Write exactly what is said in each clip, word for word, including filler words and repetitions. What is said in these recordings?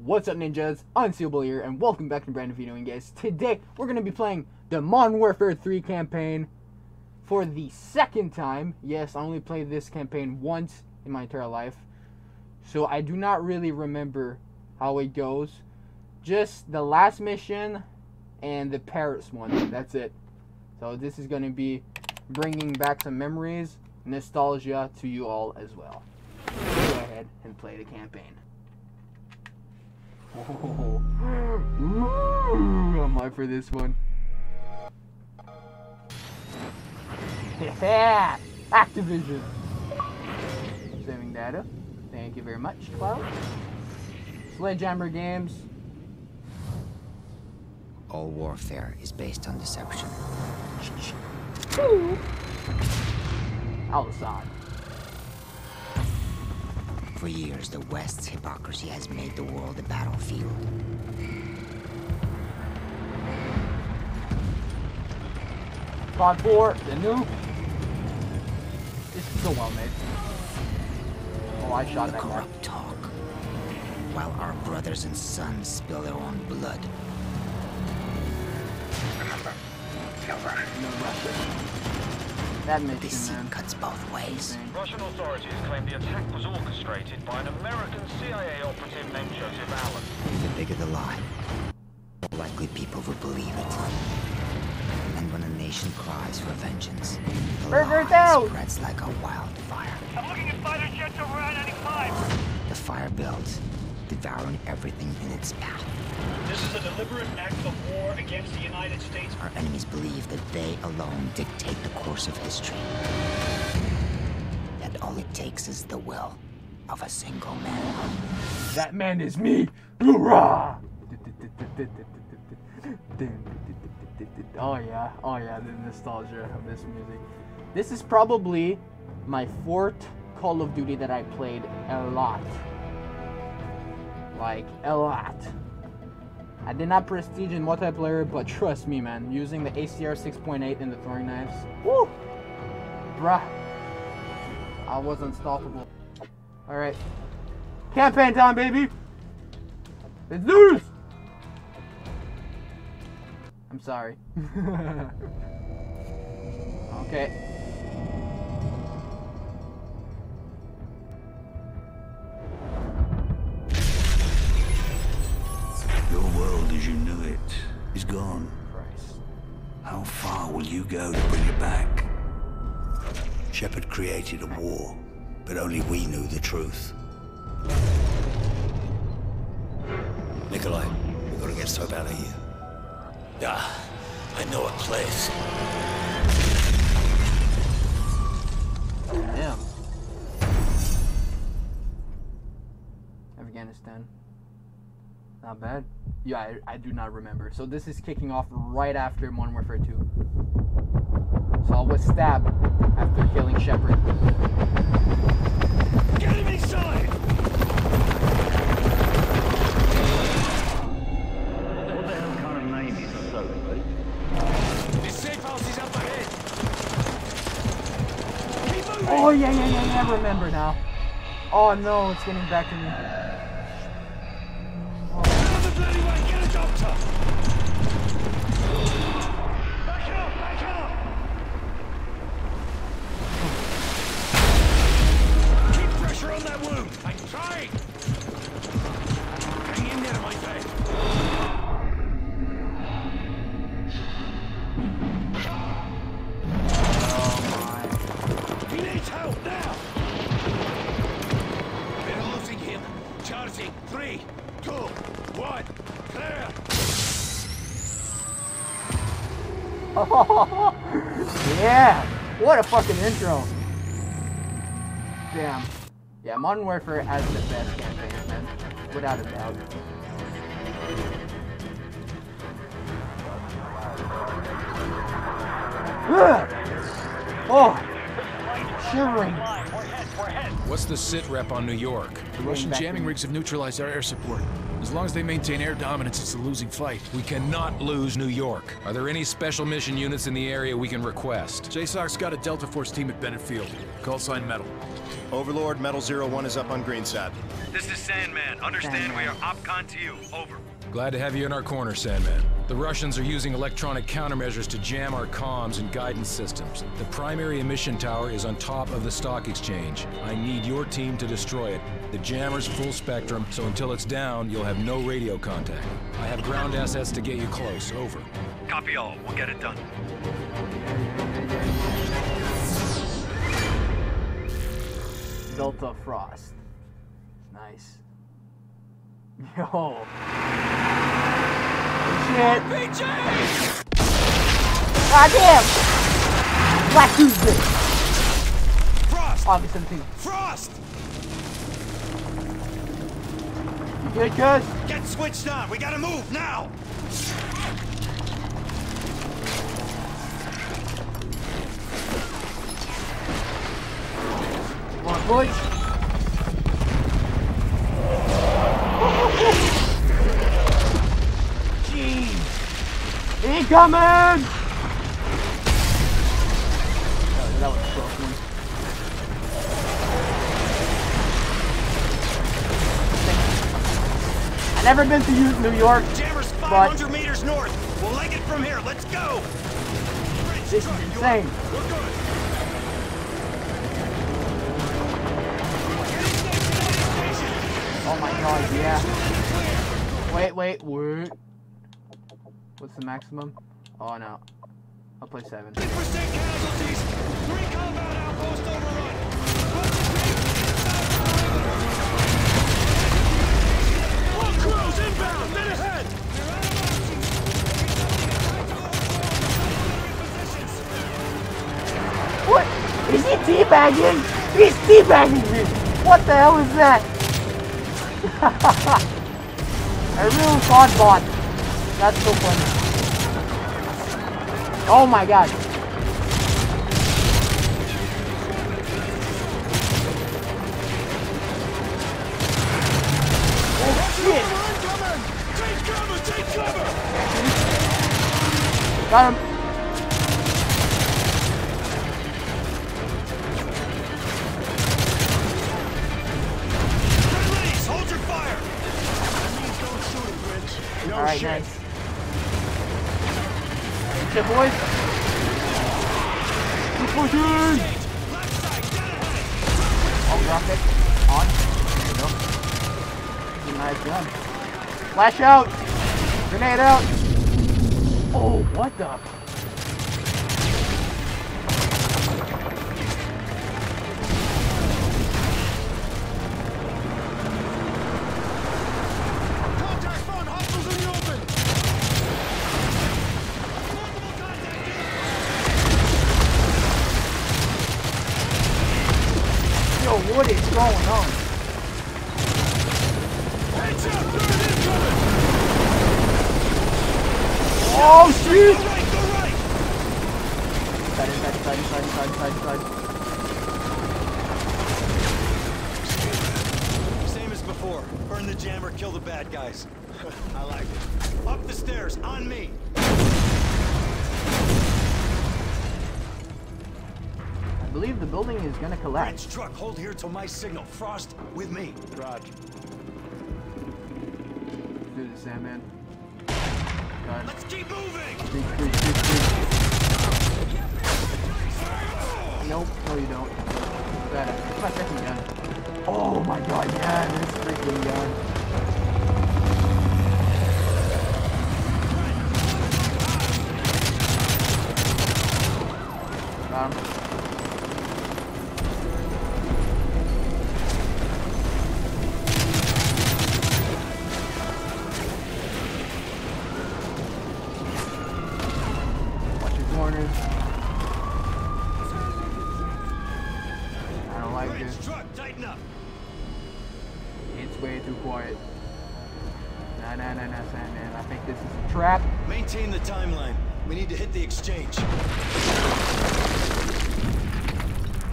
What's up, ninjas? Unseeable here, and welcome back to a brand new video. And guys, today we're going to be playing the Modern Warfare three campaign for the second time. Yes, I only played this campaign once in my entire life, so I do not really remember how it goes. Just the last mission and the Paris one, that's it. So this is going to be bringing back some memories, nostalgia to you all as well. Let's go ahead and play the campaign. Oh, I'm hyped for this one. Yeah, Activision. Saving data. Thank you very much, Cloud. Sledgehammer games. All warfare is based on deception. Al-Assad. For years, the West's hypocrisy has made the world a battlefield. Pod four, the new. This is so well made. Oh, I shot the that guy. corrupt talk, while our brothers and sons spill their own blood. Remember, you're Russian. No Russia. That mission, This man. scene cuts both ways. Russian authorities claim the attack was orchestrated by an American C I A operative named Joseph Allen. The bigger the lie, the more likely people will believe it. And when a nation cries for vengeance, the Burger lie down. spreads like a wildfire. I'm looking at fighter jets over I ninety-five. The fire builds, devouring everything in its path. This is a deliberate act of war against the United States. Our enemies believe that they alone dictate the course of history. That all it takes is the will of a single man. That man is me. Hoorah! Oh yeah, oh yeah, the nostalgia of this music. This is probably my fourth Call of Duty that I played a lot. Like, a lot. I did not prestige in multiplayer, but trust me, man, using the A C R six point eight and the throwing knives, woo! Bruh. I was unstoppable. Alright. Campaign time, baby! Let's do this! I'm sorry. Okay. Your world as you knew it is gone. Christ. How far will you go to bring it back? Shepard created a war, but only we knew the truth. Nikolai, we've got to get Soap out of here. Ah, I know a place. Damn. Afghanistan. Not bad. Yeah, I, I do not remember. So this is kicking off right after Modern Warfare two. So I was stabbed after killing Shepard. Get him inside! What the hell kind of name is a soap, mate? This safe house is up ahead. Keep moving! Oh yeah, yeah, yeah, yeah, I remember now. Oh no, it's getting back to me. Out of the bloody way, get a doctor! Back up, back up! Keep pressure on that wound! I'm trying! Hang in there, my friend! Oh my. He needs help now! We're losing him! Charging! Three, two, one, clear! Yeah! What a fucking intro! Damn. Yeah, Modern Warfare has the best campaigns, man. Without a doubt. Ugh! Oh! Shivering. What's the sit rep on New York? The Russian back jamming in. rigs have neutralized our air support. As long as they maintain air dominance, it's a losing fight. We cannot lose New York. Are there any special mission units in the area we can request? J SOC's got a Delta Force team at Bennett Field. Call sign Metal. Overlord, Metal Zero One is up on Greenside. This is Sandman. Understand we are OpCon to you. Over. Glad to have you in our corner, Sandman. The Russians are using electronic countermeasures to jam our comms and guidance systems. The primary emission tower is on top of the stock exchange. I need your team to destroy it. The jammer's full spectrum, so until it's down, you'll have no radio contact. I have ground assets to get you close. Over. Copy all. We'll get it done. Delta Frost. Nice. Yo. Shit. God damn! Black Tuesday. Frost! August seventeenth. Frost! You good, cuz? Get switched on. We gotta move now. Come on, boys. Jeez. Incoming! Oh, that was a close one. I've never been to New York, Jammer's five hundred but meters north. We'll leg it from here. Let's go. this is insane. We're good. Oh my god, yeah. Wait, wait, wait. What's the maximum? Oh no. I'll play seven. fifty percent casualties. Three combat outpost overrun. One crews inbound. Mid ahead. What? Is he teabagging? He's teabagging me! What the hell is that? A real fraud bot. That's so funny. Oh my god. Oh shit! Take cover. Take cover. Got him. Release. Hold your fire. Don't shoot him, Bridge. No Alright, shit. nice. Shit, boys. Keep pushing! Oh, drop it. On. There you go. This is a nice gun. Flash out! Grenade out! Oh, what the? Contact phone. Hostiles in the open. Yo, what is going on? Heads up. Third incoming. Oh, shit! Go right. Go right. Inside, inside, inside, inside, inside, inside, inside. Same as before. Burn the jammer, kill the bad guys. I like it. Up the stairs, on me. I believe the building is gonna collapse. Bridge truck, hold here till my signal. Frost, with me. Roger. Let's do this, Sandman. God. Let's keep moving. Creep, creep, creep, creep. Nope, no you don't. Got it. It's my second gun. Oh my god, yeah, this freaking gun. Got him. Watch your corners. I don't like Bridge this. truck, tighten up. It's way too quiet. Nah, nah, nah, nah, Sandman. I think this is a trap. Maintain the timeline. We need to hit the exchange.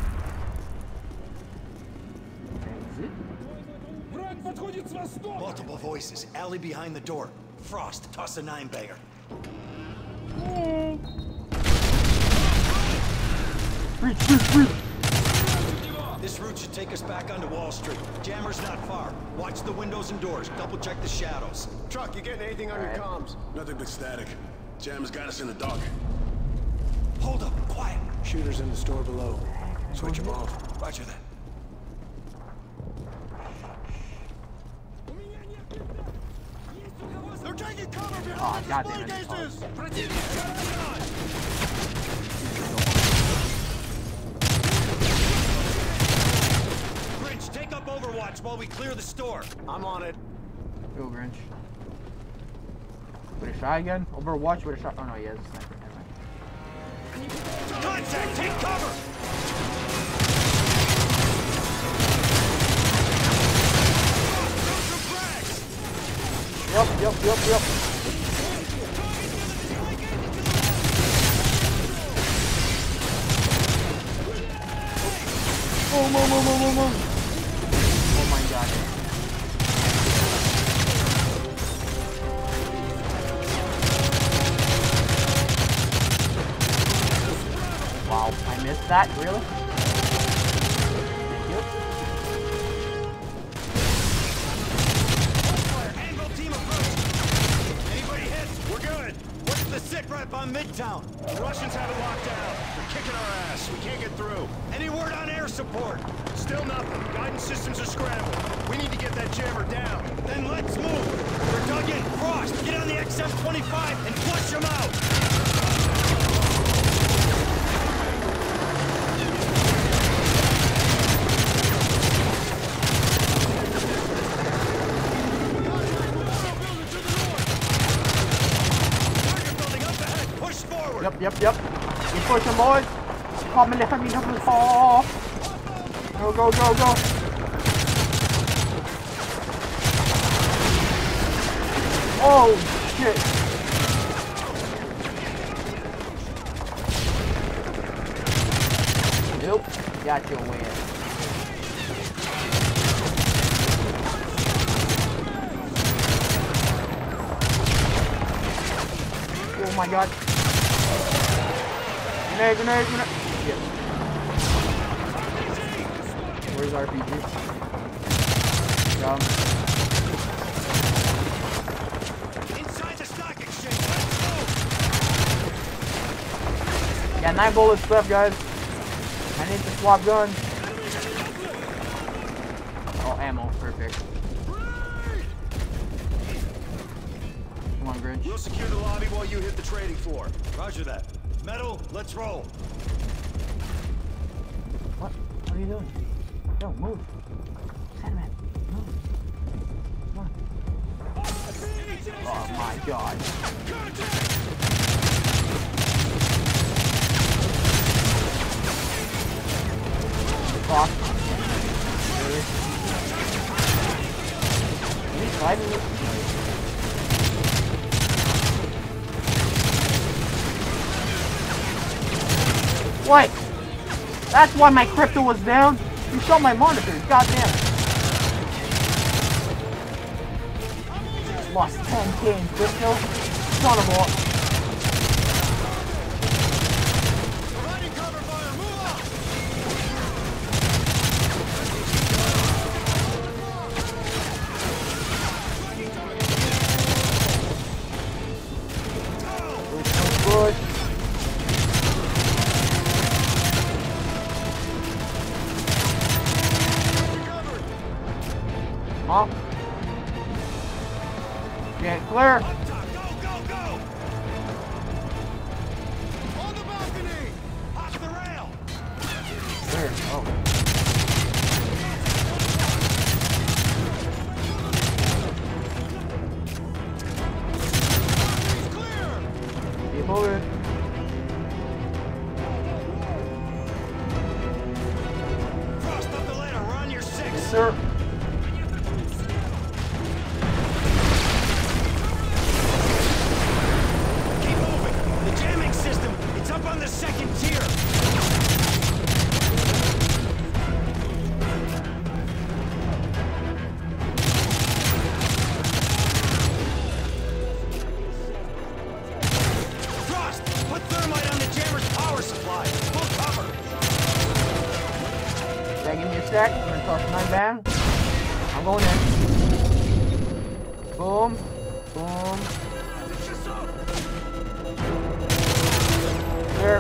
Exit. Multiple the voices. Alley behind the door. Frost, toss a nine bagger. Yay. Reach, reach, reach. This route should take us back onto Wall Street. Jammer's not far. Watch the windows and doors. Double check the shadows. Truck, you getting anything on your comms? Nothing but static. Jammer's got us in the dark. Hold up, quiet. Shooters in the store below. Switch them off. Roger that. They're taking cover behind Oh, the goddamn display it. cases! Grinch, take up Overwatch while we clear the store. I'm on it. Go, Grinch. With a shot again? Overwatch with a shot. Oh no, yeah, it's a sniper. Contact, take cover! Yep, yep, yep, yep. Boom, boom, boom, boom, boom, boom. Oh my god. Wow, I missed that, really? Thank you. Anvil team approach! Anybody hit? We're good! What's the sit rep on Midtown? The Russians have it locked down. They're kicking our ass. We can't get through. Any word on air support? Still nothing. Guidance systems are scrambled. We need to get that jammer down. Then let's move! We're dug in! Frost, get on the X M twenty-five and flush them out! Yep, yep, yep. You push them, boys. Come and let me know the fall. Go, go, go, go. Oh, shit. Nope. Got your win. Oh my god. Grenade, grenade, grenade. Shit. Where's R P G? Come. Inside the stock exchange, let's move! Got nine bullets left, guys. I need to swap guns. Oh, ammo. Perfect. Come on, Grinch. We'll secure the lobby while you hit the trading floor. Roger that. Metal, let's roll. What? What are you doing? No, move. Sandman, move. Come on. Oh my god. Fuck. Really? Are you sliding this? What? That's why my crypto was down? You saw my monitors, goddamn. Lost ten K in crypto? Son of a... Huh? Get clear. Go, go, go! On the balcony! Off the rail! Clear. Oh. Clear! Keep moving. Frost up the ladder, we're on your six! Yes, sir. On the second tier. Alright, give me a sec. I'm gonna toss mine down. I'm going in. Boom. Boom. There.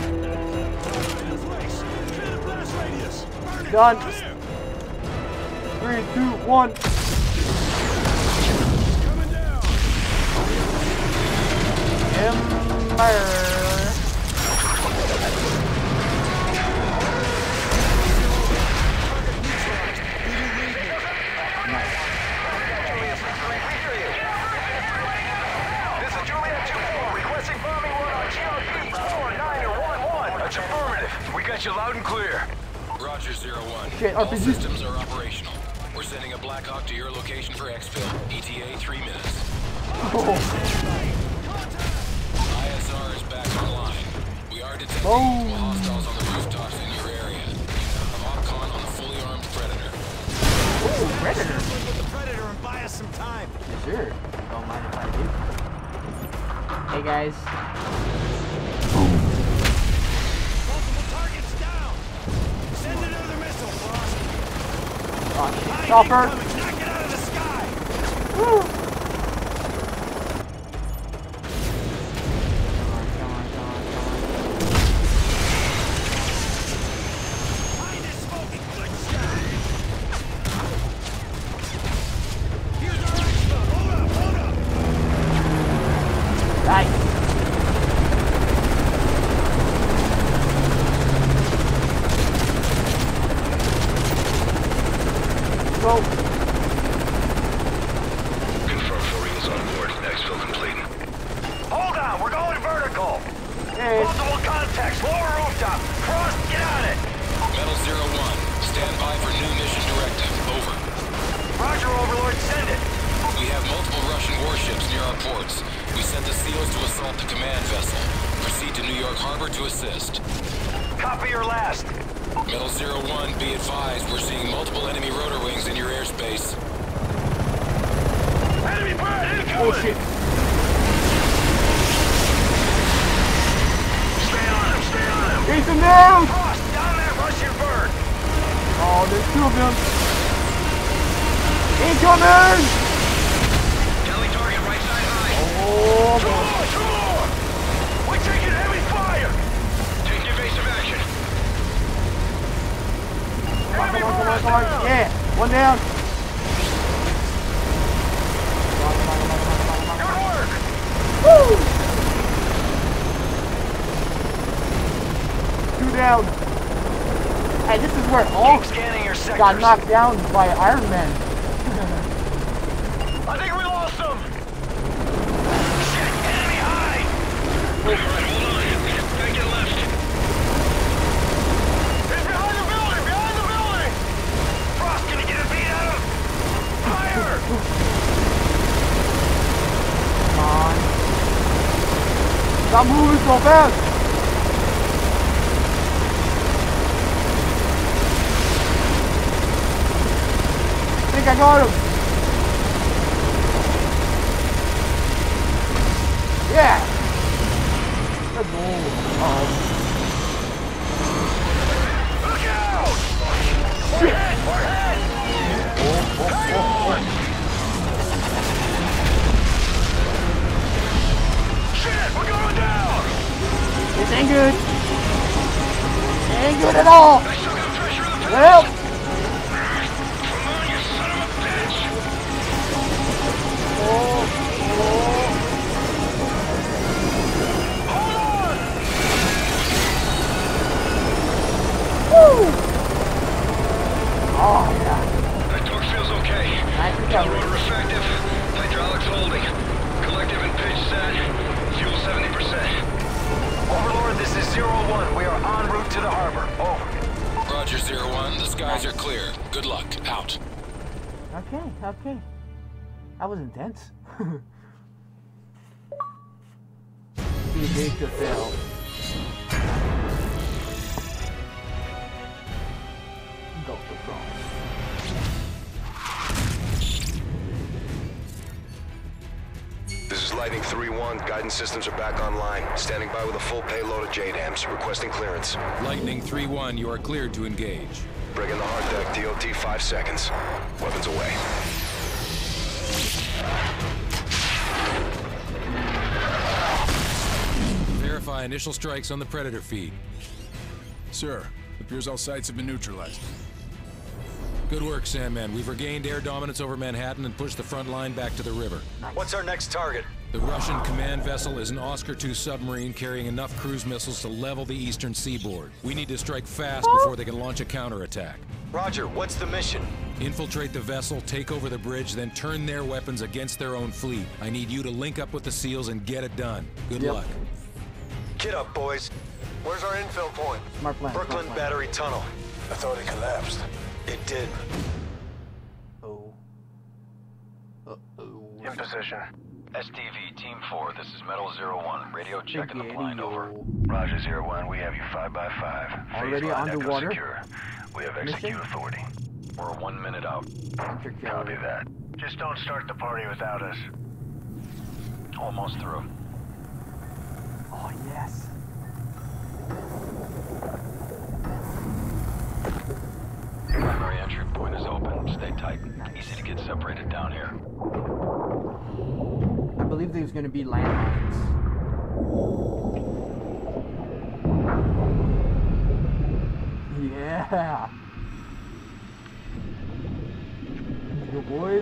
Done. Three, two, one. Empire. We got you loud and clear. Roger, zero one. Shit, all R P G. systems are operational. We're sending a Blackhawk to your location for exfil. E T A three minutes. Oh. I S R is back online. We are detecting Oh. multiple hostiles on the rooftops in your area. I'm Opcon on a fully armed Predator. Ooh, Predator. With the Predator and buy us some time. Sure. Don't mind if I do. Hey guys. Send another missile, Frost. Oh shit. Chopper. Knock it out of the sky. Woo. Behind this smoking good shot. Here's our extra. Hold up, hold up. Nice. Go. Confirm Florian's on board. Exfil complete. Hold on, we're going vertical. Hey. Multiple contacts, lower rooftop. Frost, get on it. Metal zero one. Stand by for new mission directive. Over. Roger, Overlord, send it. We have multiple Russian warships near our ports. We sent the SEALs to assault the command vessel. Proceed to New York Harbor to assist. Copy your last. Metal zero one, be advised, we're seeing multiple enemy rotor wings in your airspace. Enemy bird incoming. Oh shit. Stay on him, stay on him. Chase him down! Frost, down that Russian bird. Oh, there's two of them. Incoming! Tally target right side high. Oh, Two boy. more, two more. We're taking heavy fire. Take evasive action. Come on, come on, come on, come on. Yeah, one down. Good work. Woo! Two down. Hey, this is where all Keep scanning your sectors. got knocked down by Iron Man. I think we lost them. Shit, enemy high. All right, hold on. Back and left. He's behind the building, behind the building. Frost, can you get a beat out of him? Fire! Come on. Stop moving so fast. I think I got him. Yeah. Good goal. Uh-oh. Look out! We're hit! We're hit! Hang on! Shit, we're going down! This ain't good. It ain't good at all. I still got pressure in the pit. Help. Come on, you son of a bitch! Oh, oh. Hold on! Woo. Oh, yeah. That torque feels okay. Nice recovery. Rotor effective. Hydraulics holding. Collective and pitch set. Fuel seventy percent. Overlord, this is zero one. We are en route to the harbor. Over. Roger, zero one. The skies are clear. Good luck. Out. Okay, okay. That was intense. Too big to fail. Go for Frost. This is Light Lightning three one, guidance systems are back online. Standing by with a full payload of J DAMs. Requesting clearance. Lightning three one, you are cleared to engage. Bring in the hard deck, D O T five seconds. Weapons away. Verify initial strikes on the Predator feed. Sir, appears all sites have been neutralized. Good work, Sandman. We've regained air dominance over Manhattan and pushed the front line back to the river. What's our next target? The Russian command vessel is an Oscar two submarine carrying enough cruise missiles to level the eastern seaboard. We need to strike fast before they can launch a counterattack. Roger, what's the mission? Infiltrate the vessel, take over the bridge, then turn their weapons against their own fleet. I need you to link up with the SEALs and get it done. Good Yep. luck. Get up, boys. Where's our infill point? Smart plan. Brooklyn smart plan. Battery Tunnel. I thought it collapsed. It did. Oh. Uh-oh. In position. S T V, Team four, this is Metal zero one. Radio check in the blind, over. Roger, zero one, we have you five by five. Already Phase line underwater? echo secure. We have execute Mission? authority. We're one minute out. Copy that. Just don't start the party without us. Almost through. Oh, yes. Primary entry point is open. Stay tight. Easy to get separated down here. I believe there's going to be landmines. Yeah. Let's go, boys.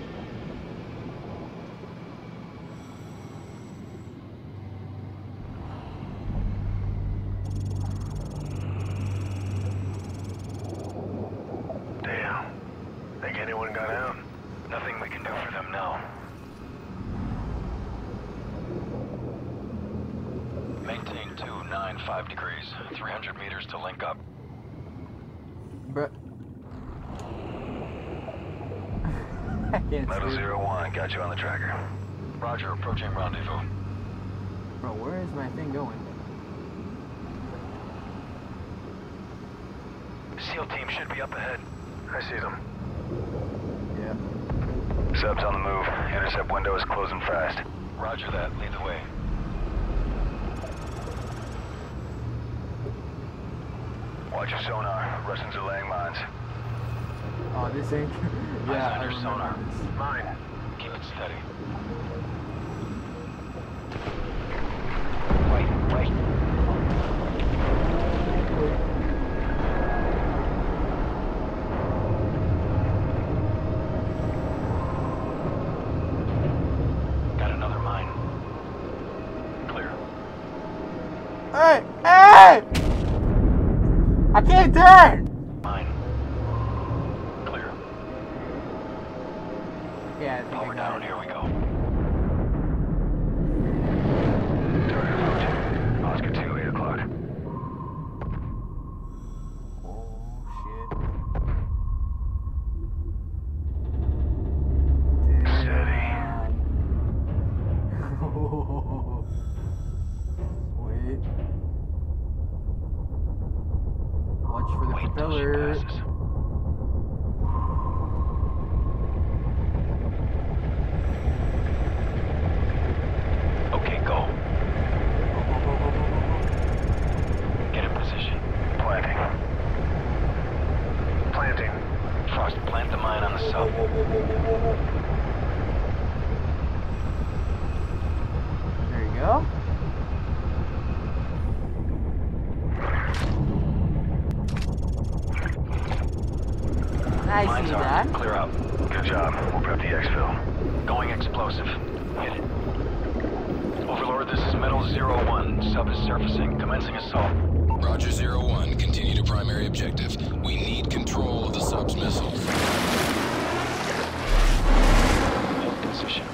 Damn. Think anyone got out? Nothing we can do for them now. Maintain two nine five degrees. three hundred meters to link up. Bruh. I can't Metal see. zero one, got you on the tracker. Roger, approaching rendezvous. Bro, where is my thing going? SEAL team should be up ahead. I see them. Yeah. Subs on the move. Intercept window is closing fast. Roger that. Lead the way. Watch your sonar. Russians are laying mines. Oh, this ain't. Yeah, Eyes on I your remember sonar. this. Mine. Keep it steady. Wait, wait. Got another mine. Clear. Hey! Hey! I can't turn! Mine. Clear. Yeah, I think Power I got down. it. Here we go. Target approaching. Oscar two, eight o'clock. Oh, shit. Steady. Wait. Watch for the Wait till she propeller. passes. Okay, go. Get in position. Planting. Planting. Frost, plant the mine on the sub. There you go. I Mines see are. that. Clear out. Good job. We'll prep the exfil. Going explosive. Hit it. Overlord, this is Metal zero one. Sub is surfacing. Commencing assault. Roger, zero one. Continue to primary objective. We need control of the sub's missiles. Hold position.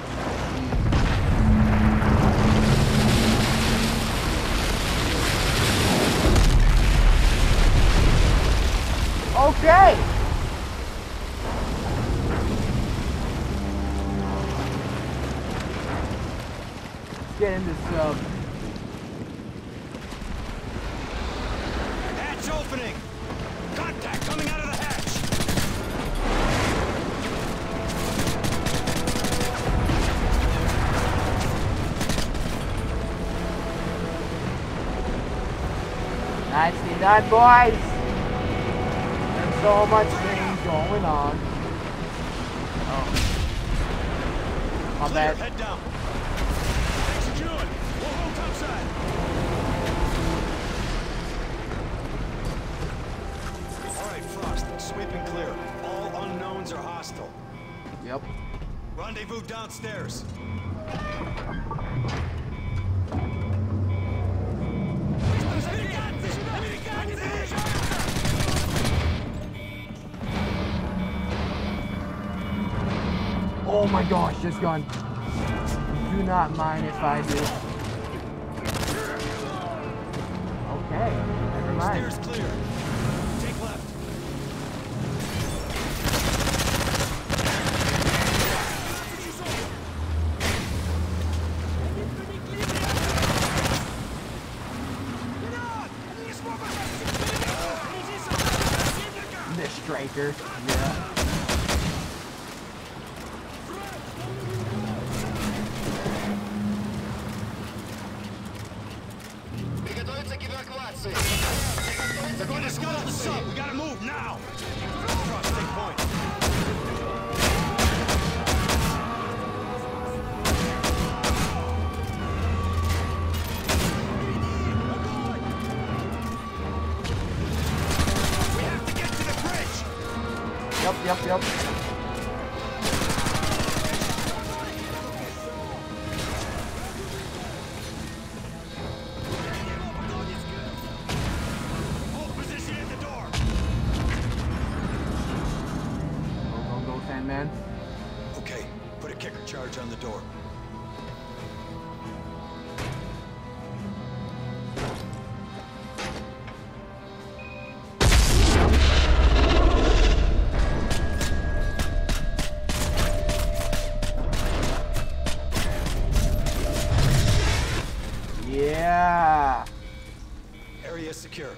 Okay. Let's get in this sub. Hatch opening! Contact coming out of the hatch! done, boys. There's so much things going on. Oh. My bad. Head down. Execute. We'll hold topside. All right, Frost. Sweep and clear. All unknowns are hostile. Yep. Rendezvous downstairs. Oh my gosh, this gun. Do not mind if I do. Okay, never mind. Stairs clear. Take left. The striker, yeah. They're going to scuttle the sub. We gotta move now. Frost, take point. We have to get to the bridge. Yep, yep, yep. Man. Okay, put a kicker charge on the door. Yeah. Area secure.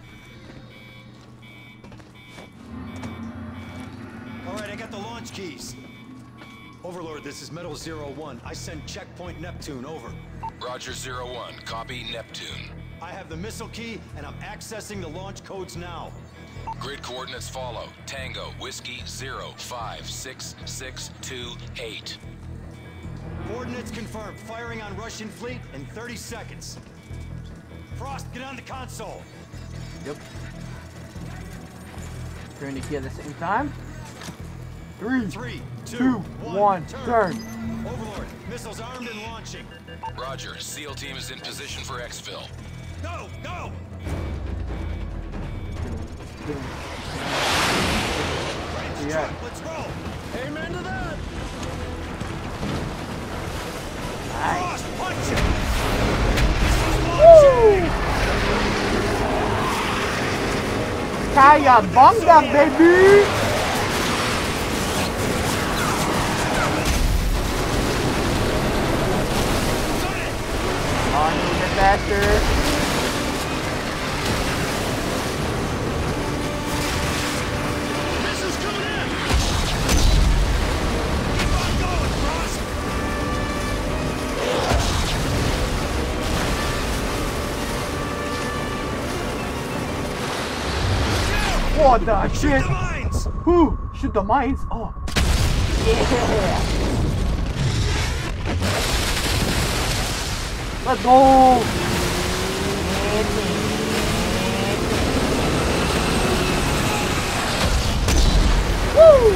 Alright, I got the launch keys. Overlord, this is Metal Zero One. I send checkpoint Neptune, over. Roger, Zero One. Copy, Neptune. I have the missile key, and I'm accessing the launch codes now. Grid coordinates follow. Tango, Whiskey, zero, five, six, six, two, eight. Coordinates confirmed. Firing on Russian fleet in thirty seconds. Frost, get on the console. Yep. Turn the key at the same time. Three, Three, two, two one, one, turn. turn. Overlord, missiles armed and launching. Roger, SEAL team is in position for exfil. Go, go! Yeah. Let's roll. Amen to that. Nice. Frost, punch it. Woo! Kayabonga, baby! On to the faster. What the shit? Shoot the mines! Who? Shoot the mines? Oh. Yeah. Let's go. Woo!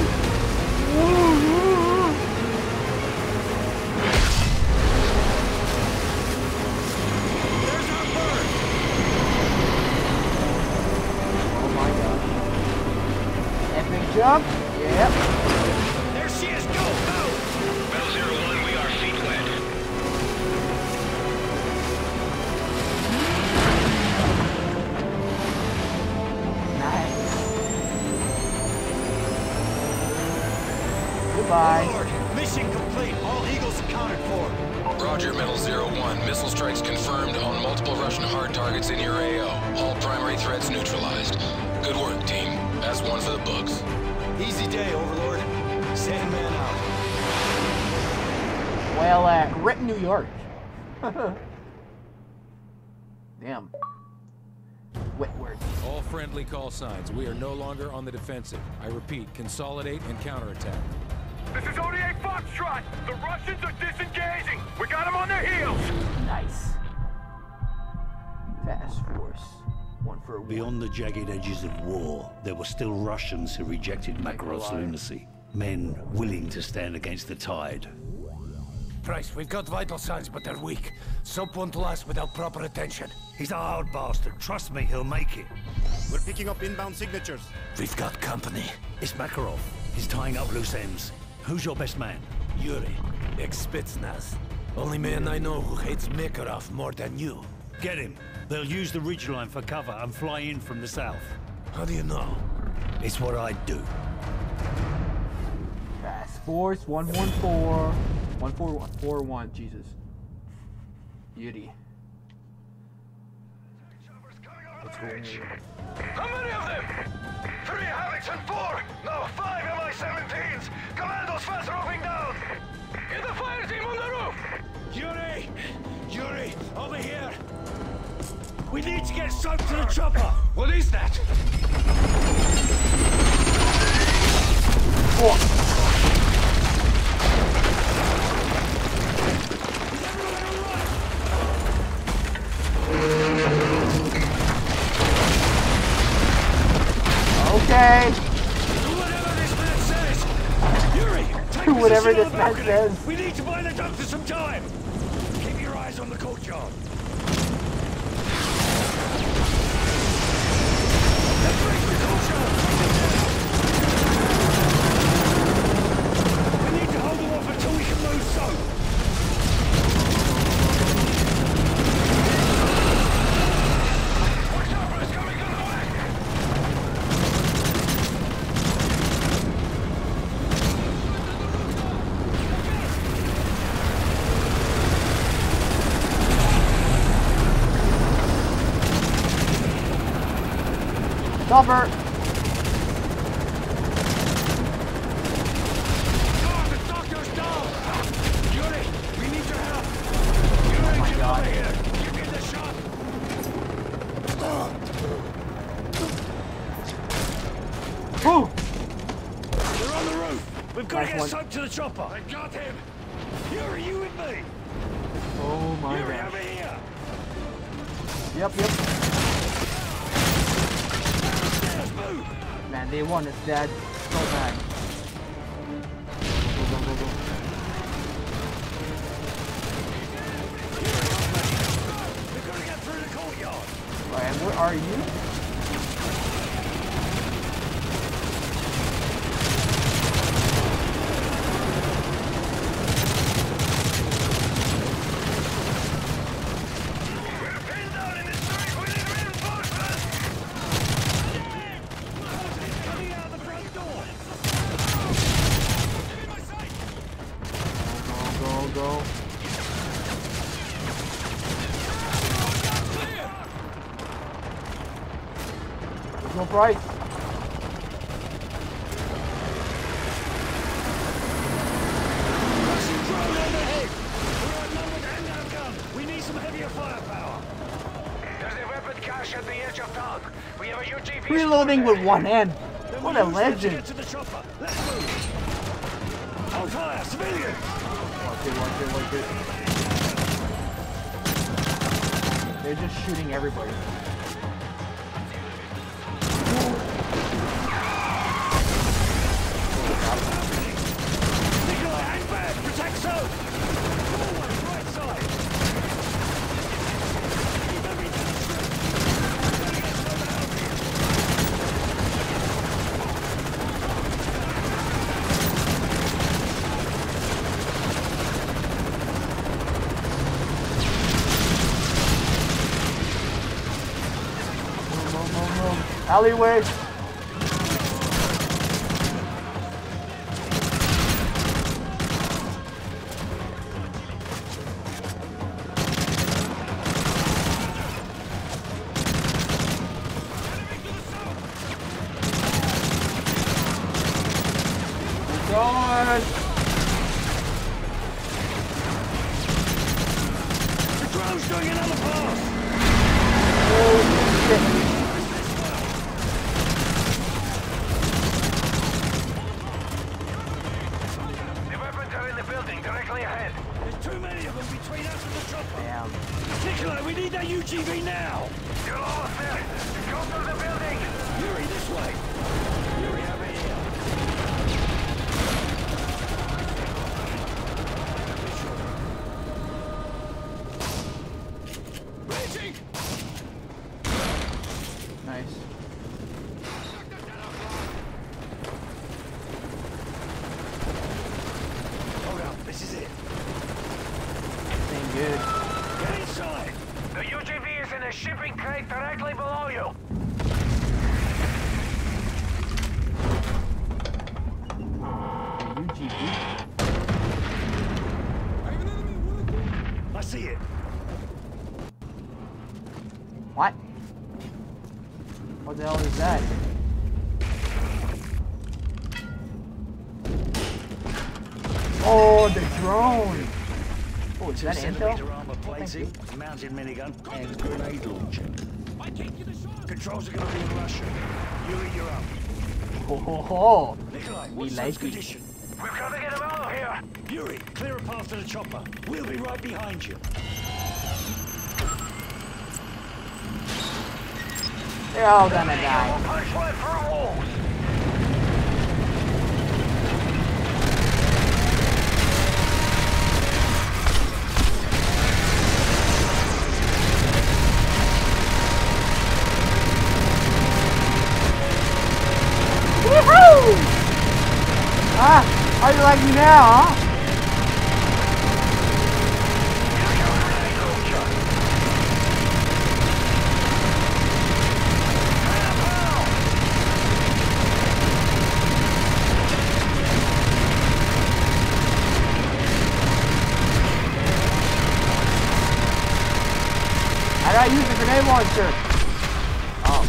Woo! There's our bird! Oh my god. Epic jump. Yep. There she is! Go! Go! Metal Zero One, we are feet wet. Nice. Goodbye. Lord, mission complete. All Eagles accounted for. Roger, Metal Zero One. Missile strikes confirmed on multiple Russian hard targets in your A O. All primary threats neutralized. Good work, team. That's one for the books. Easy day, Overlord. Sandman out. Well, uh, rip New York. Damn. Wet word. All friendly call signs. We are no longer on the defensive. I repeat, consolidate and counterattack. This is O D A Foxtrot! The Russians are disengaging! We got them on their heels! Nice. Task Force. One for one. Beyond the jagged edges of war, there were still Russians who rejected Makarov's lunacy. Men willing to stand against the tide. Price, we've got vital signs, but they're weak. Soap won't last without proper attention. He's a hard bastard. Trust me, he'll make it. We're picking up inbound signatures. We've got company. It's Makarov. He's tying up loose ends. Who's your best man? Yuri, ex-Spetsnaz. Only man I know who hates Makarov more than you. Get him. They'll use the ridgeline for cover and fly in from the south. How do you know? It's what I do. Task Force one one four. one four one four one. Jesus. Yuri. Let's go. How many of them? Three Havocs and four! No, five M I seventeens! Commandos fast roving down! Get the fire team on the roof! Yuri! Yuri, over here! We need to get soap to the chopper! What is that? Oh. Okay. Do whatever this man says! Yuri, take Do whatever position this on the man balcony. says. We need to buy the doctor some time! Keep your eyes on the courtyard. Let's break the courtyard! We need to hold them off until we can move soap! Cover! God, the doctor's down! Yuri, we need your help! Yuri, Oh my get God. over here! Give me the shot! Woo! They're on the roof! We've got Nice to get one. soap to the chopper! I got him! Yuri, you with me? Oh my Yuri, gosh. over here! Yep, yep. Let's move! Man, they won. It's dead. So bad. Go, go, go, go. We've got to get through the courtyard! Alright, where are you? Go. There's no price. Russian drone overhead! We're outnumbered and outgunned! We need some heavier firepower! There's a weapon cache at the edge of town. We have a U T V. Reloading with one hand. Then What we a use them to legend. get to the chopper! Let's move! On fire! Civilian! Watch it, watch it, watch it. They're just shooting everybody. Nikolai, hang back! Protect soap! Forward, right side! Keep everything straight! We're gonna get soap out here! No, no, no. Alleyway. God. The drone's doing another pass! Oh shit. Nice. Hold up, this is it. Ain't good. Get inside. The U G V is in a shipping crate directly below you. U G V? I see it. What? What the hell is that? Oh, the drone! Oh, is that intel? Armor plating, mounted minigun, and grenade launcher. Controls are going to be in Russian. Yuri, you're up. Ho ho ho! Nikolai, We what's like the it. condition? We've got to get him out of here. Yuri, clear a path to the chopper. We'll be right behind you. They're all gonna die. We'll punch right through walls. Woohoo! Ah, how you like me now, huh? How do I use the grenade launcher? Oh.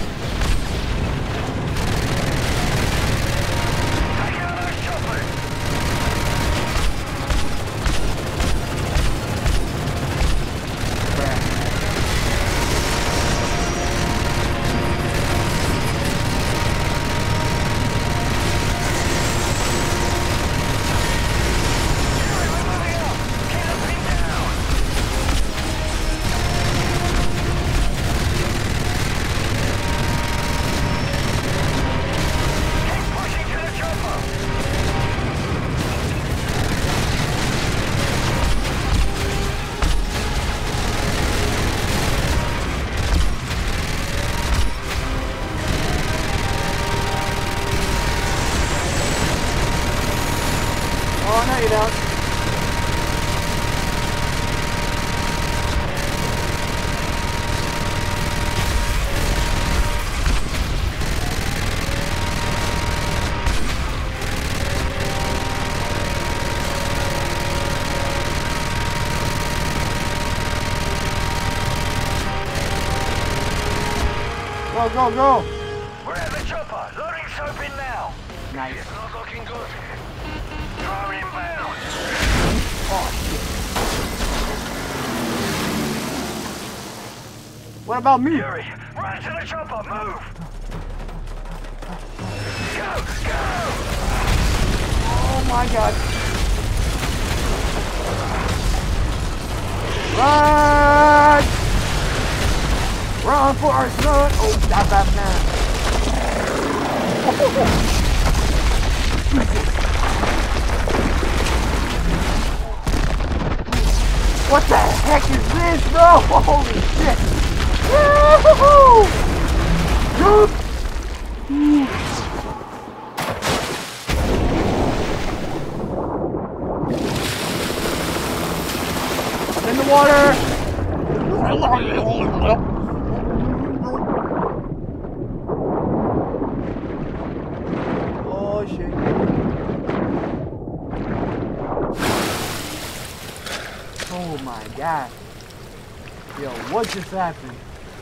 Oh, no, you don't. Go, go, go! We're at the chopper. Loading soap in now. Nice. It's not looking good. Drone inbound. Oh, shit. What about me? Yuri, run to the chopper. Move. Go, go. Oh my god. Run! Run for our son! Oh, stop that man. What the heck is this, bro? Holy shit! Woo-hoo-hoo! Jump! I'm in the water! Oh shit. Oh my god. Yo, what just happened?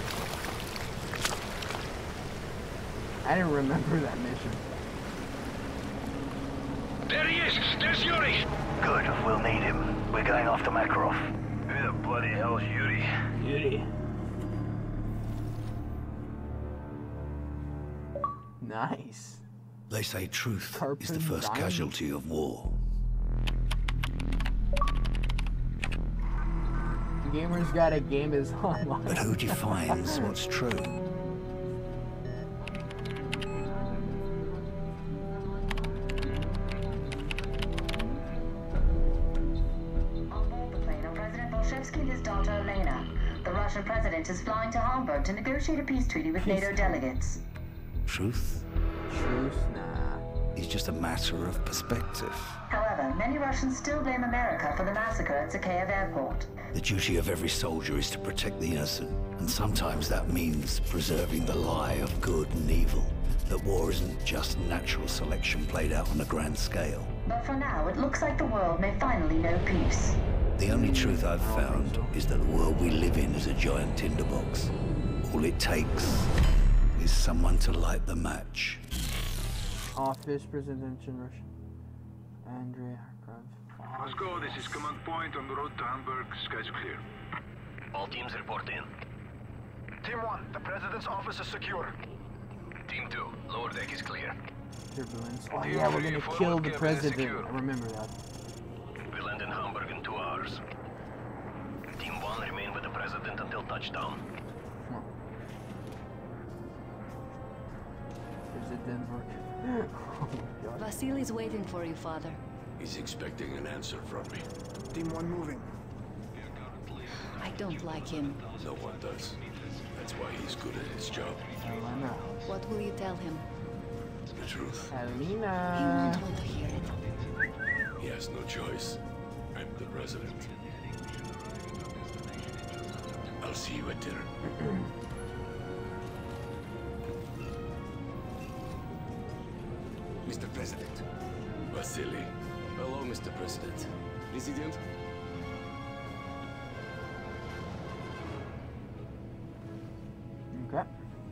I didn't remember that mission. There he is. There's Yuri. Good. We'll need him. We're going after Makarov. Who the bloody hell's Yuri? Yuri. Nice. They say truth Carpet is the first diamond. casualty of war. Gamers gotta game his online. But who defines what's true? On board the plane are President Bolshevsky and his daughter Elena. The Russian Russian president is flying to Hamburg to negotiate a peace treaty with Peace. NATO delegates. Truth? Truth? Nah. It's just a matter of perspective. However, many Russians still blame America for the massacre at Zakhaev Airport. The duty of every soldier is to protect the innocent, and sometimes that means preserving the lie of good and evil. That war isn't just natural selection played out on a grand scale. But for now, it looks like the world may finally know peace. The only truth I've found is that the world we live in is a giant tinderbox. All it takes is someone to light the match. Office, Presidential Russian. Andrei Harkov. Moscow, this is command point on the road to Hamburg. Skies are clear. All teams report in. Team one, the president's office is secure. Team two, lower deck is clear. Turbulence. Oh yeah, we're gonna kill the president. I remember that. We land in Hamburg in two hours. Team one remain with the president until touchdown. Come on. President work. Oh my God. Vasily's waiting for you, Father. He's expecting an answer from me. Team one moving. I don't like him. No one does. That's why he's good at his job. Helena. What will you tell him? The truth. He Helena. won't want to hear it. He has no choice. I'm the president. I'll see you at dinner. Mister President. Vasily. Hello, Mister President. President? Okay.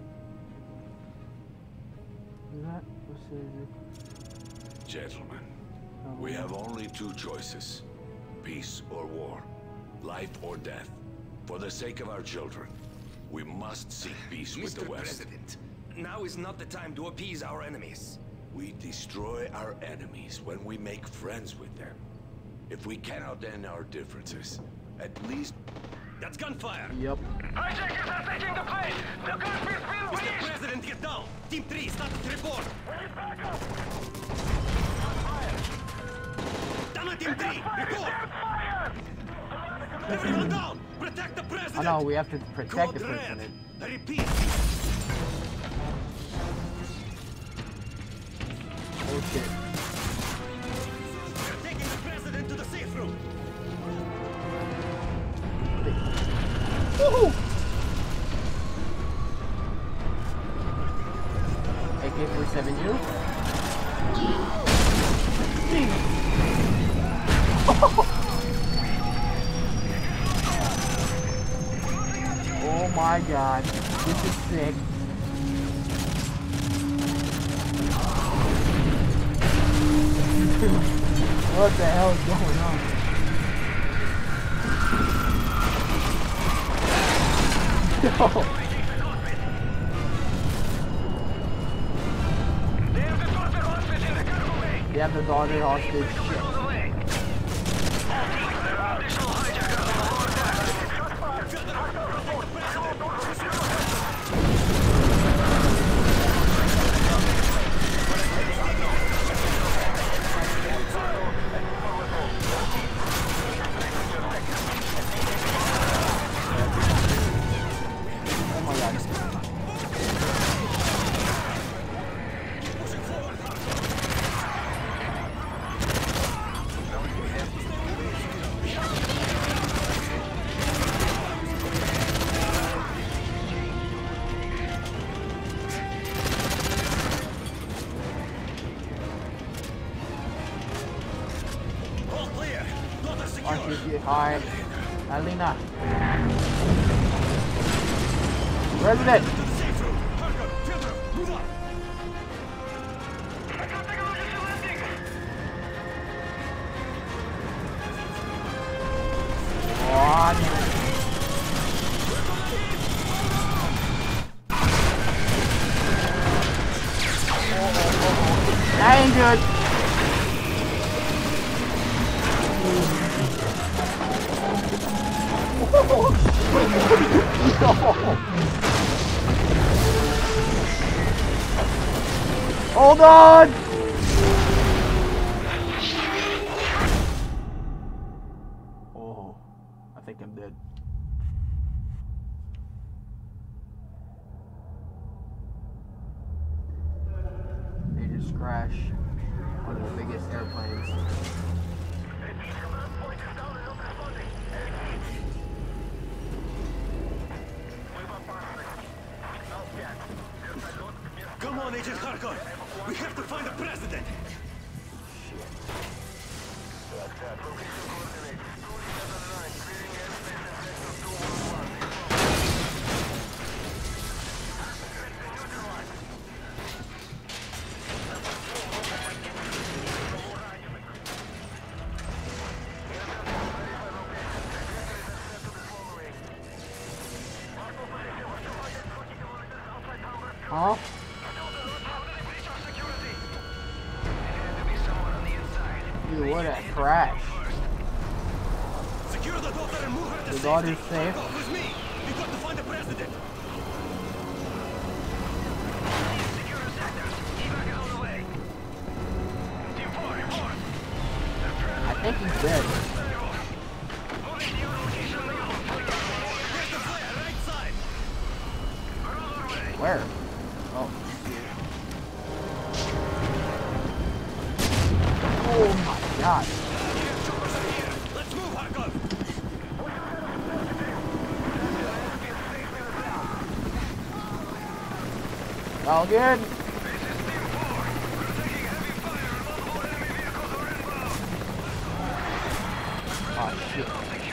Is that what's it? Gentlemen, we have only two choices. Peace or war. Life or death. For the sake of our children, we must seek peace with the West. Mister President, now is not the time to appease our enemies. We destroy our enemies when we make friends with them. If we cannot end our differences, at least... That's gunfire! Yep. Hijackers are taking the plane! The gunfire's being Mister released! President, get down! Team three, status report! We need backup! Down Team three, report! Fire! Everyone down! Protect the I president! know, we have to protect the Code red. president. I repeat. Oh shit. We're taking the president to the safe room. Woohoo! A K forty-seven U. Oh my god, this is sick. What the hell is going on? No. They have the daughter hostage. Shit. Alright, Alina. President! What? That ain't good. Hold on! Oh, I think I'm dead. crash one of the biggest airplanes. Come on, Agent Kharkov. We have to find the president. Huh? Dude, what a crash. Secure the daughter and move her to The safety. daughter's safe. Go with me. We've got to find the president. Secure the sectors. Evac is on the way. Team four, report. I think he's dead. Moving to your location now. Where's the flare? Right side. We're on our way. Where? Oh. Oh my god. Let's move, Kharkov. All good. Oh shit.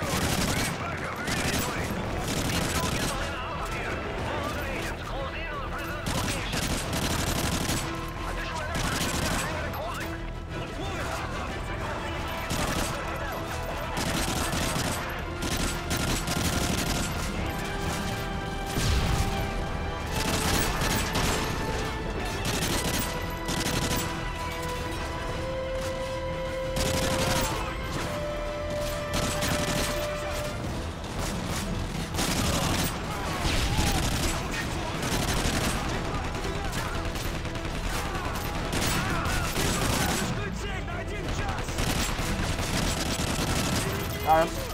Got him.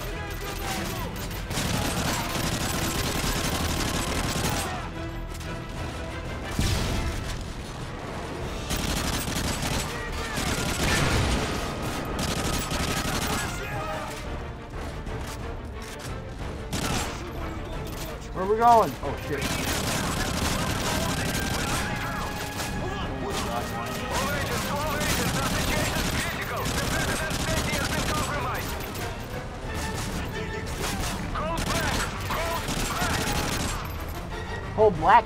Where are we going? Oh shit. Hold black.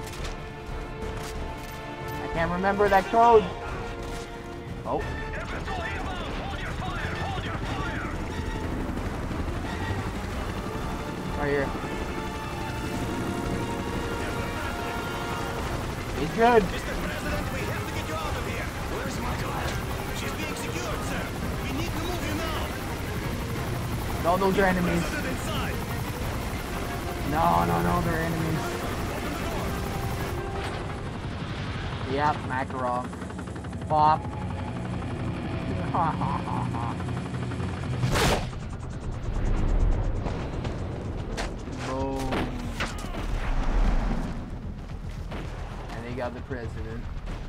I can't remember that code. Oh. Right here. He's good. Mister President, we have to get you out of here. Where's my daughter? She's being secured, sir. We need to move you now. No, those are enemies. Inside. No, no, no, they're enemies. Yep, Makarov. Pop. Ha ha ha ha. Boom. And they got the president.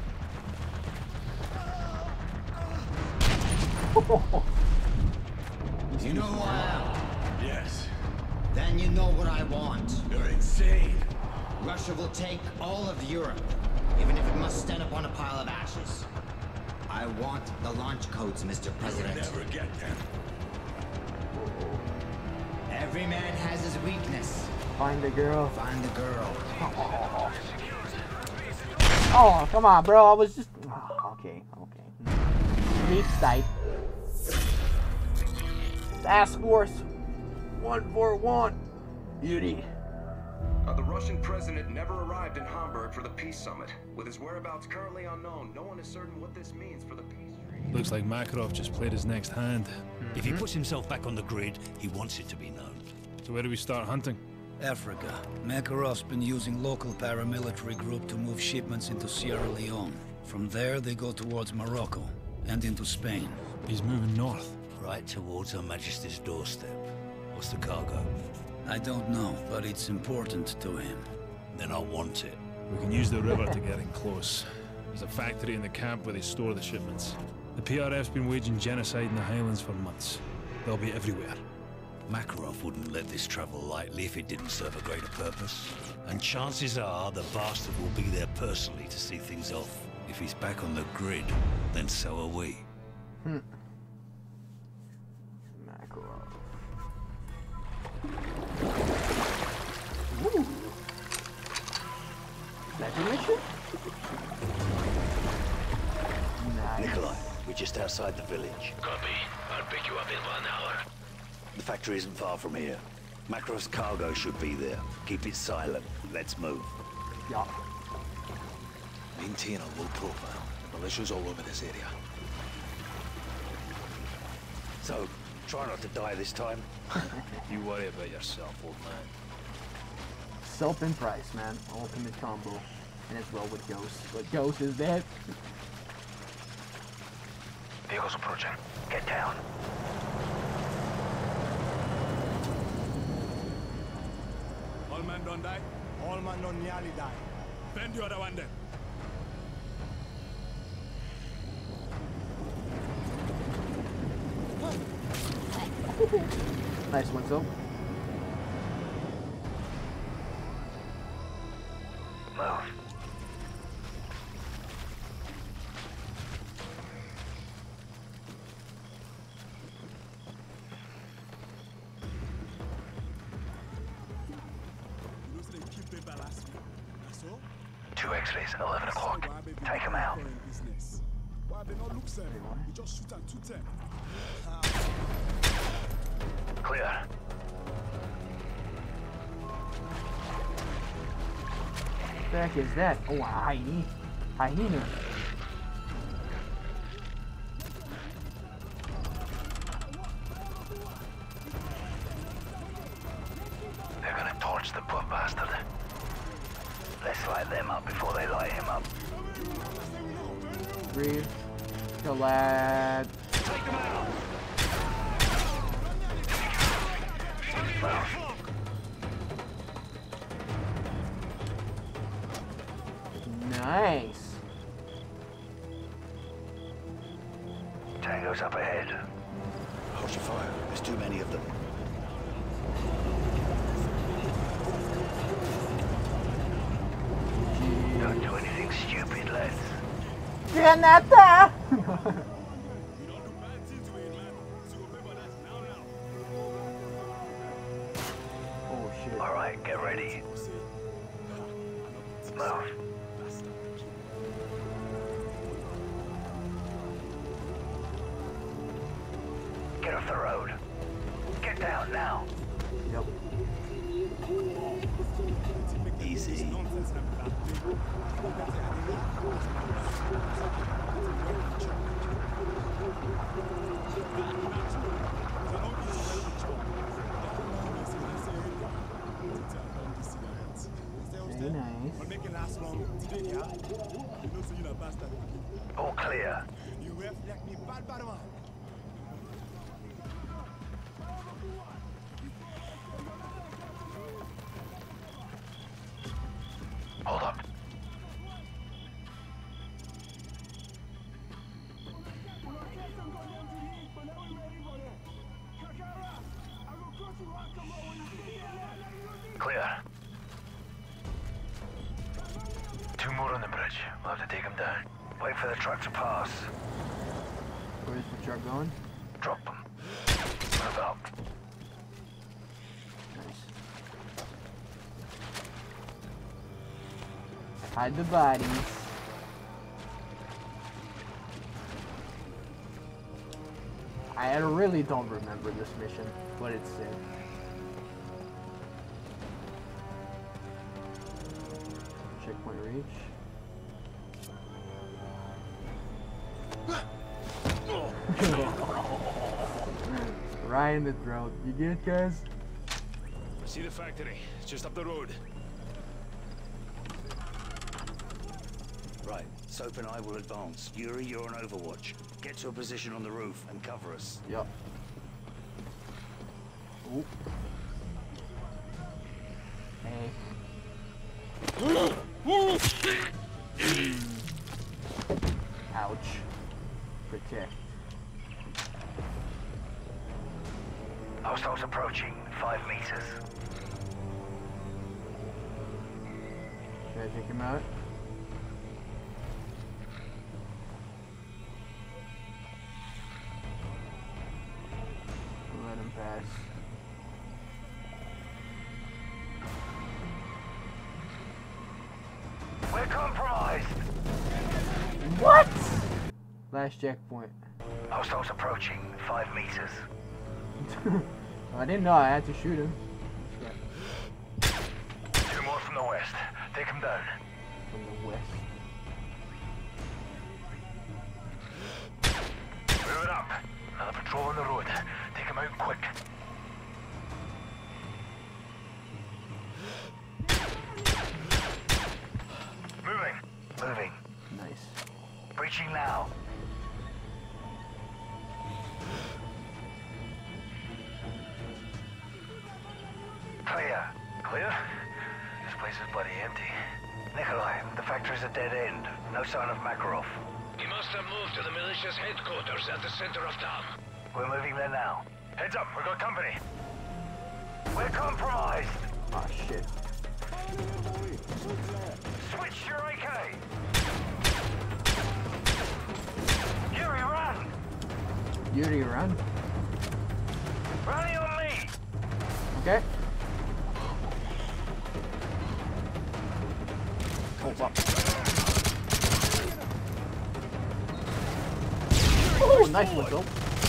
You know who I am? Yes. Then you know what I want. You're insane. Russia will take all of Europe, even if it must stand upon a pile of ashes. I want the launch codes, Mister President. You'll never get them. Every man has his weakness. Find the girl. Find the girl. Oh, come on, bro. I was just... Oh, okay, okay. Deep sight. Task Force one four one. Yuri. Uh, the Russian president never arrived in Hamburg for the peace summit. With his whereabouts currently unknown, no one is certain what this means for the peace treaty. Looks like Makarov just played his next hand. Mm-hmm. If he puts himself back on the grid, he wants it to be known. So where do we start hunting? Africa. Makarov's been using local paramilitary group to move shipments into Sierra Leone. From there, they go towards Morocco and into Spain. He's moving north. Right towards Her Majesty's doorstep. What's the cargo? I don't know, but it's important to him. Then I want it. We can use the river to get in close. There's a factory in the camp where they store the shipments. The P R F's been waging genocide in the Highlands for months. They'll be everywhere. Makarov wouldn't let this travel lightly if it didn't serve a greater purpose. And chances are the bastard will be there personally to see things off. If he's back on the grid, then so are we. Hmm. Makarov. Ooh. Is that your mission? Nice. Nikolai, we're just outside the village. Copy. I'll pick you up in one hour. The factory isn't far from here. Makarov's cargo should be there. Keep it silent. Let's move. Yeah. Maintain a low profile. Militia's all over this area. So, try not to die this time. You worry about yourself, old man. Self and Price, man. Ultimate combo. And as well with Ghost. But Ghost is dead. Vehicles approaching. Get down. All men don't die? All men don't nearly die. Bend the other one then. Nice one, so. Move. Two X-rays, eleven o'clock. Take him out. Clear. What the heck is that? Oh, a hyena. Hyena. They're gonna torch the poor bastard. Let's light them up before they light him up. Breathe. The lad. Take him out. Nice. Tango's up ahead. Hold your fire. There's too many of them. Don't do anything stupid, lads. Granata! Oh shit. Alright, get ready. Move. Get off the road. Get down now. Yep. Easy. Very nice. All clear. Hold up. Clear. Two more on the bridge. We'll have to take them down. Wait for the truck to pass. Where's the truck going? Drop them. Move up. Nice. Hide the bodies. I really don't remember this mission, but it's sick. Checkpoint reach. Right in the throat. You good, guys? I see the factory. It's just up the road. Right, Soap and I will advance. Yuri, you're on Overwatch. Get to a position on the roof and cover us. Yep. Ooh. Hey. Ouch. Protect. Hostiles approaching. Five meters. Should I take him out? Let him pass. We're compromised. What? Last checkpoint. Hostiles approaching. Five meters. I didn't know I had to shoot him. Two more from the west. Take them down. From the west. Move it up. Another patrol on the road. Take them out quick. Moving. Moving. Nice. Breaching now. Clear. Clear? This place is bloody empty. Nikolai, the factory's a dead end. No sign of Makarov. He must have moved to the militia's headquarters at the center of town. We're moving there now. Heads up, we've got company. We're compromised. Oh shit. Switch your A K. Yuri, run. Yuri, run. Running on me. Okay. Oh, fuck. Oh, nice whistle.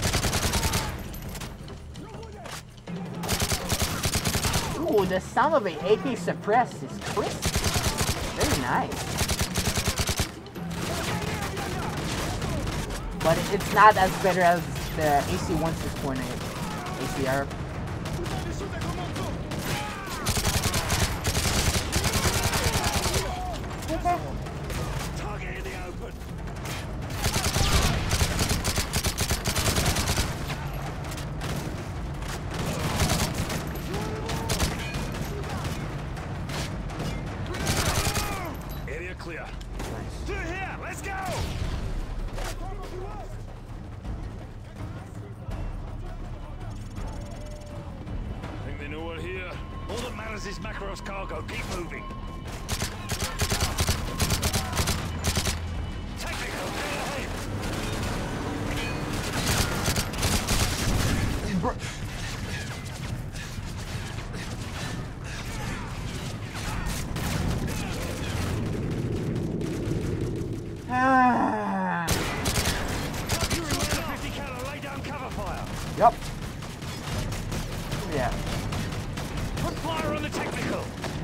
Ooh, the sound of an A K suppressed is crisp. Very nice. But it's not as better as the A C one six point eight A C R. Okay. Target in the open. Area clear. Nice. Through here, let's go! Think they know we're here? All that matters is Makarov's cargo. Keep moving. Technical, go ahead. Ah. You remember fifty cal, lay down cover fire. Yup. Yeah. Put fire on the technical.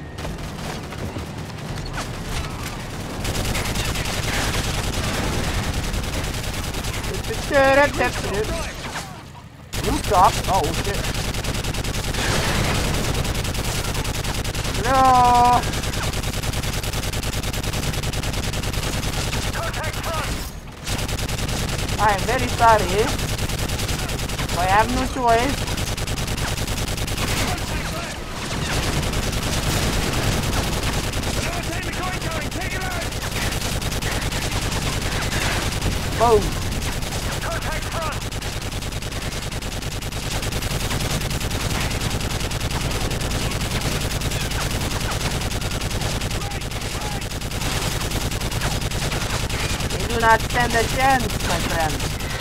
Rooftop. Oh shit. No. Contact front. I am very sorry. I have no choice. Another technical incoming. Take it out. Boom. Contact front. They do not stand a chance, my friend.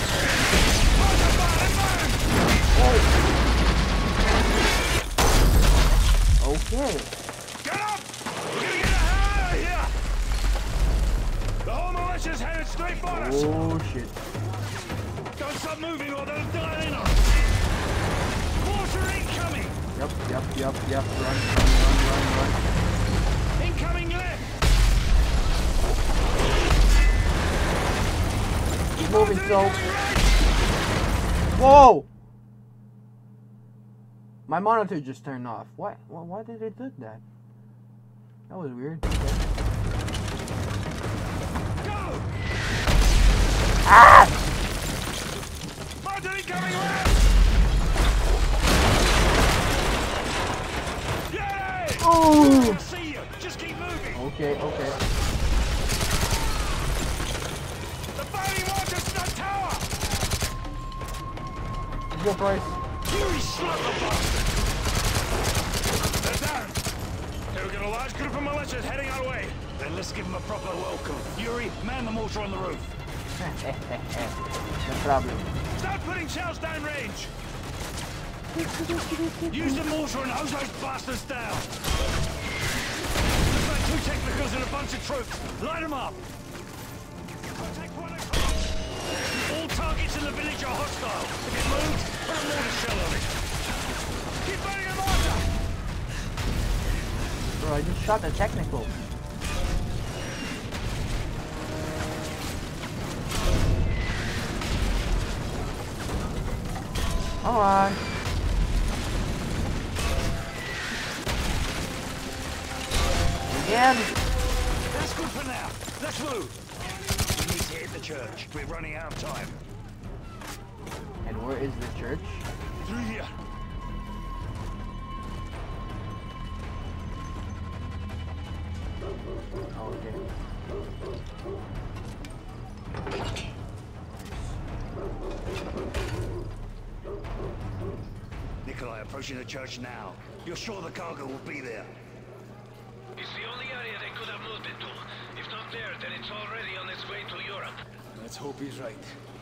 Oh. Okay. Get up! We're gonna get the hell out of here! The whole militia's headed straight for us! Oh shit. Don't stop moving or they'll dial in us! Water incoming! Yep, yep, yep, yep. Run, run, run, run, run. Incoming left! Keep moving, so. Whoa! My monitor just turned off. Why? Why, why did it do that? That was weird. Okay. Go! Ah! Mountain incoming left! Yay! Ooh! I see you! Just keep moving! Okay, okay. The Full price. Yuri, slap the bastard! They're down! Okay, we've got a large group of militias heading our way. Then let's give them a proper welcome. Yuri, man the mortar on the roof. No problem. Start putting shells down range! Use the mortar and hose those bastards down! Looks like two technicals and a bunch of troops. Light them up! Contact one across. All targets in the village are hostile. If it moves, put a mortar shell on it. Keep burning a mortar! Bro, I just shot the technical. Come on. Again. That's good for now. Let's move. We need to hit the church. We're running out of time. And where is the church? Through here. Oh, okay. Nikolai, approaching the church now. You're sure the cargo will be there? It's the only area they could have moved it to. If not there, then it's already on its way to Europe. Let's hope he's right.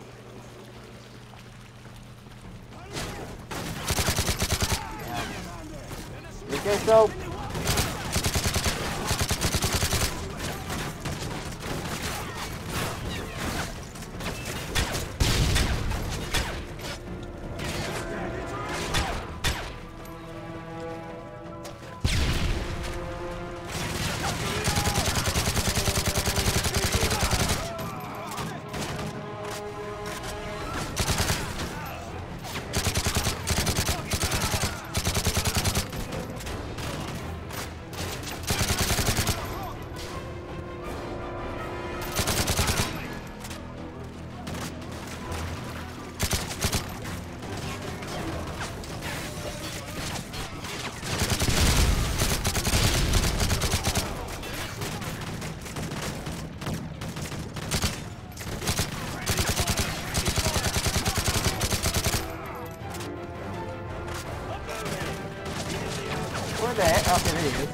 Yeah. Okay, so. Where the heck? Okay, there he is.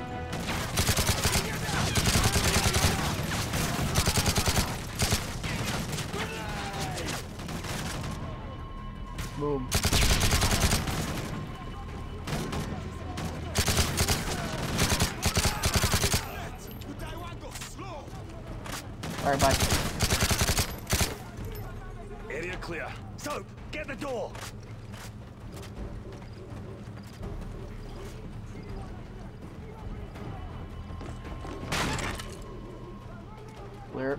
Boom. Alright, bye. Area clear. Soap, get the door. Clear.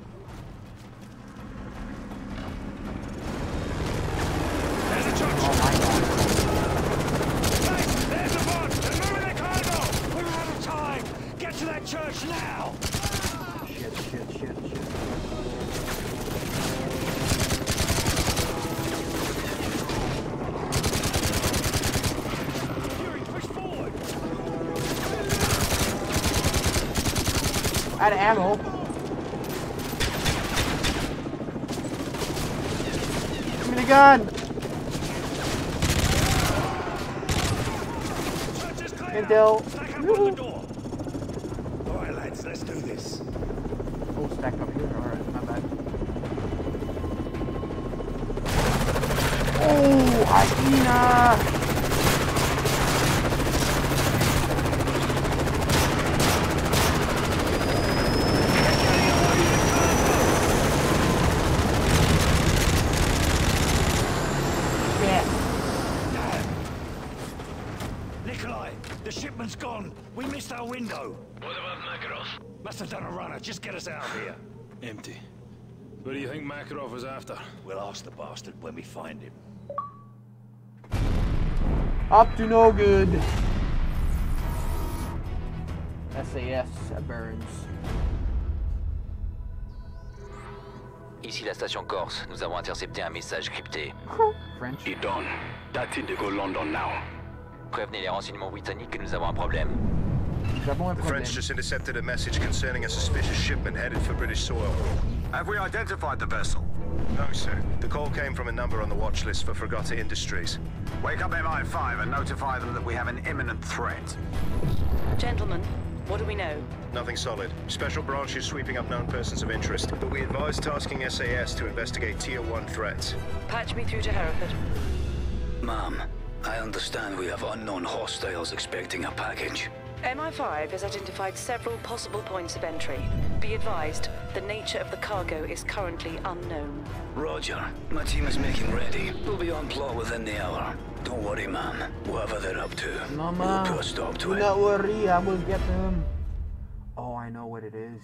There's a church. Oh my god. Hey, there's a bot. They're moving their cargo. We're out of time. Get to that church now. Shit, shit, shit, shit. Yuri, push forward. Out of ammo. Give me the gun. Intel. Stack up on the door. All right, lads, let's do this. Oh, stack up here. All right, my bad. Oh, hyena. Nikolai, the shipment's gone. We missed our window. What about Makarov? Must have done a runner. Just get us out of here. Empty. What do you think Makarov was after? We'll ask the bastard when we find him. Up to no good. S A S burns. Ici la station Corse. Nous avons intercepté un message crypté. French. You're done. That's it to go London now. Prévenez les renseignements britanniques que nous avons un problème. The French just intercepted a message concerning a suspicious shipment headed for British soil. Have we identified the vessel? No, sir. The call came from a number on the watch list for Forgotten Industries. Wake up M I five and notify them that we have an imminent threat. Gentlemen, what do we know? Nothing solid. Special branch is sweeping up known persons of interest, but we advise tasking S A S to investigate Tier one threats. Patch me through to Hereford. Ma'am, I understand we have unknown hostiles expecting a package. M I five has identified several possible points of entry. Be advised, the nature of the cargo is currently unknown. Roger. My team is making ready. We'll be on plot within the hour. Don't worry, ma'am. Whatever they're up to, Mama, we'll put a stop to do it. not worry, I will get them. Oh, I know what it is.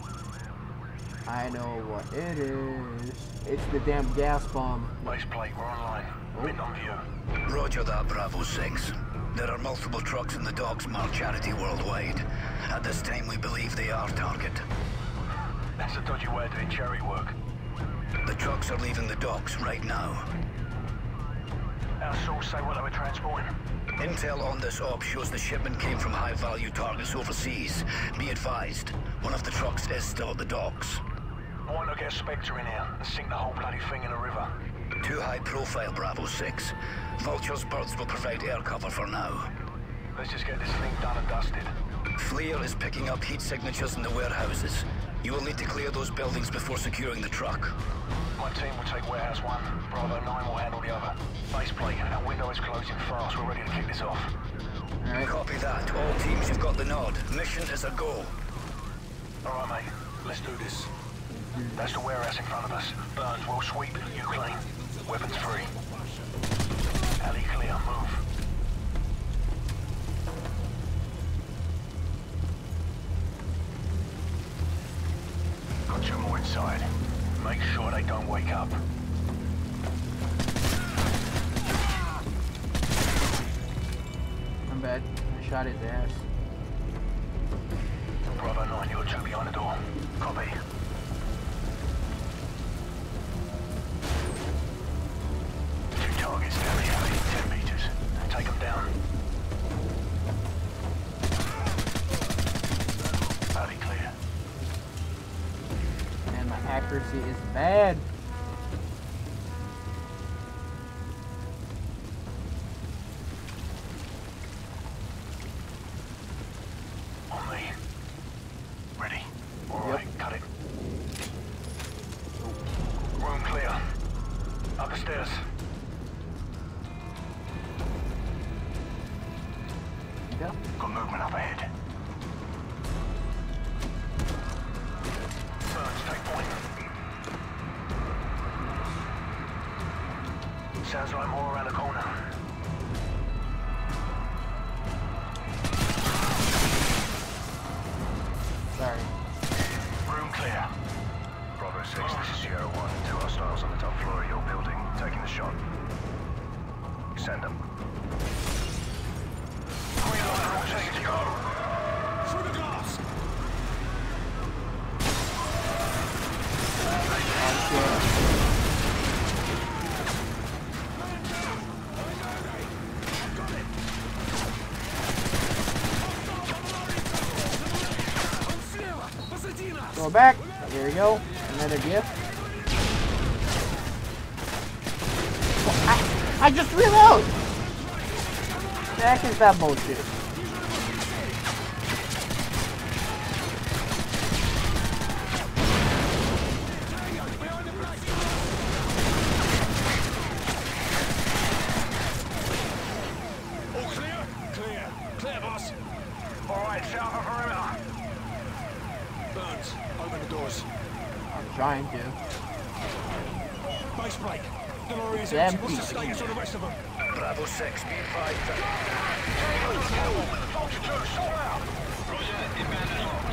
I know what it is. It's the damn gas bomb. Base plate, we're online. Wind on view. Roger that, Bravo six. There are multiple trucks in the docks marked Charity worldwide. At this time, we believe they are target. That's a dodgy way of doing cherry work. The trucks are leaving the docks right now. Our source say what they were transporting. Intel on this op shows the shipment came from high-value targets overseas. Be advised, one of the trucks is still at the docks. Why not get a Spectre in here and sink the whole bloody thing in a river? Too high profile, Bravo six. Vulture's birds will provide air cover for now. Let's just get this thing done and dusted. Fleer is picking up heat signatures in the warehouses. You will need to clear those buildings before securing the truck. My team will take warehouse one. Bravo nine will handle the other. Base plate, our window is closing fast. We're ready to kick this off. Right. Copy that. All teams, you've got the nod. Mission is a go. All right, mate. Let's do this. That's the warehouse in front of us. Burns, we'll sweep. You clean. Weapons free. Alley clear. Move. Got two more inside. Make sure they don't wake up. I'm bad. I shot his ass. Bravo nine, you're two behind the door. Copy. Two targets down the alley, ten meters. Take them down. Alley clear. And my accuracy is bad. On me. Ready? Alright, yep. Cut it. Room clear. Up the stairs. Yep. Got movement up ahead. Burns, take point. Sounds like more around the corner. Sorry. Room clear. Bravo six, this is Sierra one. Two hostiles on the top floor of your building. Taking the shot. Send them. Green light, all ready to go. Through the glass. Go back. There we go. Another gift. Oh, I, I just reload. The heck is that bullshit? All clear? Clear. Clear, boss. All right, shout for perimeter. Burns, open the doors. I'm trying to. Base plate. The lorry is Damn empty. What's the piece. status on the rest of them? Bravo six, be advised. Vulture two, sort out. Roger, inbound and off.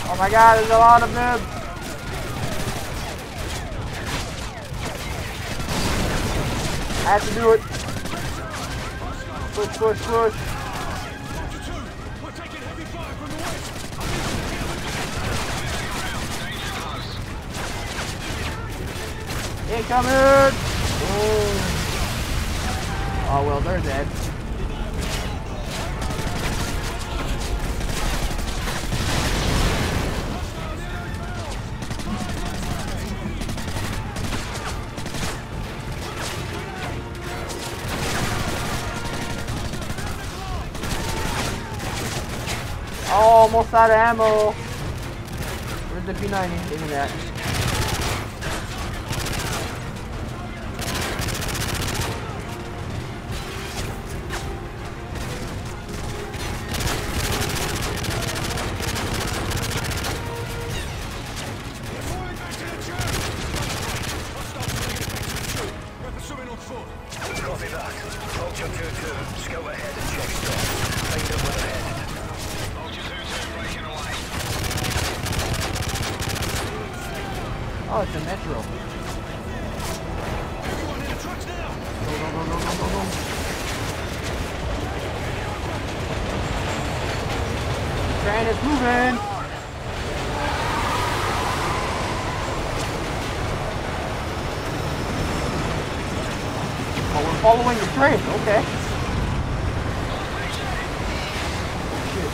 Oh my god, there's a lot of them. I have to do it. Push, push, push. Incoming! Oh. Oh well, they're dead. Oh, almost out of ammo. Where's the P ninety? Give me that. Copy that. Vulture two two, scout ahead and check stocks. Find out where they're headed. Vulture two two, breaking away. Oh, it's a metro. Everyone in the trucks now! Go, go, go, go, go, go, go. The train is moving! Oh, we're following the train, okay. Shit.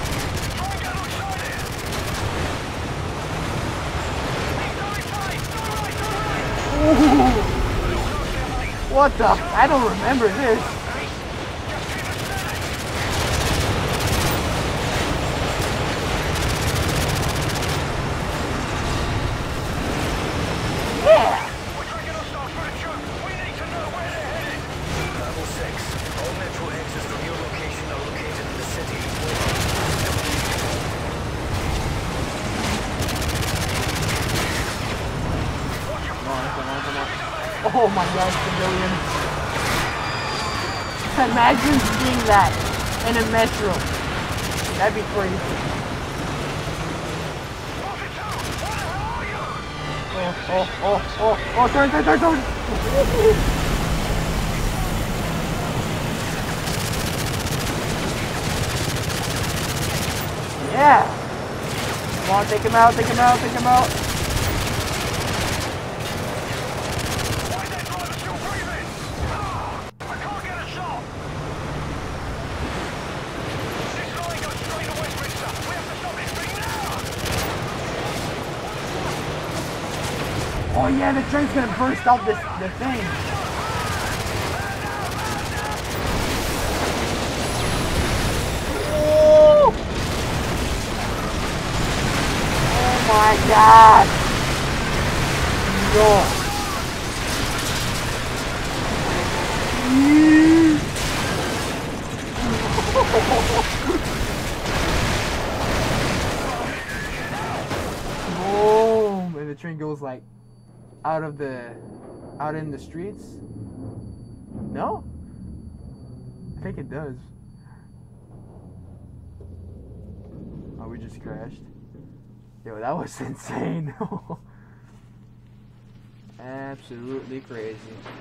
Ooh. What the? I don't remember this. Yeah! Bravo six, all metro exits from your location are located in the city. Come on, come on, come on. Oh my god, civilians. Imagine seeing that in a metro. That'd be crazy. Oh, oh, oh, oh, oh, turn, turn, turn, turn. Yeah. Come on, take him out, take him out, take him out. Oh yeah, the train's gonna burst out this the thing. Oh, oh my god! No. Boom! And the train goes like out of the out in the streets. No? I think it does. Oh, we just crashed. Yo, that was insane. Absolutely crazy.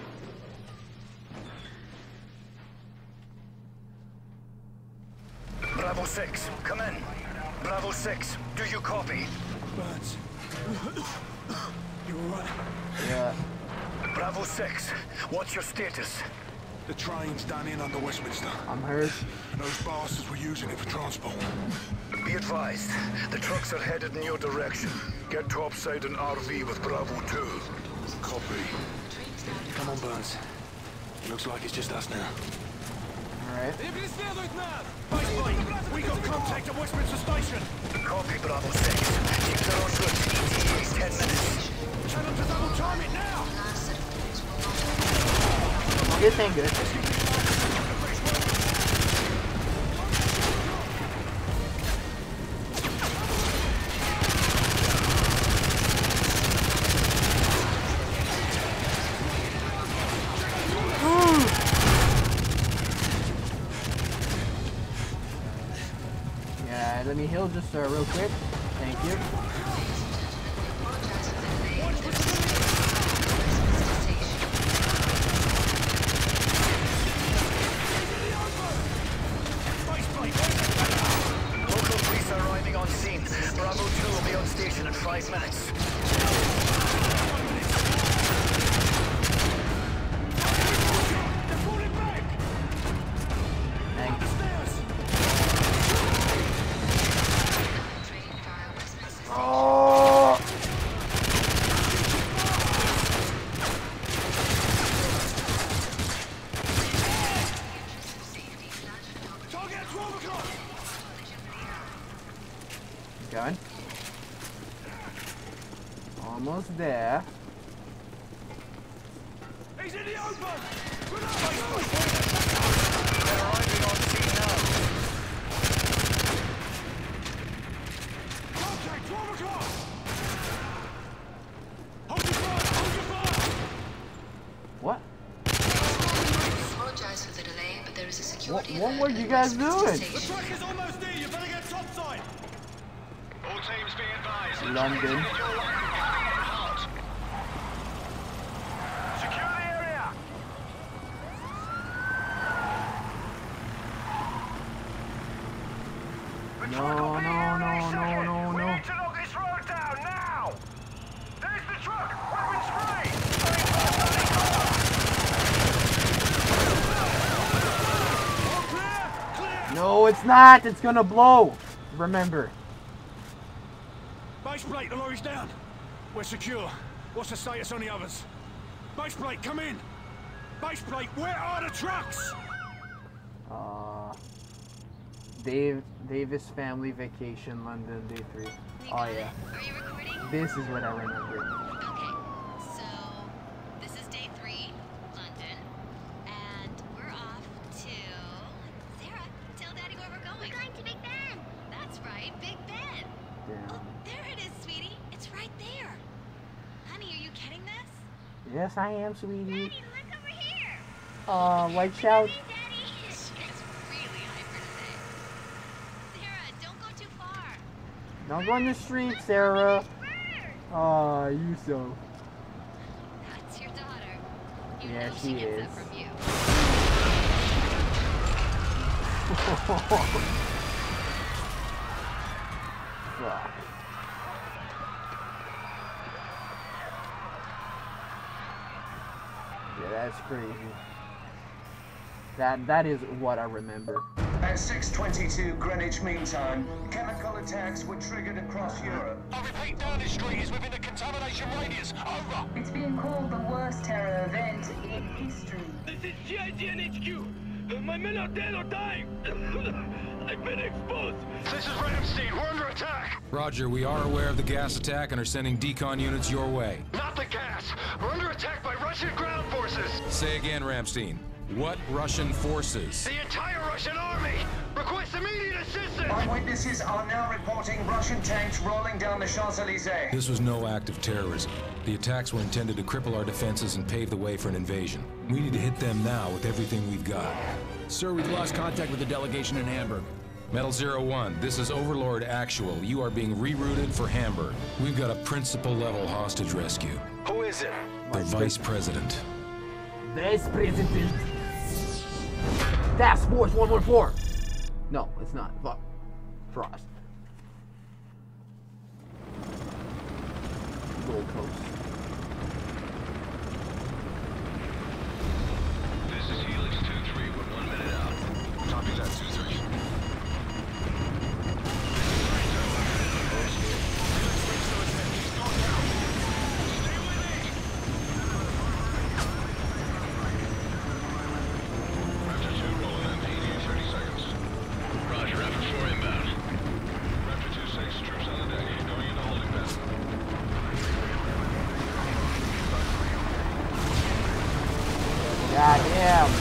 Bravo six, come in. Bravo six, do you copy? Burns. You alright? Yeah. Bravo six, what's your status? The train's done in under Westminster. I'm hurt. Those bastards were using it for transport. Be advised, the trucks are headed in your direction. Get topside and R V with Bravo two. Copy. Come on, Burns. Looks like it's just us now. Alright. We got contact at Westminster Station. Copy, Bravo six. Keep the road to E T A's ten minutes. Tell them to double time it now. This ain't good. Yeah, let me heal just uh, real quick. Thank you. Local police are arriving on scene. Bravo two will be on station in five minutes. Going. Almost there. He's in the open! They're arriving on scene now. Contact, twelve o'clock! Hold your fire! Hold your fire! What? Apologize for the delay, but there is a security What, what were you guys doing? The truck is almost there! You better get topside! All teams be advised. London. Secure the area! No, no, no, no, no, We no. need to lock this road down now! There's the truck! Weapons free! No, it's not. It's gonna blow. Remember. Base plate, the lorry's down. We're secure. What's the status on the others? Base plate, come in. Base plate, where are the trucks? Uh, Dave, Davis family vacation, London, day three. Oh yeah. Are you recording? This is what I remember. Okay, so this is day three, London, and we're off to Sarah. Tell Daddy where we're going. We're going to Big Ben. That's right, Big Ben. Damn. Oh, there it is, sweetie. It's right there. Honey, are you getting this? Yes, I am, sweetie. Daddy, look over here. Uh, white shout. Daddy. It's really hyper today. Sarah, don't go too far. Don't go on the street, Sarah. Aw, you so. That's your daughter. You Yeah, know she she gets is. that from you. Fuck. Yeah, that's crazy. That that is what I remember. At six twenty-two Greenwich Mean Time, chemical attacks were triggered across Europe. I repeat, Downing Street is within the contamination radius. Over. It's being called the worst terror event in history. This is G I G N H Q. My men are dead or dying. I've been exposed. This is Ramstein. We're under attack. Roger, we are aware of the gas attack and are sending decon units your way. Not the gas. We're under attack by Russian ground forces. Say again, Ramstein. What Russian forces? The entire Russian army. Request immediate assistance. Eyewitnesses are now reporting Russian tanks rolling down the Champs-Élysées. This was no act of terrorism. The attacks were intended to cripple our defenses and pave the way for an invasion. We need to hit them now with everything we've got. Sir, we've lost contact with the delegation in Hamburg. Metal Zero One, this is Overlord Actual. You are being rerouted for Hamburg. We've got a principal-level hostage rescue. Who is it? The Vice President. Vice President. Task Force one one four. No, it's not. Fuck. Frost. Gold Coast. This is Helix two three. We're one minute out. Copy that, two three. God damn.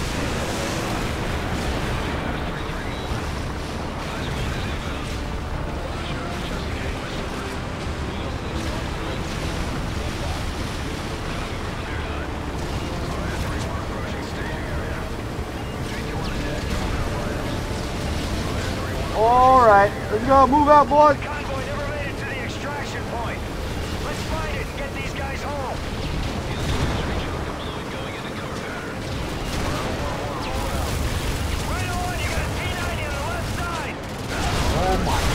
All right, let's go. Move out, boys. Convoy never made it to the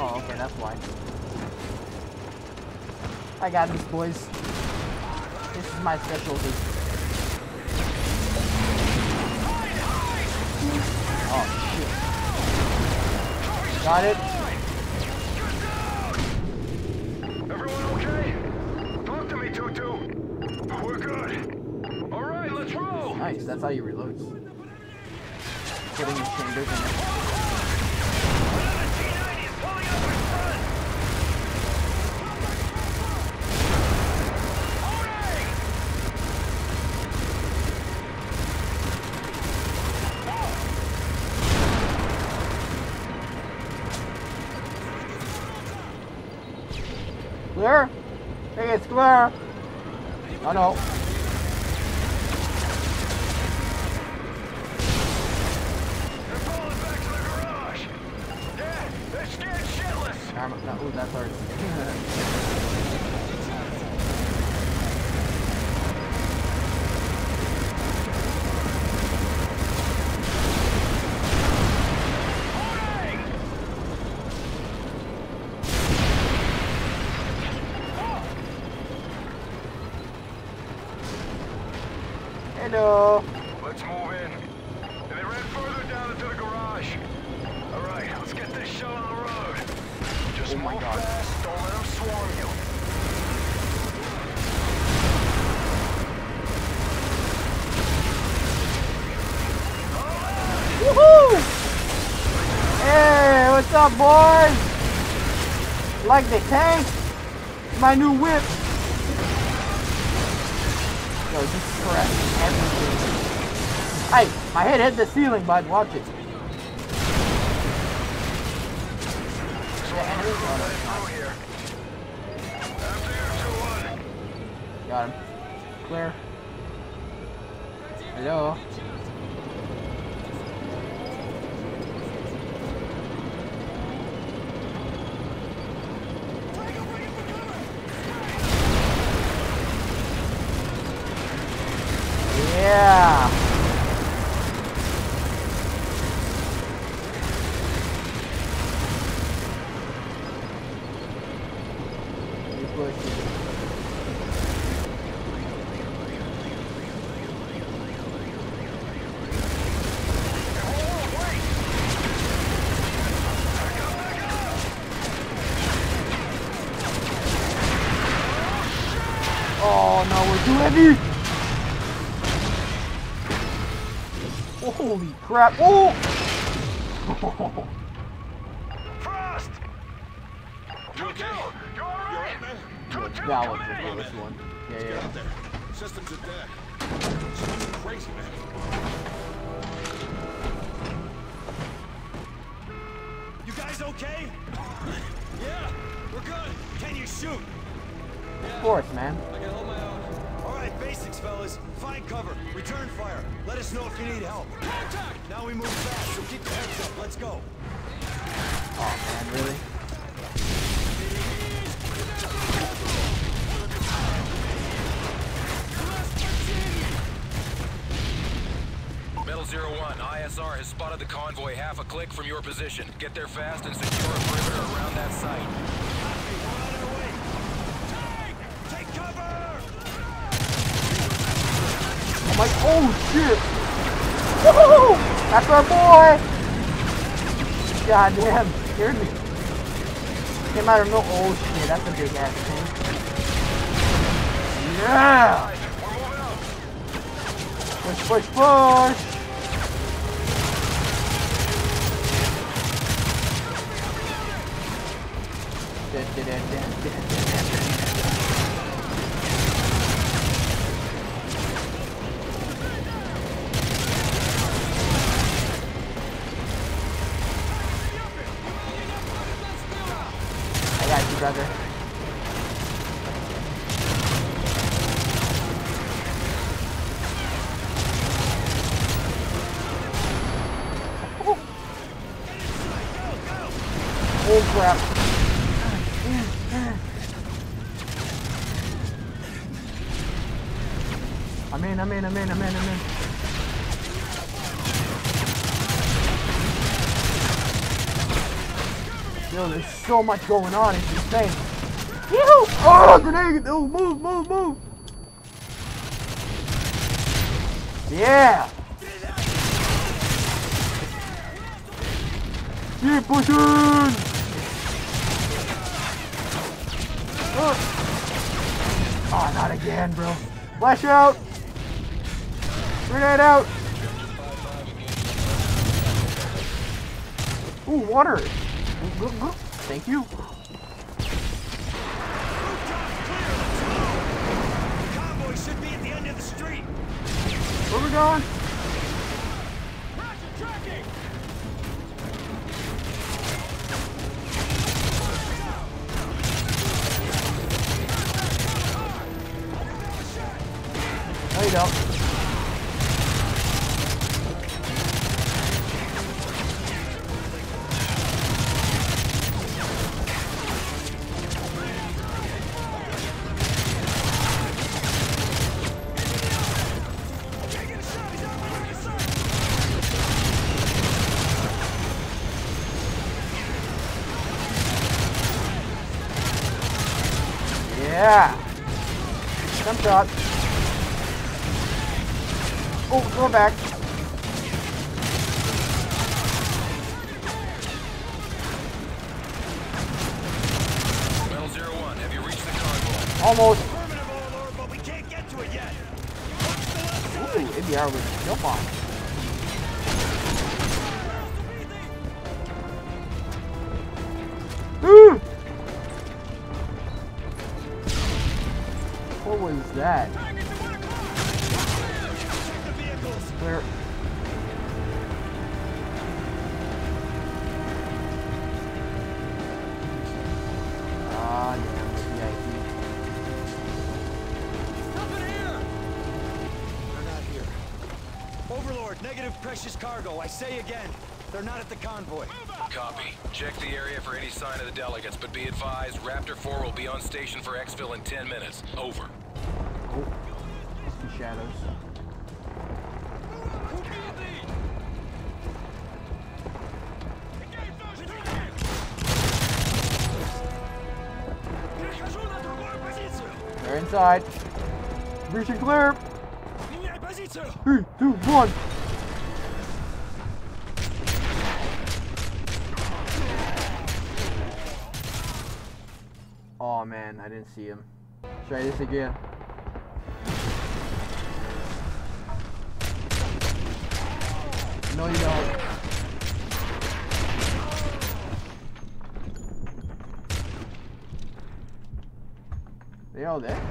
Oh, okay, that's why. I got these boys. This is my specialty. Oh, shit. Got it. Everyone okay? Talk to me, Tutu. We're good. All right, let's roll. Nice, that's how you reload. Putting his chambers in. Clear? I think it's clear. Oh no. They're falling back to the garage. Yeah, they're scared shitless. No, ooh, that hurts. Hello. Let's move in. And they ran further down into the garage. All right, let's get this show on the road. Just oh my move God. fast. Don't let them swarm you. Woohoo! Hey, what's up, boys? Like the tank? My new whip. Yo, this is correct. Everything. Hey, my head hit the ceiling, bud. Watch it. Got him. Clear. Hello. Yeah. You push it. Oh no, we're too heavy. Holy crap! Oh! Frost! You okay? You alright? Valid for this one. Yeah, yeah. Get out there. Systems are dead. She's crazy, man. You guys okay? Yeah, we're good. Can you shoot? Of course, man. I can hold my own. All right, basics, fellas. Find cover. Return fire. Let us know if you need help. Contact! Now we move fast, so keep your heads up. Let's go. Oh, man, really? Metal Zero One, I S R has spotted the convoy half a click from your position. Get there fast and secure a perimeter around that site. Take cover! I'm like, oh shit! Woohoo! That's our boy! God damn, scared me. Came out of no. Oh shit, that's a big ass thing. Yeah! Push, push, push! Da, da, da, da, da, da, da. I got you, brother. Oh crap. I'm in, I'm in, I'm in, I'm in, I'm in. Yo, there's so much going on. It's insane. Yoo-hoo! Oh, grenade! Oh, move, move, move! Yeah! Keep pushing! Oh. Oh, not again, bro. Flash out! Grenade out! Ooh, water! Thank you. Convoy should be at the end of the street. Where we going? Tracking. There you go. Yeah. Jump shot. Oh, go back. Metal zero one, have you reached the convoy? Almost. Affirmative, Overlord, but we can't get to it yet. Ooh, A B R with jump on. Ooh. What was that? Clear. Ah, damn, the V I P. Nothing here. They're not here. Overlord, negative precious cargo. I say again, they're not at the convoy. Copy. Check the area for any sign of the delegates, but be advised, Raptor four will be on station for exfil in ten minutes. Over. Oh, some shadows. They're inside. Breaching clear. Three, two, one. Oh man, I didn't see him. Try this again. No, you don't. They all there?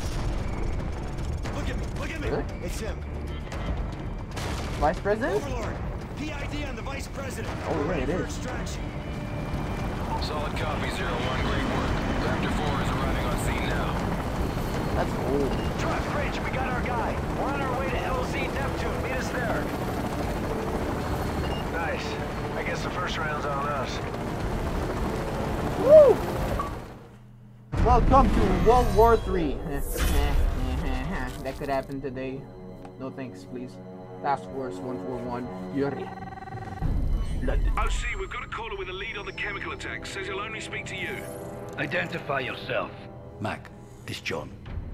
Look at me, look at me. Really? It's him. Vice President? Overlord, P I D on the Vice President. Oh, yeah, it is. Extraction. Solid copy, zero one. Great work. Raptor four is arriving on scene now. That's old. Truck bridge, we got our guy. We're on our way to L Z Neptune. Meet us there. Nice. I guess the first round's on us. Woo! Welcome to World War Three. That could happen today. No thanks, please. Task Force one forty-one, Yuri. London. O C, we've got a caller with a lead on the chemical attack. Says he'll only speak to you. Identify yourself. Mac, it's John.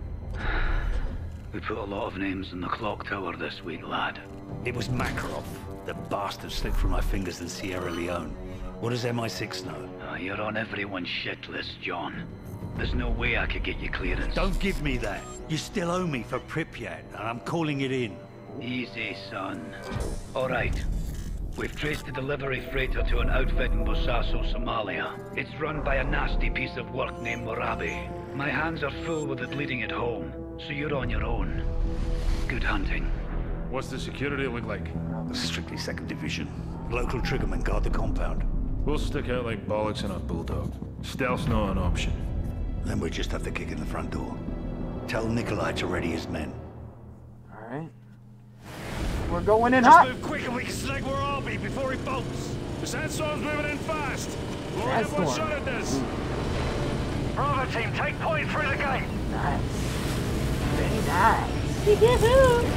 We put a lot of names in the clock tower this week, lad. It was Makarov. The bastard slipped through my fingers in Sierra Leone. What does M I six know? Oh, you're on everyone's shit list, John. There's no way I could get you clearance. Don't give me that. You still owe me for Pripyat, and I'm calling it in. Easy, son. All right. We've traced the delivery freighter to an outfit in Bosaso, Somalia. It's run by a nasty piece of work named Morabi. My hands are full with it leading it home, so you're on your own. Good hunting. What's the security look like? Strictly second division. Local triggermen guard the compound. We'll stick out like bollocks in a bulldog. Stealth's not an option. Then we just have to kick in the front door. Tell Nikolai to ready his men. Alright. We're going in Just hot. move quick and we can snag where I'll be before he bolts. The sandstorm's moving in fast. We'll have one Sandstorm. shot at this. Bravo team, take point through the gate. Nice. Very nice.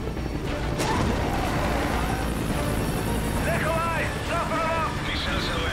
Nikolai, toughen him up. Mission S O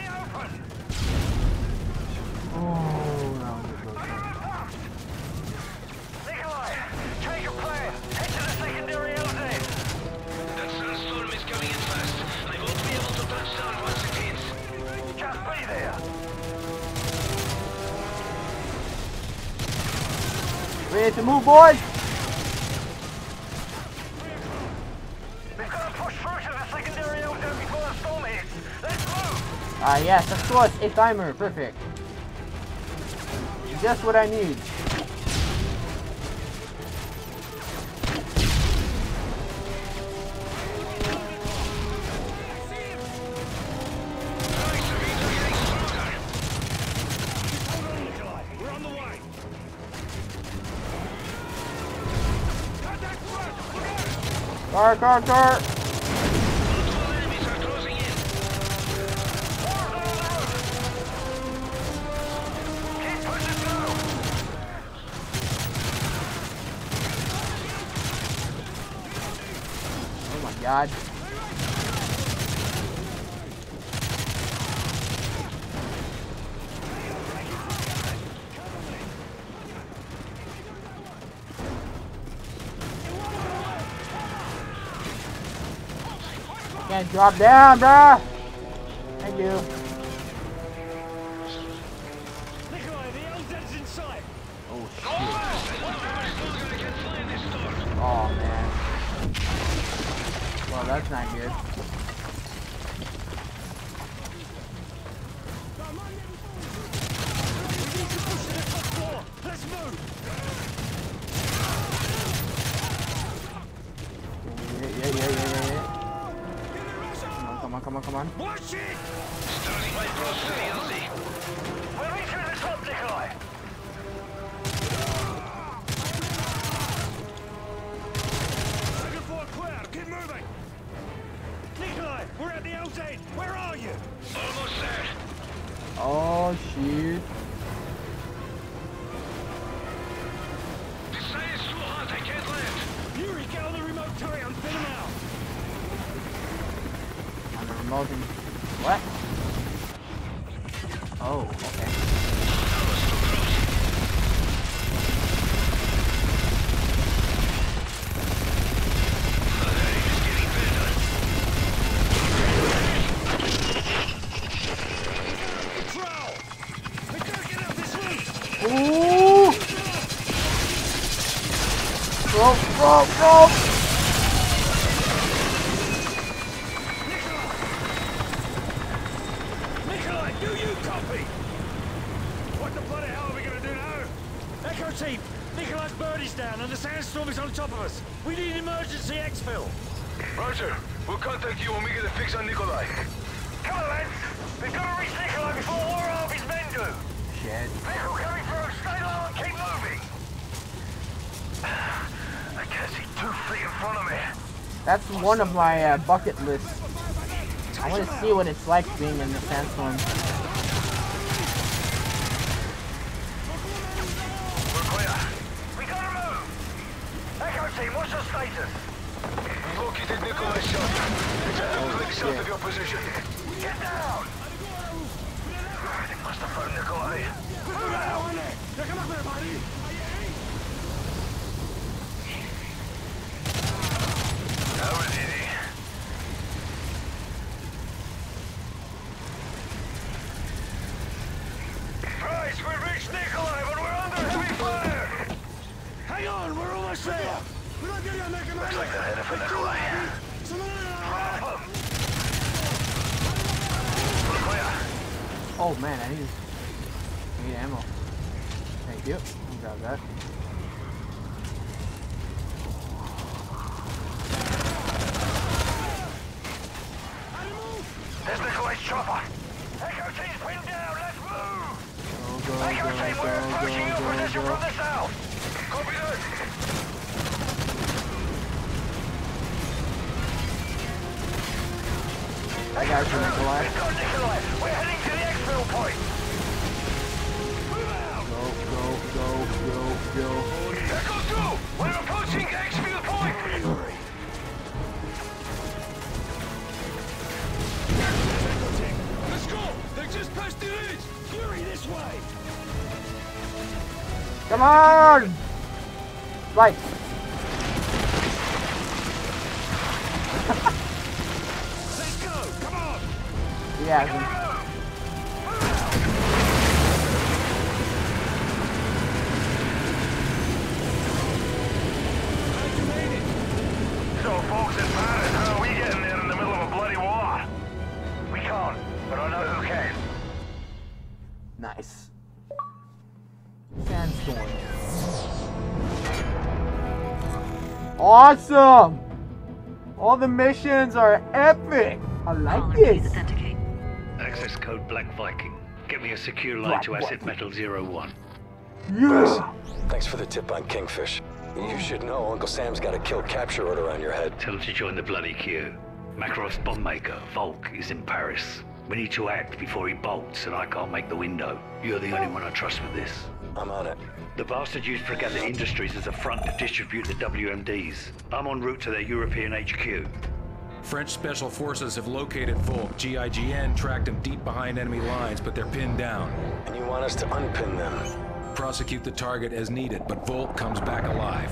Oh, that was a close one. Nikolai, change your plan. Head to the secondary L Z. That sandstorm is coming in fast. I won't be able to ready to move, boys? We've got to push through to the secondary L zone before the storm hits. Let's move! Ah, yes, of course. A timer. Perfect. Just what I need. Car, car, car! Oh my god. Can't drop down, bruh. Thank you. Nikolai, the L Z's in sight. Oh shit. Oh man. Well, that's not good. Let's move. Yeah, yeah, yeah, yeah, yeah. Come on, come on, come on. Watch it! Starting my approach to the L Z. We're reaching the top, Nikolai. Second floor clear. Keep moving. Nikolai, we're at the L Z. Where are you? Almost there. Oh shit. This side is too hot. I can't land. Yuri, get on the remote turret and thin him out. Remote. What? Oh, okay. Ooh! Rope, rope, rope! Do you copy? What the bloody hell are we gonna do now? Echo team, Nikolai's bird is down and the sandstorm is on top of us. We need emergency exfil. Roger. We'll contact you when we get a fix on Nikolai. Come on, lads. We've got to reach Nikolai before more of his men do. Shit. Vehicle coming through. Stay low and keep moving. I can't see two feet in front of me. That's one of my uh, bucket lists. I want to see what it's like being in the sandstorm. We're clear. We gotta move. Echo team, what's your status? We located Nikolai's shelter. It's a half click south of your position. Get down! They must have found Nikolai. Move out! How is he? Christ, we reached Nikolai, but we're under heavy fire! Hang on, we're almost there! Looks like they're headed for Nikolai. Drop him! We're clear. Oh man, I need, I need ammo. Thank you. I'll grab that. There's Nikolai's chopper! Echo team's pinned down, let's move! Go, go, Echo go, team, go, we're approaching go, your go, position go. from the south! Copy that! I got you, Nikolai. We've got Nikolai! We're heading to the exfil point! Go, go, go, go, go. Echo two! We're approaching exfil point! Let's go! They just passed the ridge! Yuri, this way! Come on! Right. Let's go! Come on! Yeah. Awesome! All the missions are epic! I like this! Access code Black Viking. Get me a secure line to Asset Metal zero one. Yeah! Thanks for the tip on Kingfish. You should know Uncle Sam's got a kill capture order on your head. Tell him to join the bloody queue. Makarov's bomb maker, Volk, is in Paris. We need to act before he bolts, and I can't make the window. You're the only one I trust with this. I'm on it. The bastard used Forgather Industries as a front to distribute the W M Ds. I'm en route to their European H Q. French Special Forces have located Volk. G I G N tracked them deep behind enemy lines, but they're pinned down. And you want us to unpin them? Prosecute the target as needed, but Volk comes back alive.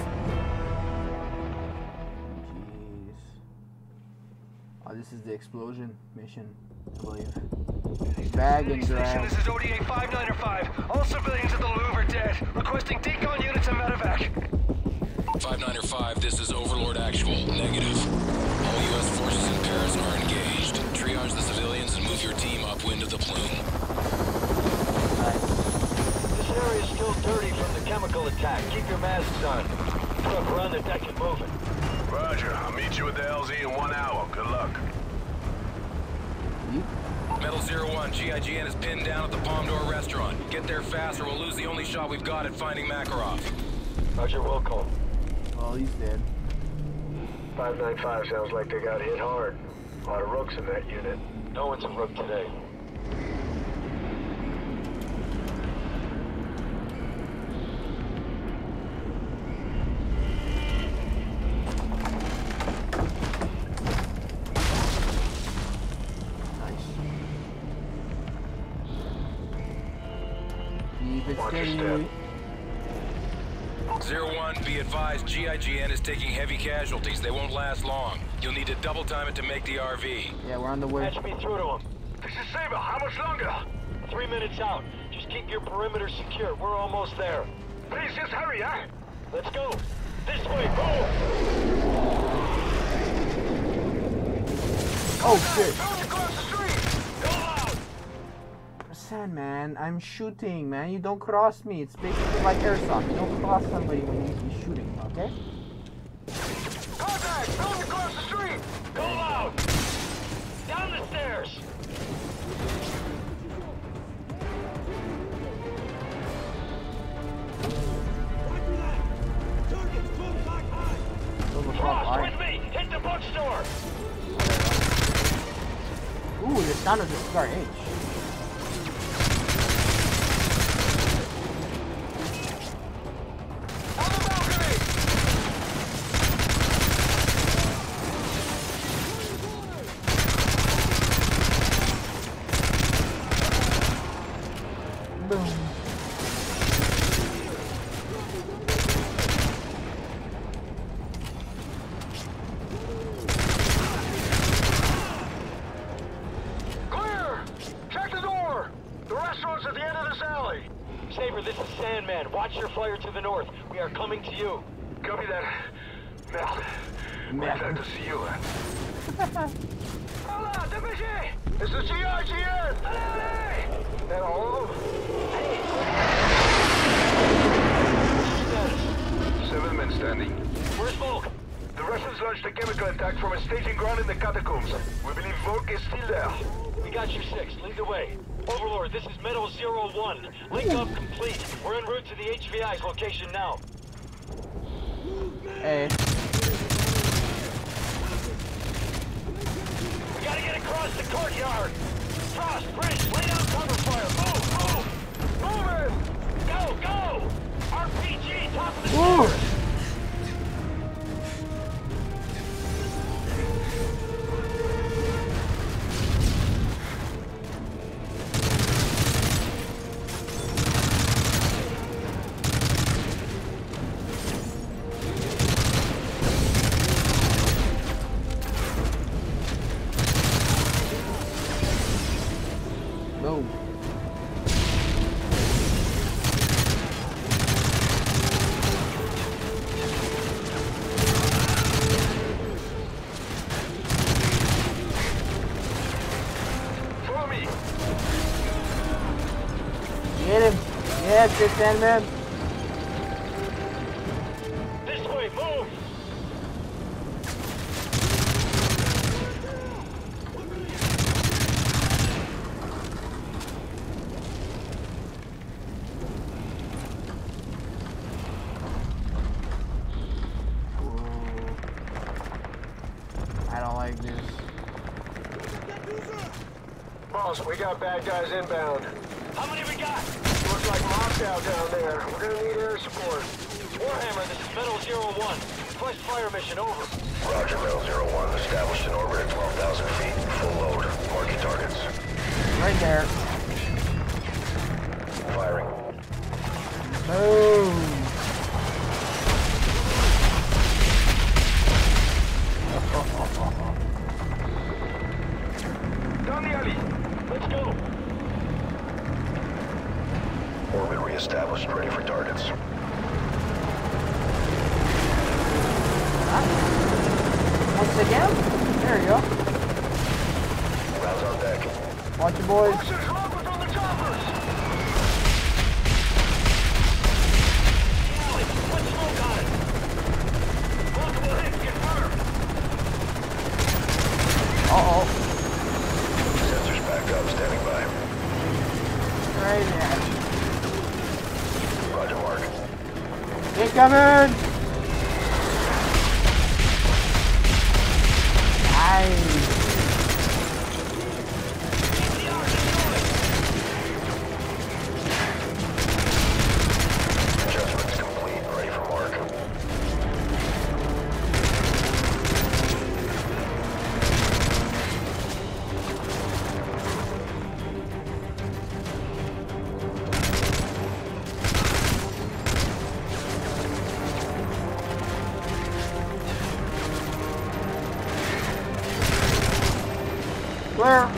Jeez. Oh, this is the explosion mission, I believe. Bag and grab. This is O D A five nine five. All civilians at the Louvre are dead. Requesting decon units and medevac. five nine five, this is Overlord Actual. Negative. All U S forces in Paris are engaged. Triage the civilians and move your team upwind of the plume. This area is still dirty from the chemical attack. Keep your masks on. Truck around the deck and moving. Roger. I'll meet you at the L Z in one hour. Good luck. Metal zero one, G I G N is pinned down at the Palm Door restaurant. Get there fast or we'll lose the only shot we've got at finding Makarov. Roger, Wilco. Oh, he's dead. five nine five sounds like they got hit hard. A lot of rooks in that unit. No one's a rook today. zero one, be advised, G I G N is taking heavy casualties. They won't last long. You'll need to double time it to make the R V. Yeah, we're on the way. Patch me through to him. This is Saber. How much longer? Three minutes out. Just keep your perimeter secure. We're almost there. Please, just hurry, huh? Let's go. This way, go! Oh, shit. Don't across the street! Go loud! Sandman, I'm shooting, man. You don't cross me. It's basically like airsoft. You don't cross somebody when you're shooting, okay? Contact! Don't across the street! Go loud! Down the stairs! Frost, with me! Hit the bookstore! Ooh, the sound of the Scar H. Watch your flyer to the north. We are coming to you. Copy that. Mel. We're glad to see you. Hola, Division! This is G I G N! Allez! Hello? Status. Seven men standing. Where's Volk? The Russians launched a chemical attack from a staging ground in the catacombs. We believe Volk is still there. We got you six. Lead the way. Overlord, this is Metal zero one. Link up complete. We're en route to the H V I's location now. Hey. We gotta get across the courtyard. Frost, Bridge, lay down cover fire. Move, move! Move it! Go, go! R P G, top of the stairs! Yes, good Sandman. This way, move! Boss, we got bad guys inbound. How many we got? Looks like mocked out down there. We're gonna need air support. Warhammer, this is Metal Zero One. Request fire mission, over. Roger, Metal Zero One. Established in orbit at twelve thousand feet. Full load. Marking targets. Right there. Firing. Boom. Down the alley. Let's go. Orbit reestablished. Ready for targets. Once again? There you go. Rounds on deck. Watch your boys. on the choppers! Put smoke on it. Multiple hits, confirmed. Uh-oh. Sensors back up, standing by. Right there. Roger, Mark. Incoming! Nice. Adjustments complete. Ready for mark. Where?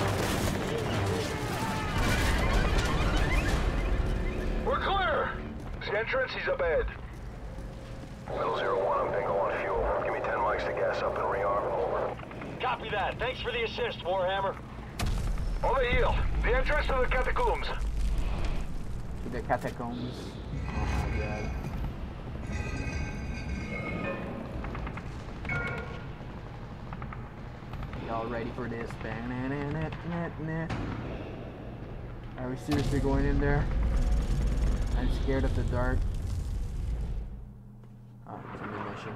We're clear! The entrance, he's up ahead. Metal Zero One, I'm bingo on fuel. Give me ten mics to gas up and rearm. Over. Copy that. Thanks for the assist, Warhammer. On the heel. The entrance to the catacombs. The catacombs. Oh my god. Y'all ready for this? Are we seriously going in there? I'm scared of the dark. Oh, it's ammunition.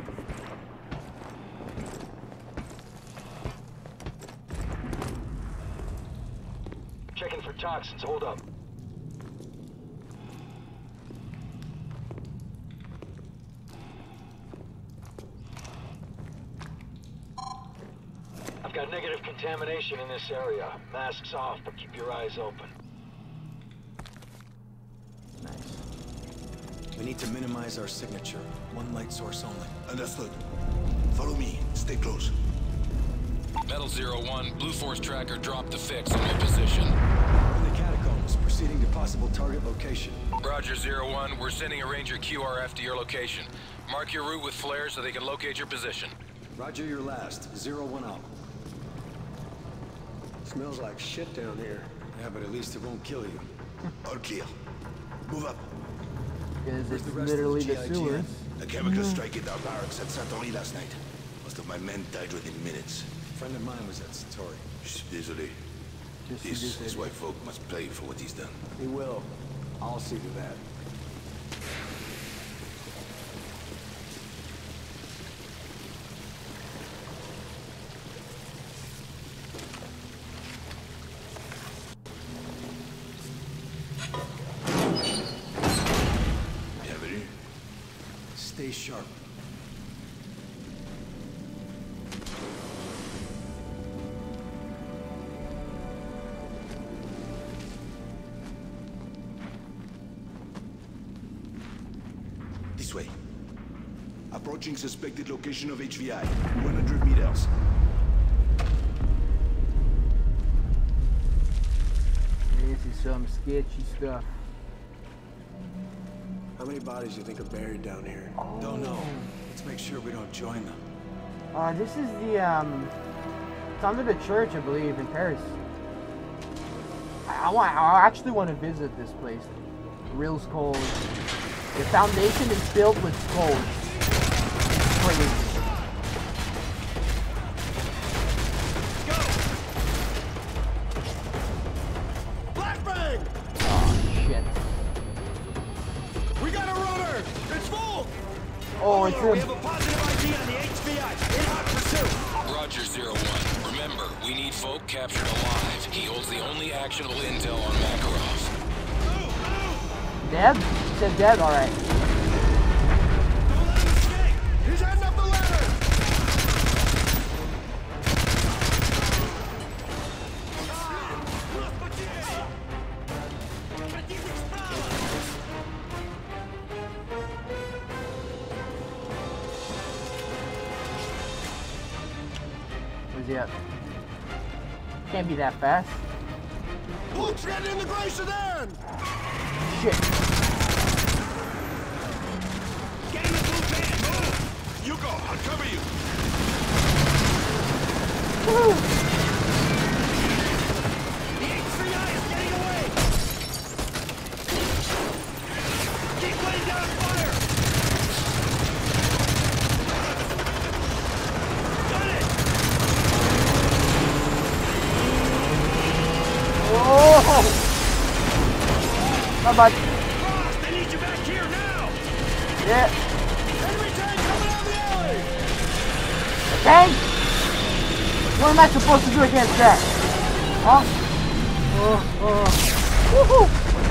Checking for toxins. Hold up. I've got negative contamination in this area. Masks off, but keep your eyes open. We need to minimize our signature. One light source only. Understood. Follow me. Stay close. Metal Zero One, Blue Force Tracker dropped the fix in your position. In the catacombs, proceeding to possible target location. Roger, Zero One. We're sending a Ranger Q R F to your location. Mark your route with flares so they can locate your position. Roger, your last. Zero One out. Smells like shit down here. Yeah, but at least it won't kill you. All clear. Move up. Because it's the rest literally of the the G I G? sewers. A chemical strike at our barracks at Satori last night. Most of my men died within minutes. A friend of mine was at Satori. Je suis désolé. Just This, this this idiot. white folk must pay for what he's done. He will. I'll see to that. Bienvenue. Stay sharp. This way. Approaching suspected location of H V I. one hundred meters. This is some sketchy stuff. How many bodies do you think are buried down here? Oh. Don't know. Let's make sure we don't join them. Uh, this is the, um... It's under the church, I believe, in Paris. I, I want. I actually want to visit this place. Real skulls. The foundation is filled with skulls. It's crazy. Flashbang! Oh, shit. We got a runner! It's full! Oh, it's We in. have a positive I D on the H V I. In hot pursuit. Roger, Zero One. Remember, we need folk captured alive. He holds the only actionable intel on Makarov. Dead? You said dead? Alright. He's heading up the ladder! Where's he at? Can't be that fast. Luke's getting in the gray sedan! Shit. Get in the blue van! Move! You go, I'll cover you! Woo! The H three I is getting away! Keep laying down fire! Got it! Oh! How much? Frost, they need you back here now! Yeah. Enemy tank coming out of the alley! A tank? What am I supposed to do against that? Huh? Oh, oh. Woohoo!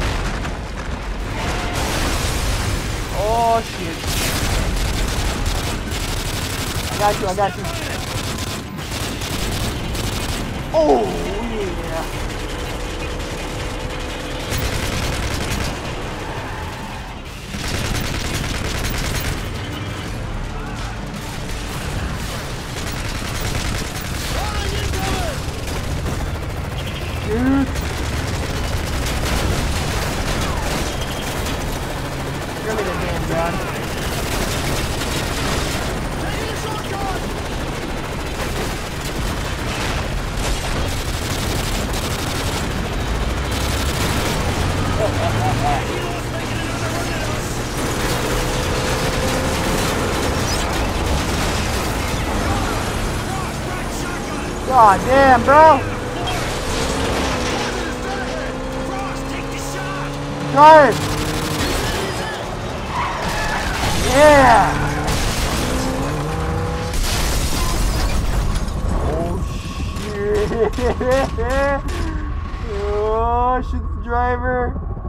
Oh shit. I got you, I got you. Oh yeah. Dude. Give me the damn gun. God damn, bro. Guard! Yeah! Oh shit! Oh, shoot the driver!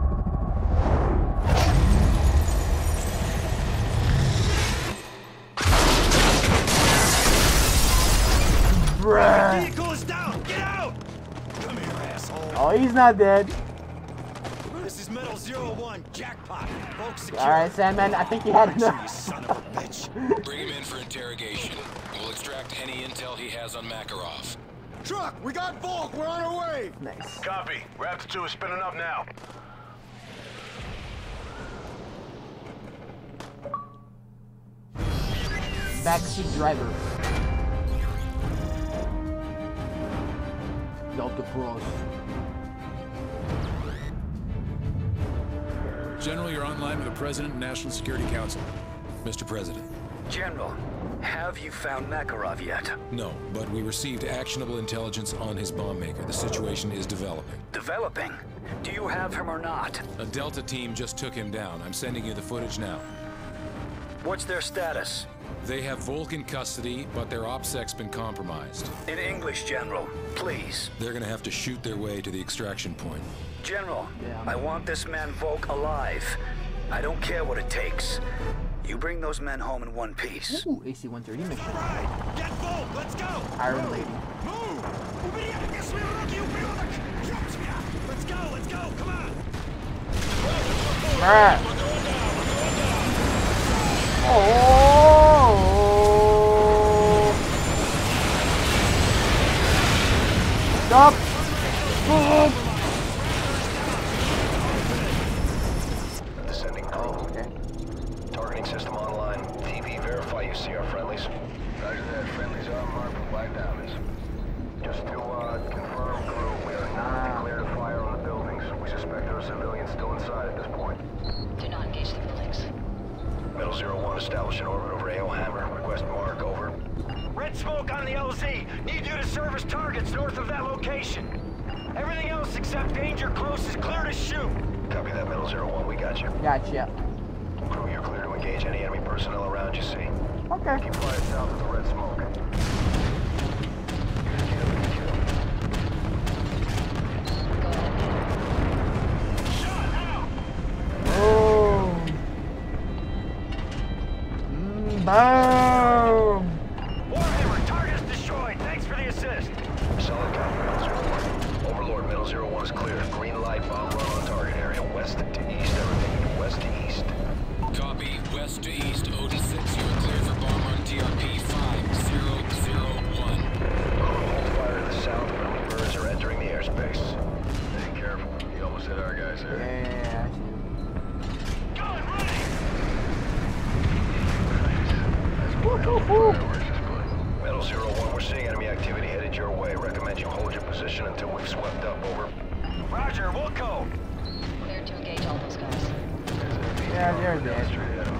Bruh! The vehicle is down! Get out! Come here, asshole! Oh, he's not dead. This is Metal Zero One, jackpot. Folks, secure. Alright, Sandman, I think you had enough. You son of a bitch. Bring him in for interrogation. We'll extract any intel he has on Makarov. Truck, we got Volk. We're on our way. Nice. Copy. Raptor two is spinning up now. Backseat driver. Delta Pros. General, you're online with the President and National Security Council. Mister President. General, have you found Makarov yet? No, but we received actionable intelligence on his bomb maker. The situation is developing. Developing? Do you have him or not? A Delta team just took him down. I'm sending you the footage now. What's their status? They have Volk in custody, but their OPSEC's been compromised. In English, General, please. They're gonna have to shoot their way to the extraction point. General, yeah. I want this man Volk alive. I don't care what it takes. You bring those men home in one piece. Ooh, A C one thirty mission. All right, get Volk, let's go. Iron Lady. Move! Let's go, let's go, come on. Bruh. Oh. Stop. Oh. Descending crew. Oh, okay. Targeting system online. T V, verify you see our friendlies. Roger that. Friendlies are marked with black diamonds. Just to uh, confirm, crew, we are not declared a fire on the buildings. We suspect there are civilians still inside at this point. Do not engage the buildings. Metal Zero One established an orbit over A O Hammer. Request mark, over. Red smoke on the L Z. Need you to service targets north of that location. Everything else except danger close is clear to shoot. Copy that, Metal Zero One. We got you. Gotcha. Crew, you're clear to engage any enemy personnel around you see. Okay. Keep quiet south of the red smoke. clear. Green light, bomb run on target area. West to east, everything. West to east. Copy. West to east. Odin six, you are clear for bomb run T R P five zero zero one. Hold fire to the south. Friendly birds are entering the airspace. Be careful. You almost hit our guys there. Yeah, Metal zero one, we're seeing enemy activity headed your way. Recommend you hold your position until we've swept up. Over. Roger, we'll go. Clear to engage all those guys. yeah, they're dead.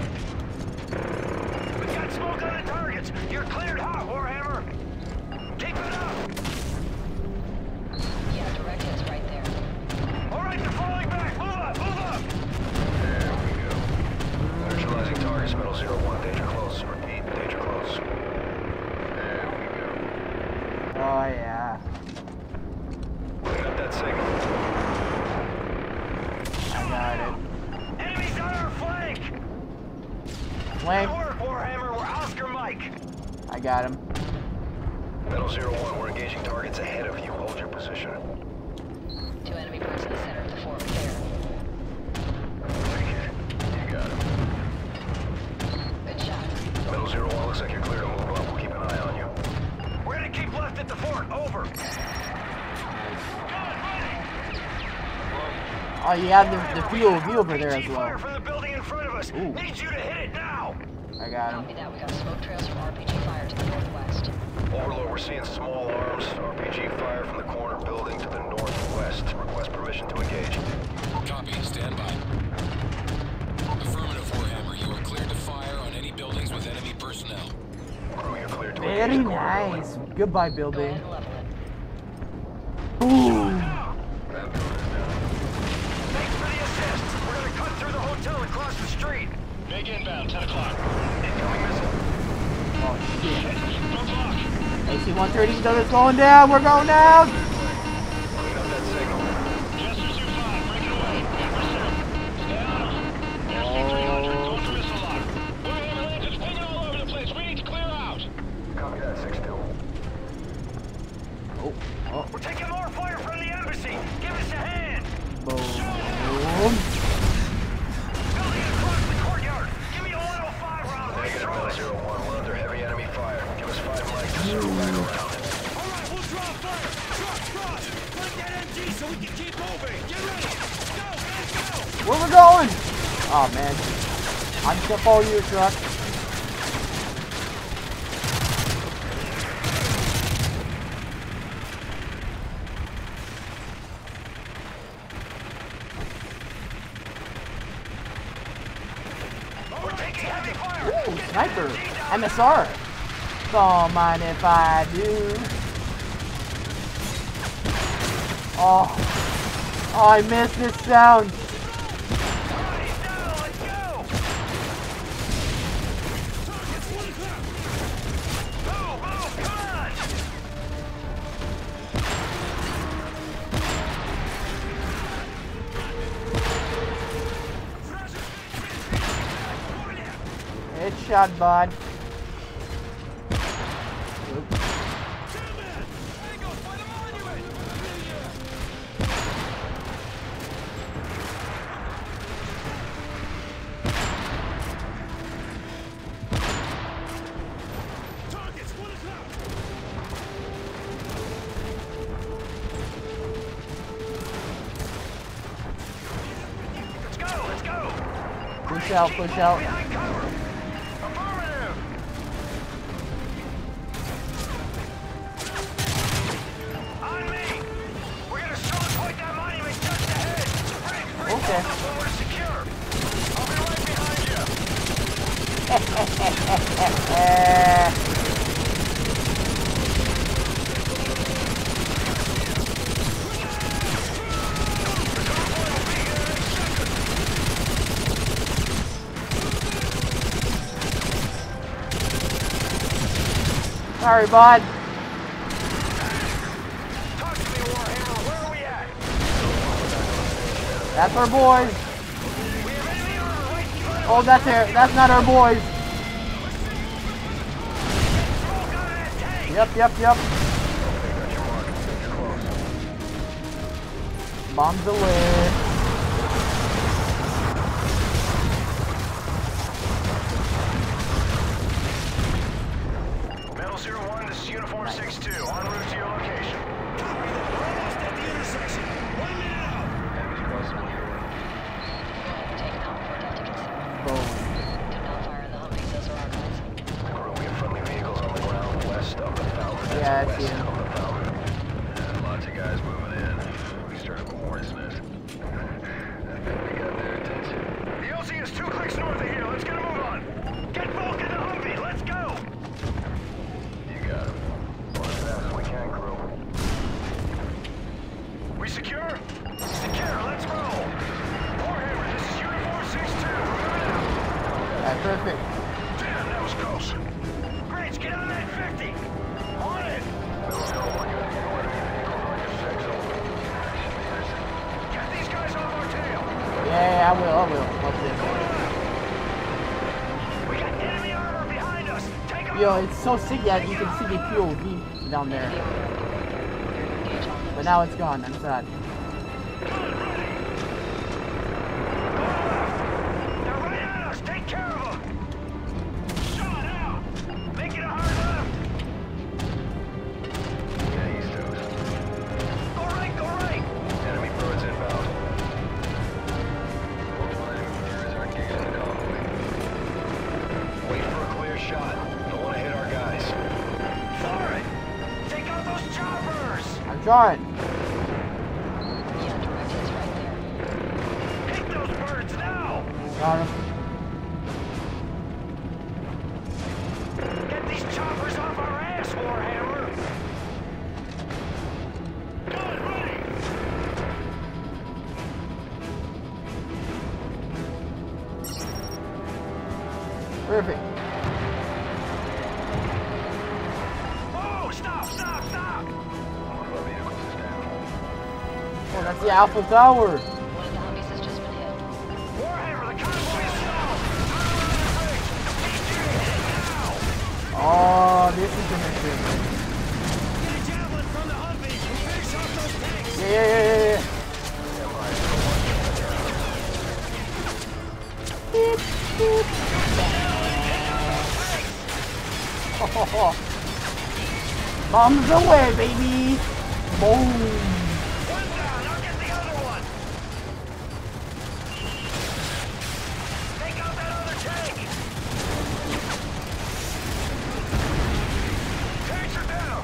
We got smoke on the targets. You're cleared hot, Warhammer. Keep it up. Yeah, direct hit's right there. All right, they're falling back. Move up, move up. There we go. Neutralizing targets, Metal zero one. Danger close. Repeat, danger close. There we go. Oh yeah. Clean up that signal. I got it. Enemies on our flank. Flank. Good work, Warhammer. We're Oscar Mike. I got him. Metal zero one, we're engaging targets ahead of you. Hold your position. Two enemy birds in the center of the fort there. You got him. Good shot. Metal zero one, looks like you're clear to move up. We'll keep an eye on you. We're gonna keep left at the fort. Over. Oh, you have the, the P O V over there as well. Fire from the building in front of us. Ooh. Need you to hit it now. I got him. Copy that. We got smoke trails from R P G fire to the northwest. Overlord, we're seeing small arms. R P G fire from the corner building to the northwest. Request permission to engage. Copy. Stand by. Affirmative, Warhammer. You are cleared to fire on any buildings with enemy personnel. Crew, you're cleared to Very engage the corner nice. building. Goodbye, building. Ooh. Thanks for the assist. We're gonna cut through the hotel across the street. Make inbound, ten o'clock. Incoming missile. Oh shit. Don't block. A C one thirty, it's going down. We're going down. Clean up that signal. Jester two five, breaking away. Get pursuit. Stay on them. Airstream three hundred, going for missile lock. Warhammer engines pinging all over the place. We need to clear out. Copy that, six two. Oh, oh. We're taking more fire from the embassy. Give us a hand. Boom. Building across the courtyard. Give me a one oh five round right Negative, through Metal it. zero one, we're under heavy enemy fire. Give us five mics to circle back around. All right, we'll draw fire. Truck, cross. Flank that M G so we can keep moving. Get ready. Go, guys, go. Where we going? Oh man. I'm just gonna follow your truck. We're taking heavy fire. Ooh, sniper. M S R. Don't mind if I do. Oh. Oh, I missed this sound. Everybody's down. Let's go. Move, move, come on. Headshot, bud. Let's go, let's go. Push out, push out. Behind cover. Affirmative. On me. We're gonna strong point that monument just ahead. Break, break Okay. off when we're secure. I'll be right behind you. Sorry, bud. Talk to me, Warhammer. Where are we at? That's our boys. We have enemy armor right in front of Oh, that's our, that's not our boys. Smoke out of that tank. Yep, yep, yep. Bombs away. Metal zero one, this is Uniform six two, en route to your location. Copy that. We're almost at the intersection. One minute out. Enemies crossing the Yuri. Taken out. We're about to consider. Boom. Do not fire the Humvees. Those are our guys. Crew, we have friendly vehicles on the ground west of the Fowler. That's Yeah, I west see 'em. of the Fowler. And lots of guys moving in. We started a hornet's nest. I think we got their attention. The L Z is two clicks north of here. Let's get a move on. Get Volk in the Humvee. Let's go. You got him. Run as fast as we can, crew. We secure? Secure. Let's roll. Warhammer, this is Uniform six two. Moving out. Alright, perfect. Damn, that was close. Great, get on that fifty. On it. Let's go. We're good. You know what? Vehicles on your six. Get these guys off our tail. Yeah, I will, I will. I'll do it. We got enemy armor behind us. Take them Yo, out. it's so sick that you can see the P O V down there. But now it's gone, I'm sad. They're right at us. Take care of them. Shot out. Make it a hard left. Yeah, east of us. Go right, go right. Enemy birds inbound. Here's our gig in the convoy. Wait for a clear shot. Don't want to hit our guys. Fire it. Take out those choppers. I'm trying. Yeah, direct hits right there. Hit those birds now. Got him. Get these choppers off our ass, Warhammer. Gun ready. Perfect. Oh, stop, stop, stop. One of our vehicles is down. Oh, that's the Alpha Tower. One of the Humvees has just been hit. Warhammer, the convoy is slow. Now. Oh, this is interesting. Get a javelin from the Humvee. Finish off those tanks. Yeah, yeah, yeah, yeah, yeah. Beep, beep. Oh, bombs away, baby. Boom. One down. I'll get the other one. Take out that other tank. Tanks are down.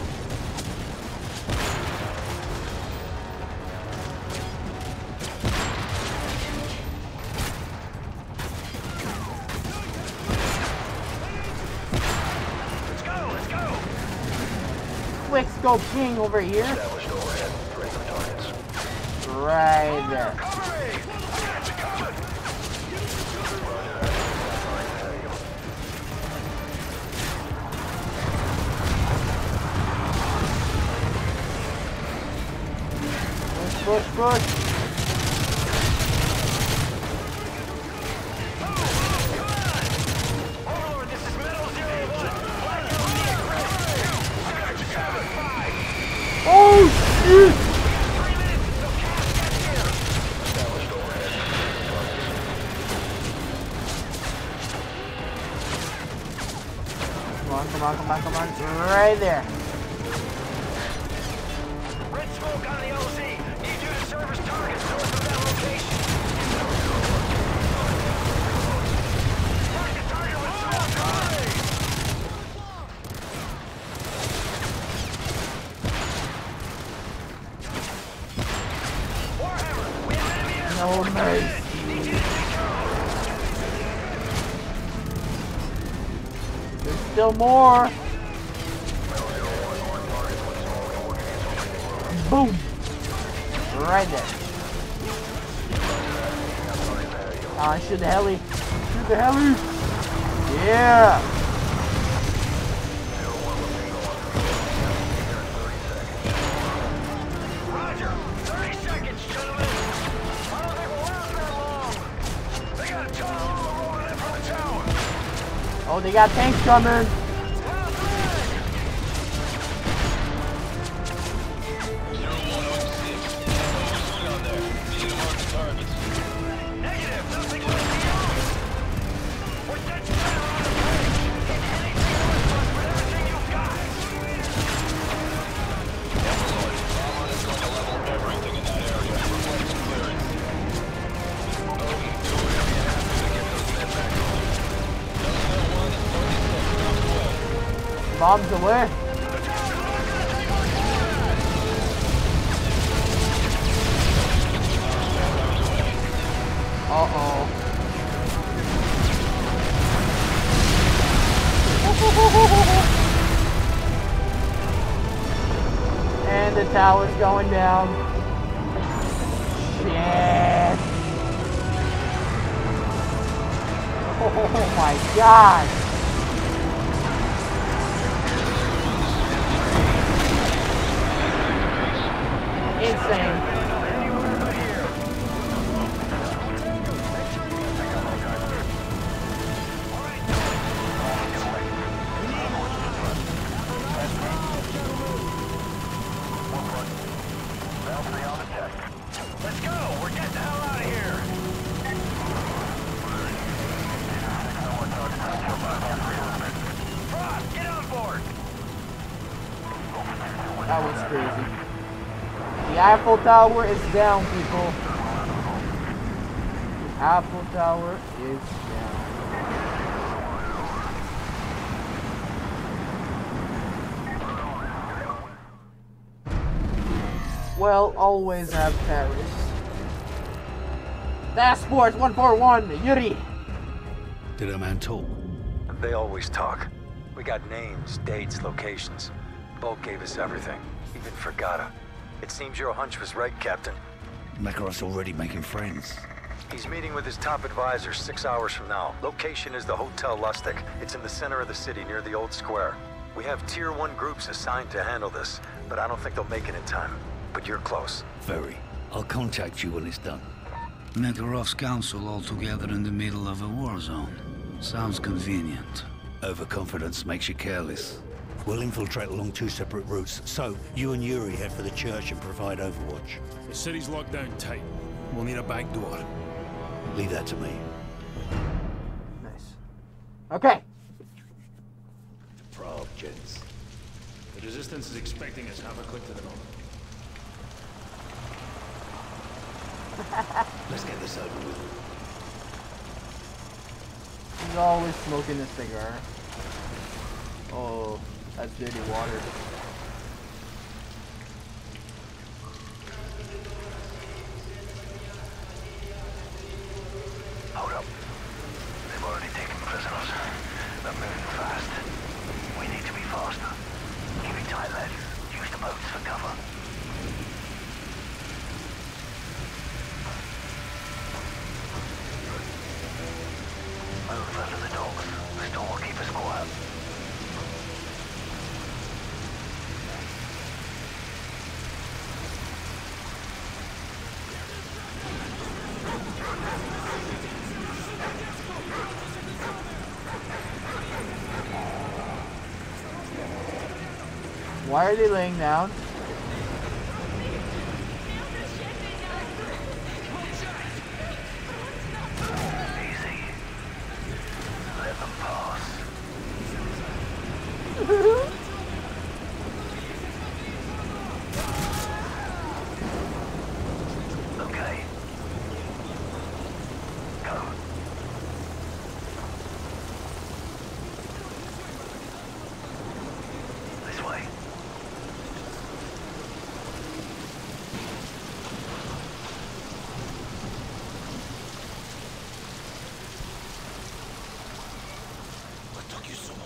Let's go, let's go. Quick scope king over here. Established overhead. Ready for targets. Right there. Cover me. I got you covered. Push, push, push. Overlord, this is Metal zero one. Black L Z, I got you covered. Five. Oh, shit. Three minutes until Cass gets here. Established overhead. Come on, come on, come on, come on. Right there. Red smoke on the L Z. Need you to service targets north of that location. Mark the target with smoke. Hurry! Warhammer, we have enemy air No support. mercy. Need you to take care There's still more. Boom. Right there. Ah, shoot the heli. Shoot the heli. Yeah. Roger. thirty seconds, gentlemen. I don't think we'll last that long. They got a ton of armor rolling in from the tower. Oh, they got tanks coming. Bombs away. Uh-oh. And the tower's going down. Yes! Oh my god! Insane. Let's go! We're getting the hell out of here! Frost, get on board! That was crazy. The Eiffel Tower is down, people. The Eiffel Tower is down. Well, always have Paris. That's Sports one forty-one, Yuri. Did a man talk? They always talk. We got names, dates, locations. Bulk gave us everything, even Fragata. It seems your hunch was right, Captain. Makarov's already making friends. He's meeting with his top advisor six hours from now. Location is the Hotel Lustig. It's in the center of the city near the old square. We have tier one groups assigned to handle this, but I don't think they'll make it in time. But you're close. Very. I'll contact you when it's done. Makarov's council all together in the middle of a war zone. Sounds convenient. Overconfidence makes you careless. We'll infiltrate along two separate routes, so you and Yuri head for the church and provide overwatch. The city's locked down tight. We'll need a back door. Leave that to me. Nice. Okay. Proud, gents. The resistance is expecting us half a click to the north. Let's get this over with. He's always smoking a cigar. Oh, that's dirty water. Hold up. They've already taken prisoners. They're moving fast. We need to be faster. Keep it tight, lads. Use the boats for cover. Move under the docks. The storm will keep us quiet. Why are they laying down? Easy. Let them pass. Okay. Go. This way. What took you so long?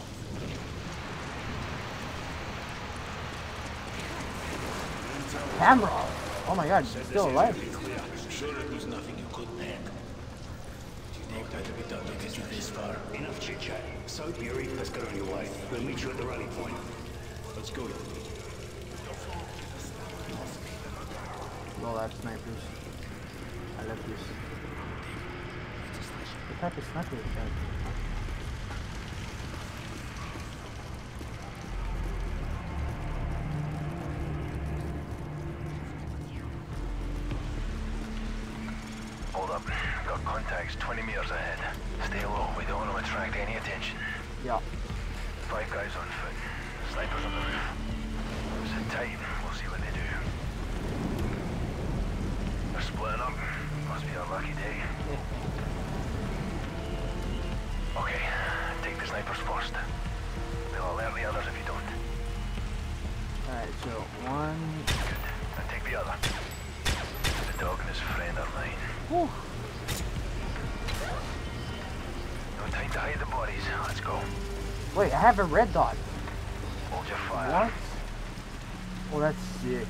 Camera! Oh my god, she's still alive. Sure it was nothing you couldn't handle. Do you think that to be done to get you this far? Enough chit chat. So, Yuri, let's get on your way. We'll meet you at the rally point. Let's go. Oh, that's snipers. I love this. What type of sniper is that? Hold up. Got contacts twenty meters ahead. Stay low. We don't want to attract any attention. Yeah. Five guys on foot. Snipers on the roof. Sit tight. We'll see what they do. They're splitting up. Must be a lucky day. Okay. Take the snipers first. They'll alert the others if you don't Whew. No time to hide the bodies. Let's go. Wait, I have a red dot. Hold your fire. What? Oh, that's sick.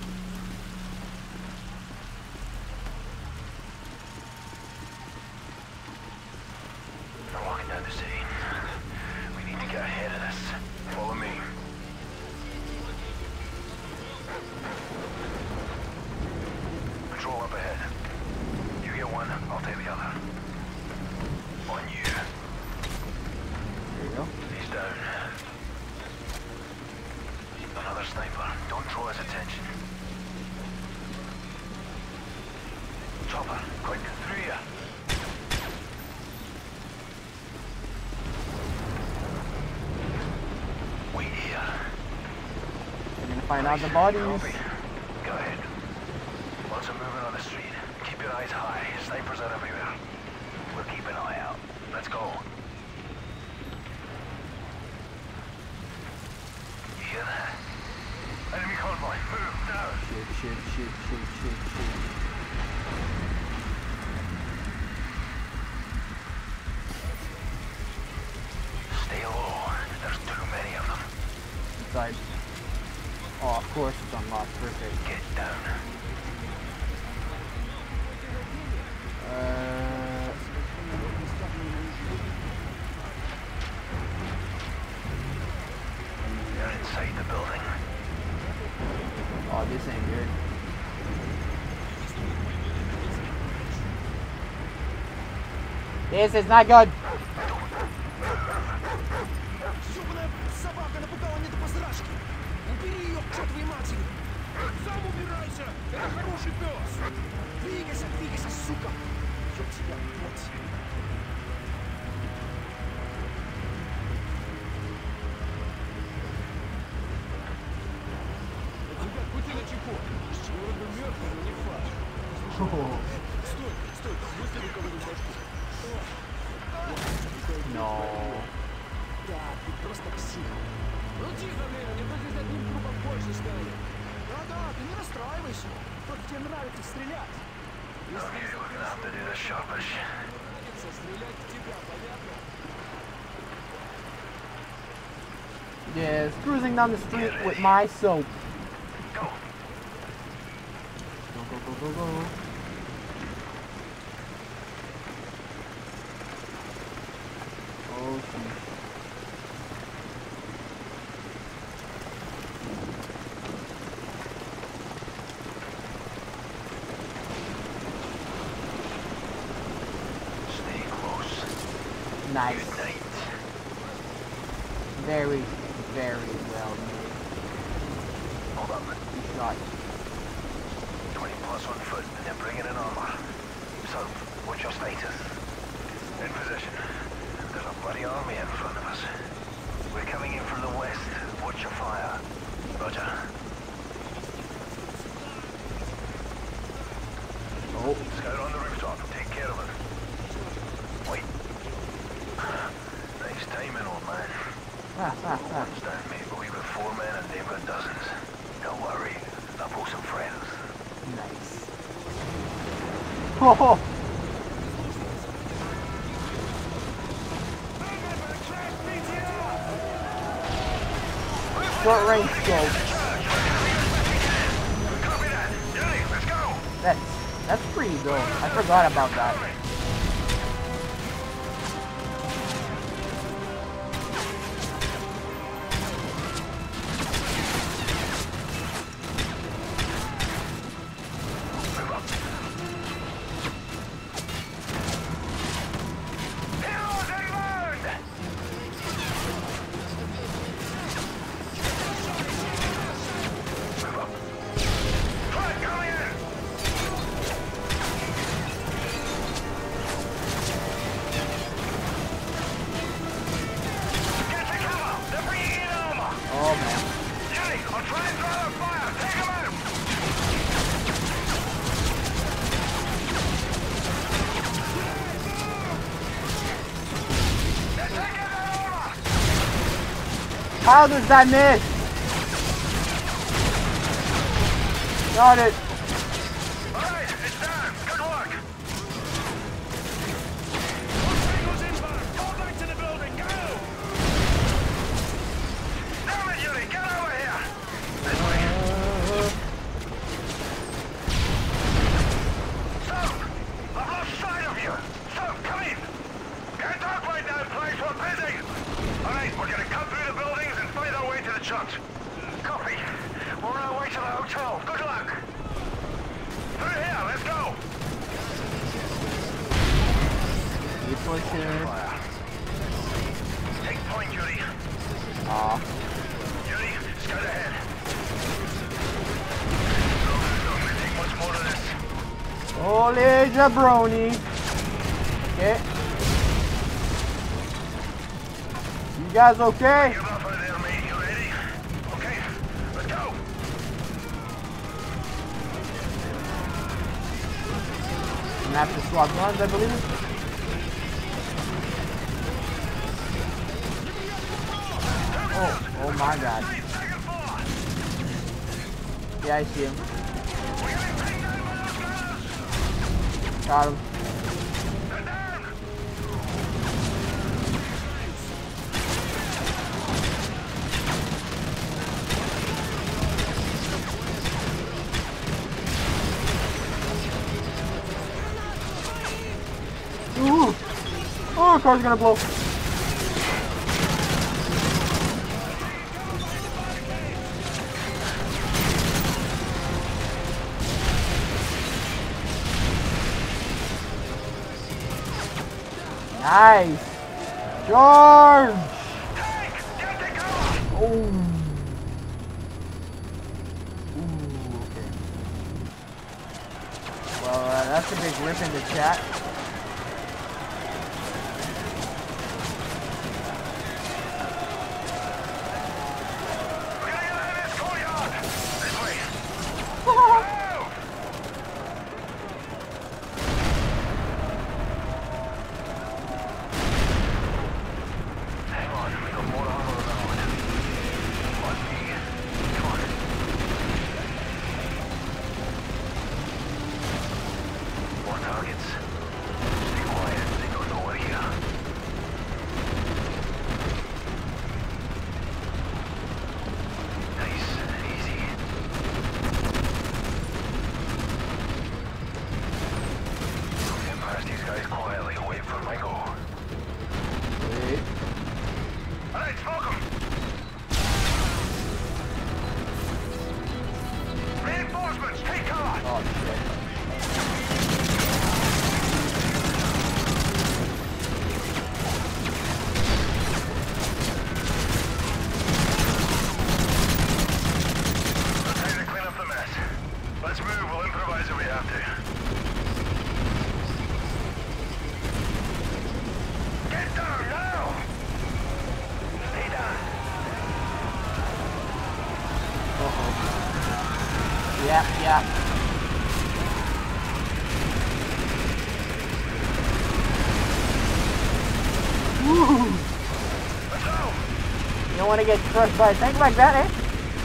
We're walking down the city. We need to get ahead of this. Follow me. Patrol up ahead. You get one, I'll take the other. On you. There you go. He's down. Another sniper. Don't draw his attention. Chopper, quick, through you. Wait here. We're gonna find out the bodies. Copy. Go ahead. Lots of movement on the street. Keep your eyes high. Snipers are everywhere. We'll keep an eye out. Let's go. You hear that? Enemy convoy. Move now. Shoot, shoot, shoot, shoot, shoot, shoot. Stay low. There's too many of them. Inside. Oh, of course it's unlocked. Perfect. Get down. Uh. They're inside the building. Oh, this ain't good. This is not good. Ёбаная собака напугала мне до посрачки. Убери ее к чертовой матери. Сам убирайся. Это хороший пес. Двигайся, двигайся, сука. Ёб тебя, вот. Ребят, будьте начеку. Вроде мертвый, но не факт. Стой, стой, быстро руководить башку. No. Да, ты просто псих. Ну тихо, Лена, мне только одним трупом больше стали. Да-да, ты не расстраивайся. Только тебе нравится стрелять. Если Okay, we're gonna have to do this sharpish. нравится стрелять в тебя, понятно? Yes, cruising down the street with my soap. Go. Go, go, go, go, go. Oh, shoot. Stay close. Nice. Good night. Very, very well made. Hold up. Good shot. twenty plus on foot, and they're bringing in armor. So, what's your status? In position. There's a bloody army in front of us. We're coming in from the west. Watch your fire. Roger. Oh. Scout on the rooftop. Take care of it. Wait. Nice timing, old man. Ah, ah, ah. Understand me, but we've got four men and they've got dozens. Don't worry. I'll pull some friends. Nice. Oh. Short range scope. That's that's pretty good. I forgot about that. How does that miss? Got it. Alright, it's done. Good work. for sure. Take point, Yuri. Aw. Yuri, scout ahead. Take much more of this. Holy jabroni. Okay. You guys okay? Get off of there, mate. You ready? Okay, let's go. I'm gonna have to swap guns, I believe. Oh, oh my god. Yeah, I see him. Got him. Ooh. Oh, the car's gonna blow. Nice. Charge. Oh. Ooh, okay. Well, uh, that's a big rip in the chat. Yeah, yeah. Woo! You don't want to get crushed by a tank like that, eh?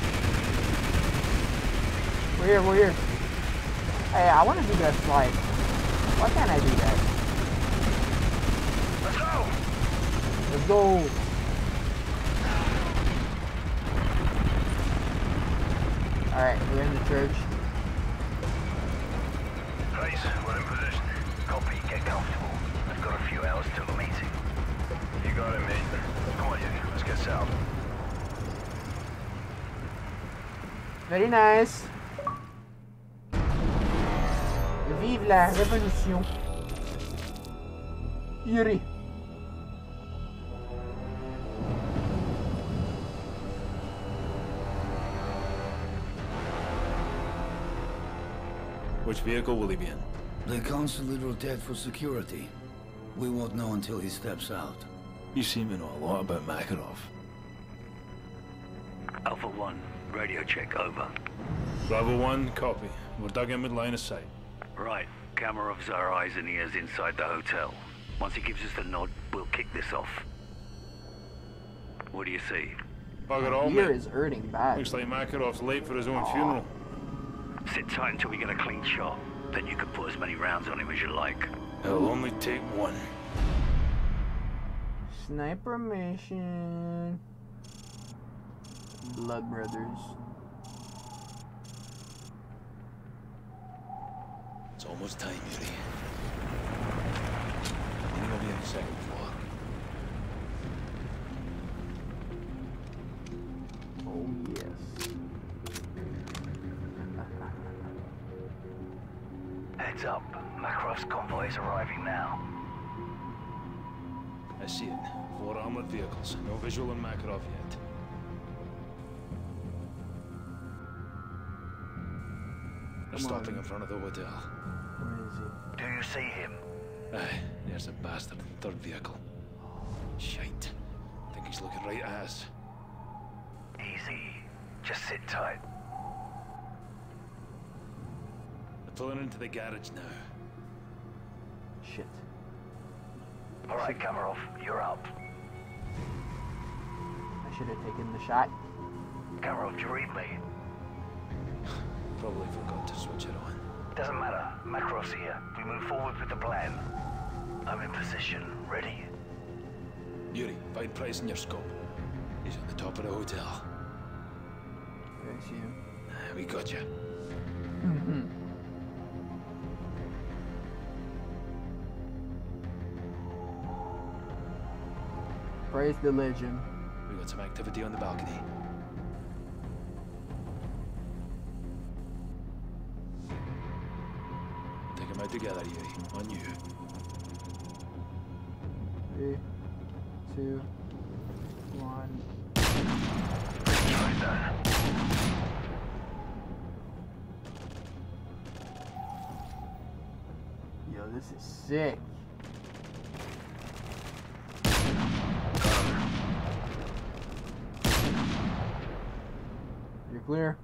We're here, we're here. Hey, I want to do that slide. Why can't I do that? Let's go! Let's go! Alright, we're in the church. Right, we're in position. Copy, get comfortable. I've got a few hours till the meeting. You got it, mate. Come on, Yuri, let's get south. Very nice. Vive la révolution. Yuri. Which vehicle will he be in? The consulate rotate for security. We won't know until he steps out. You seem to know a lot about Makarov. Alpha one, radio check, over. Bravo one, copy. We're dug in with line of sight. Right, Kamarov's our eyes and ears inside the hotel. Once he gives us the nod, we'll kick this off. What do you see? Bugger all, Ear mate. is hurting bad. Looks like Makarov's late for his own Aww. funeral. Sit tight until we get a clean shot. Then you can put as many rounds on him as you like. It'll only take one. Sniper mission. Blood Brothers. It's almost time, Yuri. I think I'll be on the second floor. Oh, yes. Heads up. Makarov's convoy is arriving now. I see it. Four armored vehicles. No visual on Makarov yet. They're stopping in front of the hotel. Where is he? Do you see him? Aye, there's a bastard. Third vehicle. Shite. Think he's looking right at us. Easy. Just sit tight. They're pulling into the garage now. Shit. All right, Kamarov, you're up. I should have taken the shot. Kamarov, do you read me? Probably forgot to switch it on. Doesn't matter. Makarov's here. We move forward with the plan. I'm in position. Ready? Yuri, find Price in your scope. He's on the top of the hotel. I see him. We got you. Mm-hmm. Praise the legend. We got some activity on the balcony. Take them out together, Yuri. On you. Three, two, one. Yo, this is sick. You're clear.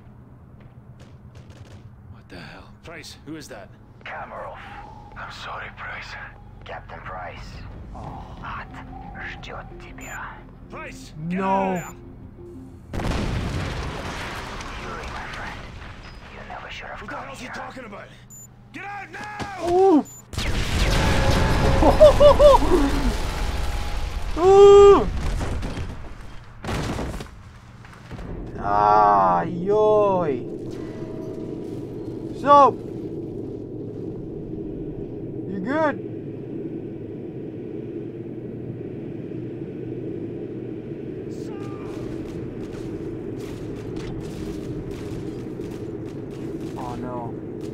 What the hell? Price, who is that? Kamarov. I'm sorry, Price. Captain Price. Oh. Ад ждет тебя. Price! No. Yuri, my friend. You never should have What the come hell's he here. talking about? Get out now! Ooh! Ooh! Ah, yoy! So, you good? Oh no.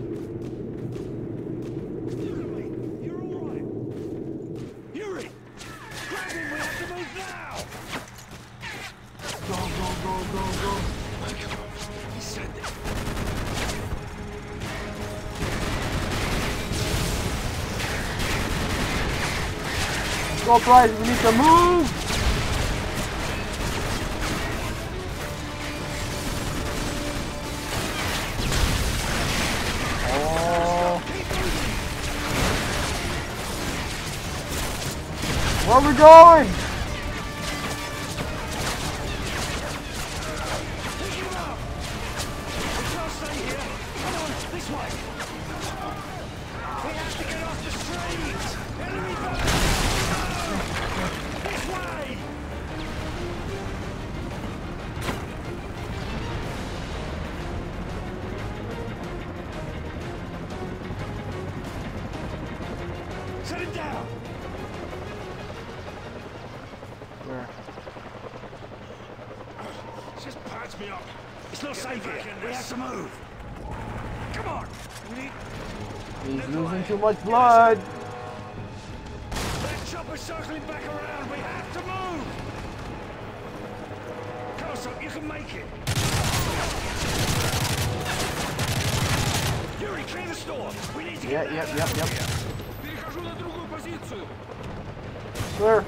You're all right. Yuri! Grab him, we have to move now! Go, go, go, go, go. He said that. Go, Price, we need to move! Oh. Where are we going? This way! We have to get off the street! Enemy back! This way! Set it down! Where? Just patch me up. It's not safe here. We have to move. Come on! We need... He's losing too much blood. That chopper's circling back around. We have to move! Close up, you can make it. Yuri, clear the store. We need to Yeah, get yep, that yep, out yep. of here. Перехожу на другую позицию. Clear.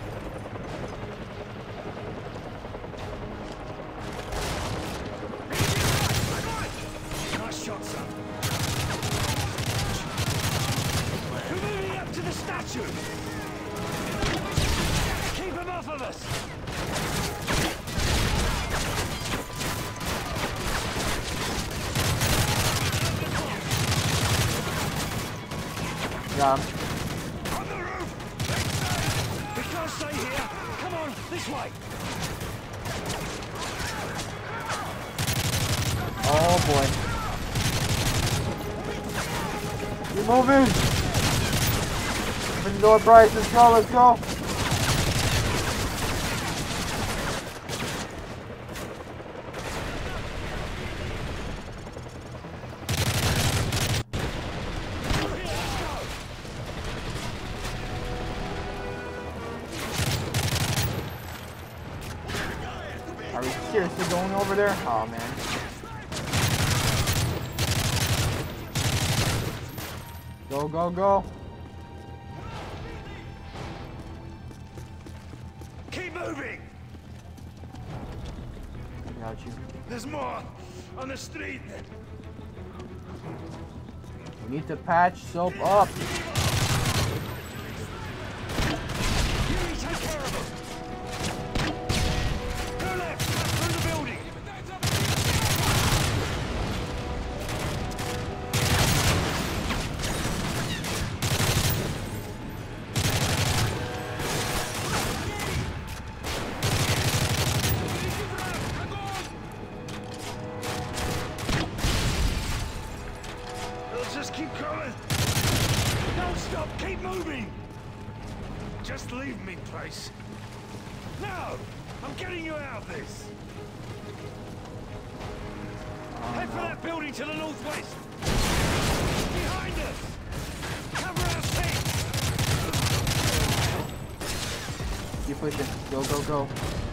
Nice shot, son. We're moving up to the statue. Keep him off of us. Yeah. On the roof. We can't stay here. Come on, this way. Oh boy. Keep moving. Open the door, Bryce. Let's go, let's go. seriously going over there? Oh man. Go, go, go. Keep moving! Got you. There's more on the street. We need to patch Soap up. Yuri, take care of him! Go left, cut through the building! Just keep going! Don't stop, keep moving! Just leave me, place. No! I'm getting you out of this! Oh, Head for no. that building to the northwest! Behind us! Cover our six! Keep pushing. Go, go, go.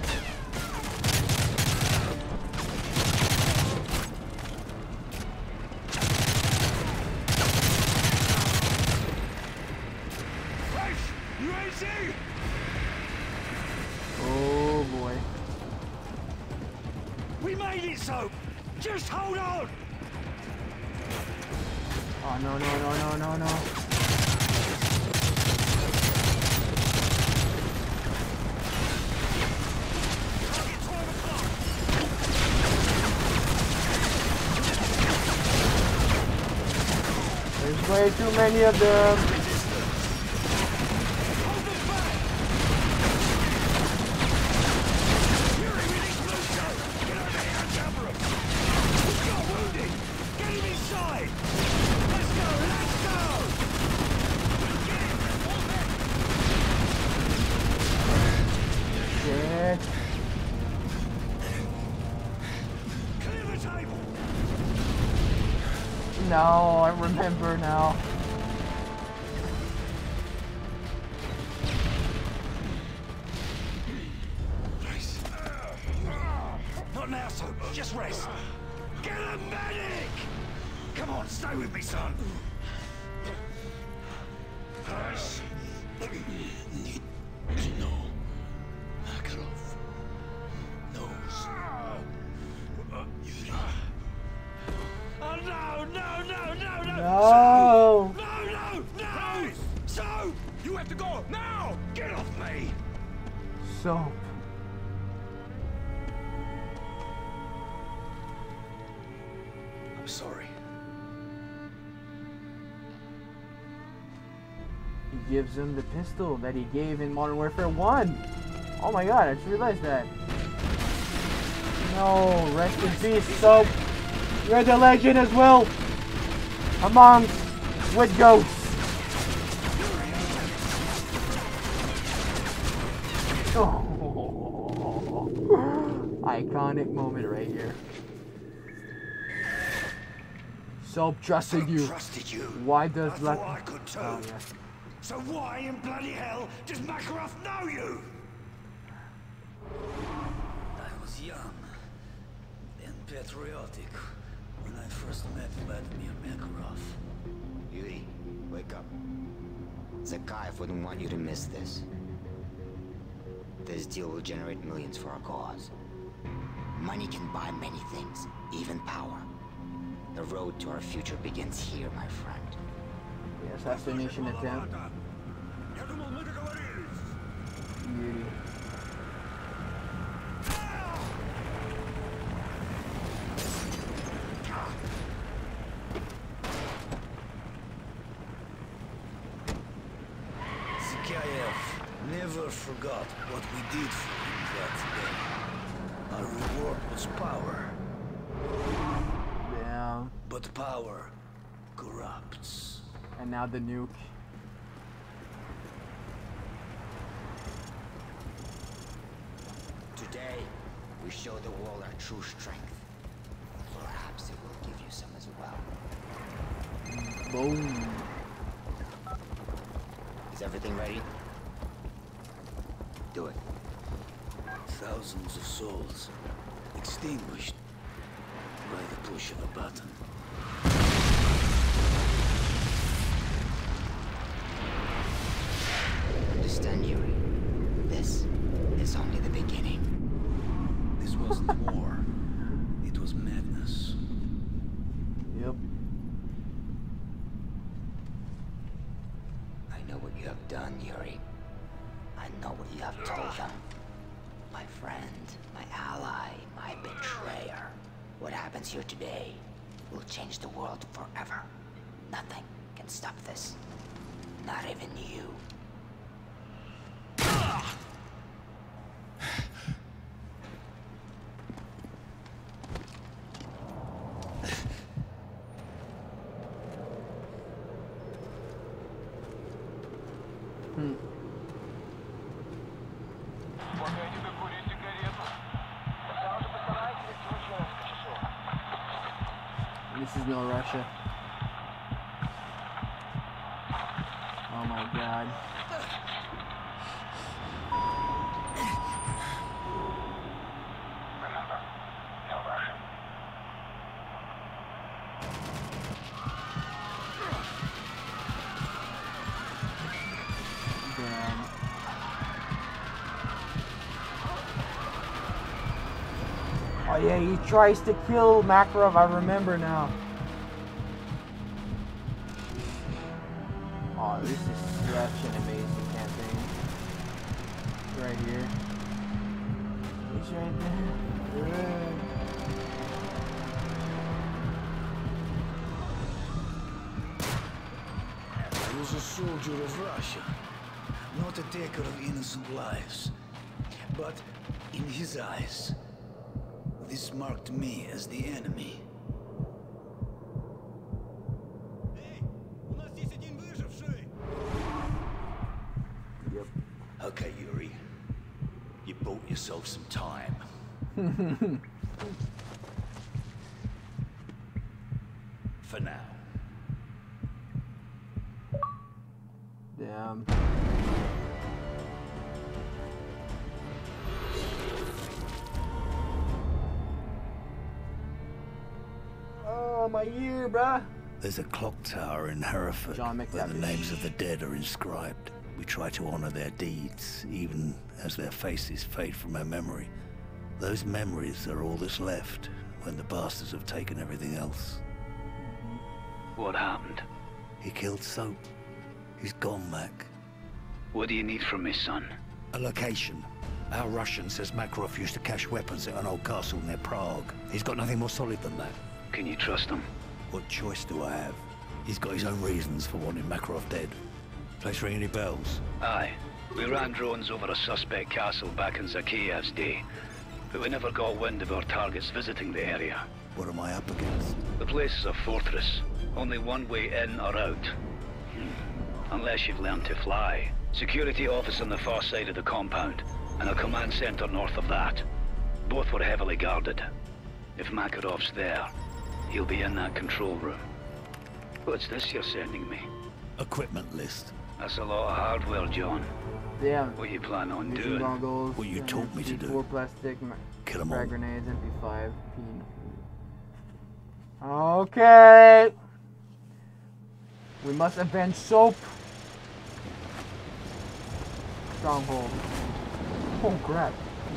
Oh boy. We made it, Soap! Just hold on! Oh no, no, no, no, no, no. There's way too many of them. No, I remember now. Not now, Soap. Just rest. Get a medic! Come on, stay with me, son. Hush. Need to know. Makarov knows. Yuri. Oh no, no, no, no, no! No! No, no, no! So, you have to go now! Get off me! Soap. I'm sorry. He gives him the pistol that he gave in Modern Warfare one. Oh my god, I just realized that. No, rest in peace, Soap. You're the legend as well. Amongst with ghosts. Oh. Iconic moment right here. Soap trusted you. Trusted you. Why does I Black? thought I could too. Oh, yeah. So why in bloody hell does Makarov know you? I was young and patriotic when I first met Vladimir Makarov. Yuri, wake up. Zakayev wouldn't want you to miss this. This deal will generate millions for our cause. Money can buy many things, even power. The road to our future begins here, my friend. The assassination attempt. Yuri. Zakayev never forgot what we did for him that day. Our reward was power. Yeah. But power corrupts. And now the nuke. Today, we show the world our true strength. Perhaps it will give you some as well. Boom. Is everything ready? Do it. Thousands of souls. The extinguished by the push of a button. Understand, Yuri? This is only the beginning. This wasn't war. It was madness. Yep. I know what you have done, Yuri. I know what you have told them. My friend, my ally, my betrayer. What happens here today will change the world forever. Nothing can stop this. Not even you. Hmm. This is no Russia. Oh my god. Remember, no Russian. Damn. Oh yeah, he tries to kill Makarov, I remember now. Oh, this is such an amazing campaign. Right here. He's right there. Yeah. I was a soldier of Russia, not a taker of innocent lives. But in his eyes, this marked me as the enemy. Yep. Okay, Yuri. You bought yourself some time. For now. Damn. Oh, my ear, bruh. There's a clock tower in Hereford John where the MacTavish. names of the dead are inscribed. We try to honor their deeds, even as their faces fade from our memory. Those memories are all that's left when the bastards have taken everything else. What happened? He killed Soap. He's gone, Mac. What do you need from me, son? A location. Our Russian says Makarov used to cache weapons at an old castle near Prague. He's got nothing more solid than that. Can you trust him? What choice do I have? He's got his own reasons for wanting Makarov dead. Place ring any bells? Aye. We ran drones over a suspect castle back in Zakhaev's day, but we never got wind of our targets visiting the area. What am I up against? The place is a fortress. Only one way in or out. Hmm. Unless you've learned to fly. Security office on the far side of the compound, and a command center north of that. Both were heavily guarded. If Makarov's there, he'll be in that control room. What's this you're sending me? Equipment list. That's a lot of hardware, John. Damn. What you plan on Mission doing? goggles, What you taught me to do. Four plastic, Kill 'em frag all. grenades, M P five. Okay. We must avenge Soap. Stronghold. Oh crap.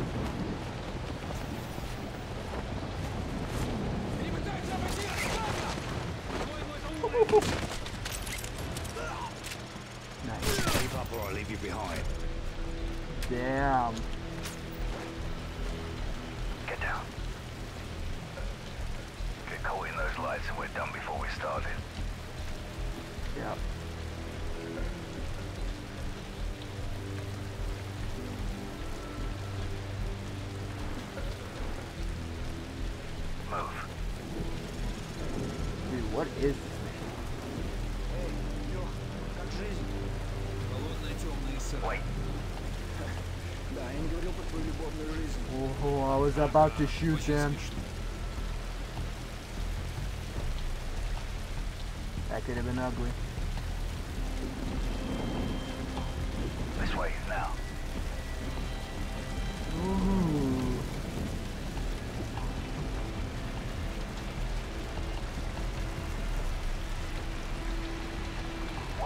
Nice. Keep up or I'll leave you behind. Damn. Get down. Get caught in those lights and we're done before we started. Yep. Move. Dude, what is this Wait. Oh, I was about to shoot him. That could have been ugly. This way now. Ooh.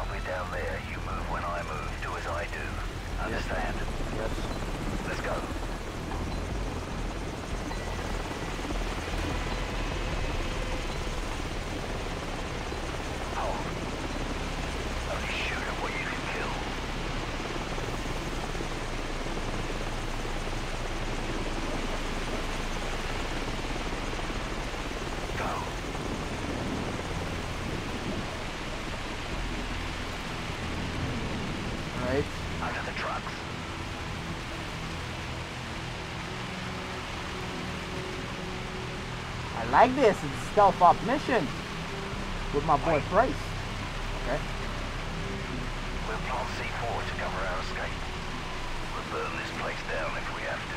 We're down there. You move when I move. Do as I do. Understand? Yes. Let's go. Hold. Only shoot at what you can kill. Go. Right. Under the trucks. I like this. It's a stealth op mission with my boy Price. Okay. We'll plant C four to cover our escape. We'll burn this place down if we have to.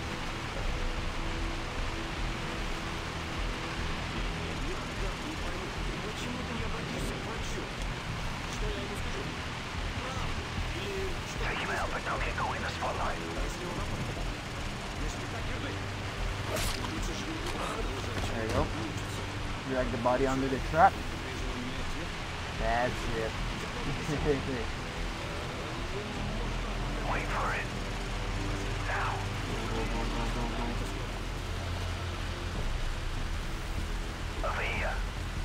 Take him out, but don't get caught in the spotlight. There you go. Drag the body under the truck. That's it. Wait for it. Now. Over here.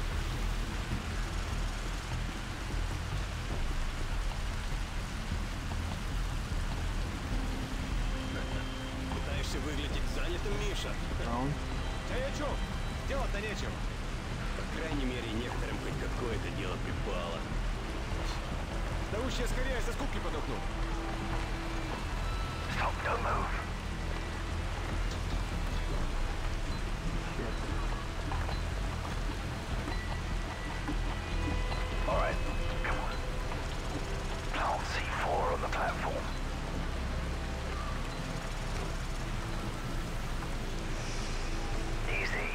Пытаешься выглядеть занятым, Миша? Drone. Эй, о чем? Делать-то нечего. По крайней мере, некоторым хоть какое-то дело припало. Да уж я скорее со скуки подохну. Stop, don't move. All right, come on. Plant C four on the platform. Easy.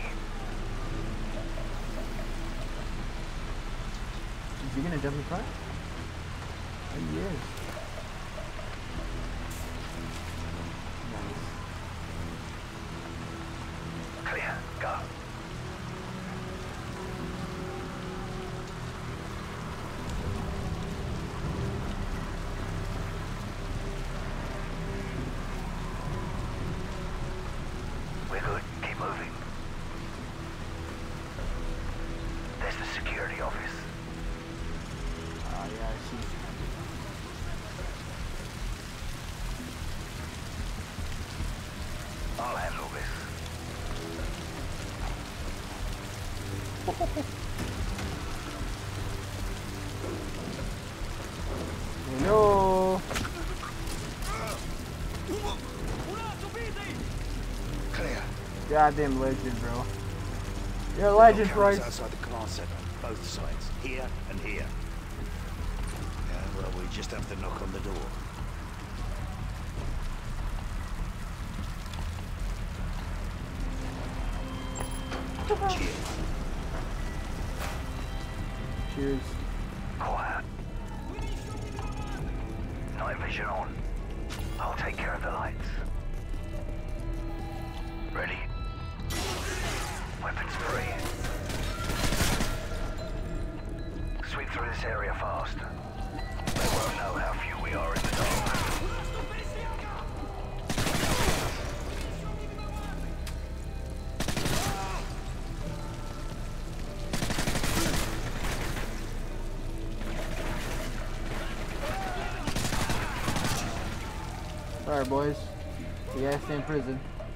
Is he gonna jump in front? Oh, he is. Nice. Clear. Go. We're good. Keep moving. There's the security office. Oh, yeah, I see. I'll handle this. Hello. Clear. Goddamn legend, bro. You're a legend, Price. Outside the command center, both sides, here and here. Yeah, well, we just have to knock on the door. Cheers. Cheers. Quiet. Night vision on. I'll take care of the lights. Ready? Weapons free. Sweep through this area fast. They won't know how few we are in the dark. Sorry, boys. You gotta stay in prison.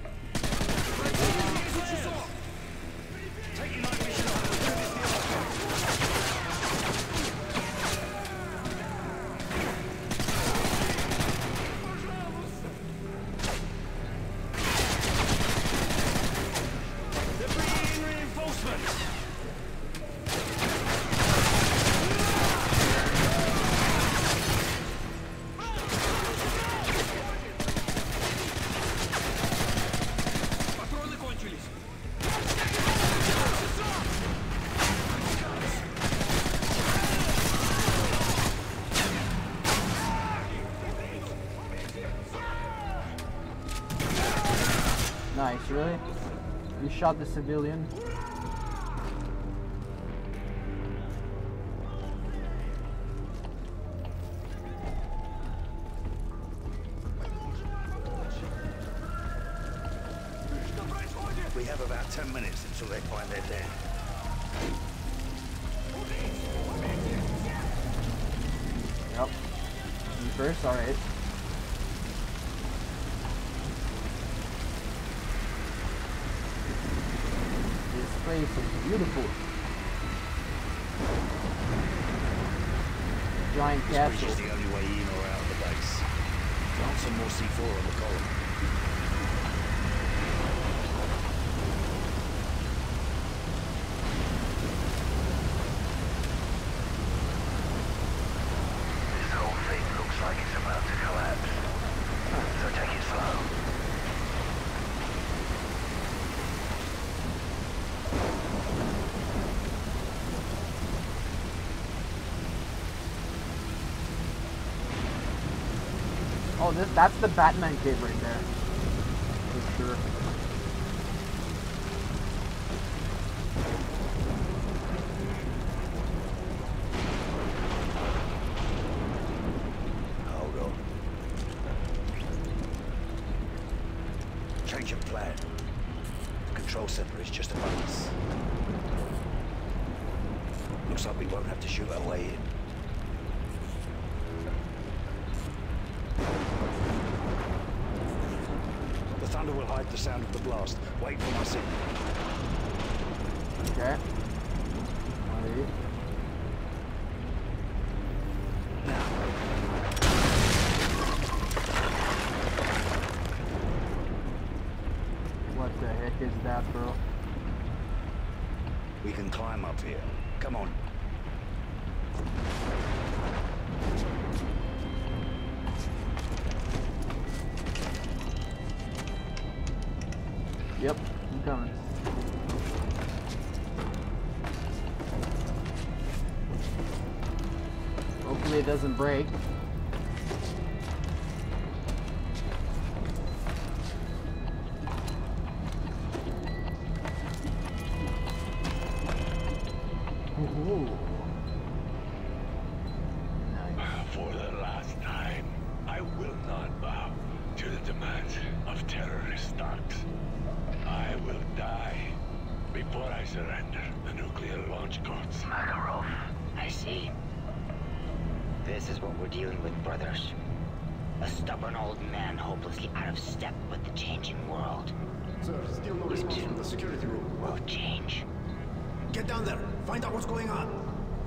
Nice, really? You shot the civilian? have about ten minutes until they find their dead. Yep. Me first, alright. This place is beautiful. Giant castle. This bridge is the only way in or out of the base. Want some more C four on the column. This whole thing looks like it's about to collapse. So take it slow. Oh, this that's the Batman cave right there. For sure. Hold on. Change of plan. The control center is just above us. Looks like we won't have to shoot our way in. The thunder will hide the sound of the blast. Wait for my signal. Okay. Wait. What the heck is that, bro? We can climb up here. Come on. Yep, I'm coming. Hopefully it doesn't break. Ooh. For the last time, I will not bow to the demands of terrorist stocks. I will die before I surrender the nuclear launch codes. Makarov, I see. This is what we're dealing with, brothers. A stubborn old man hopelessly out of step with the changing world. Sir, still no response from the security room. Will change. Get down there. Find out what's going on.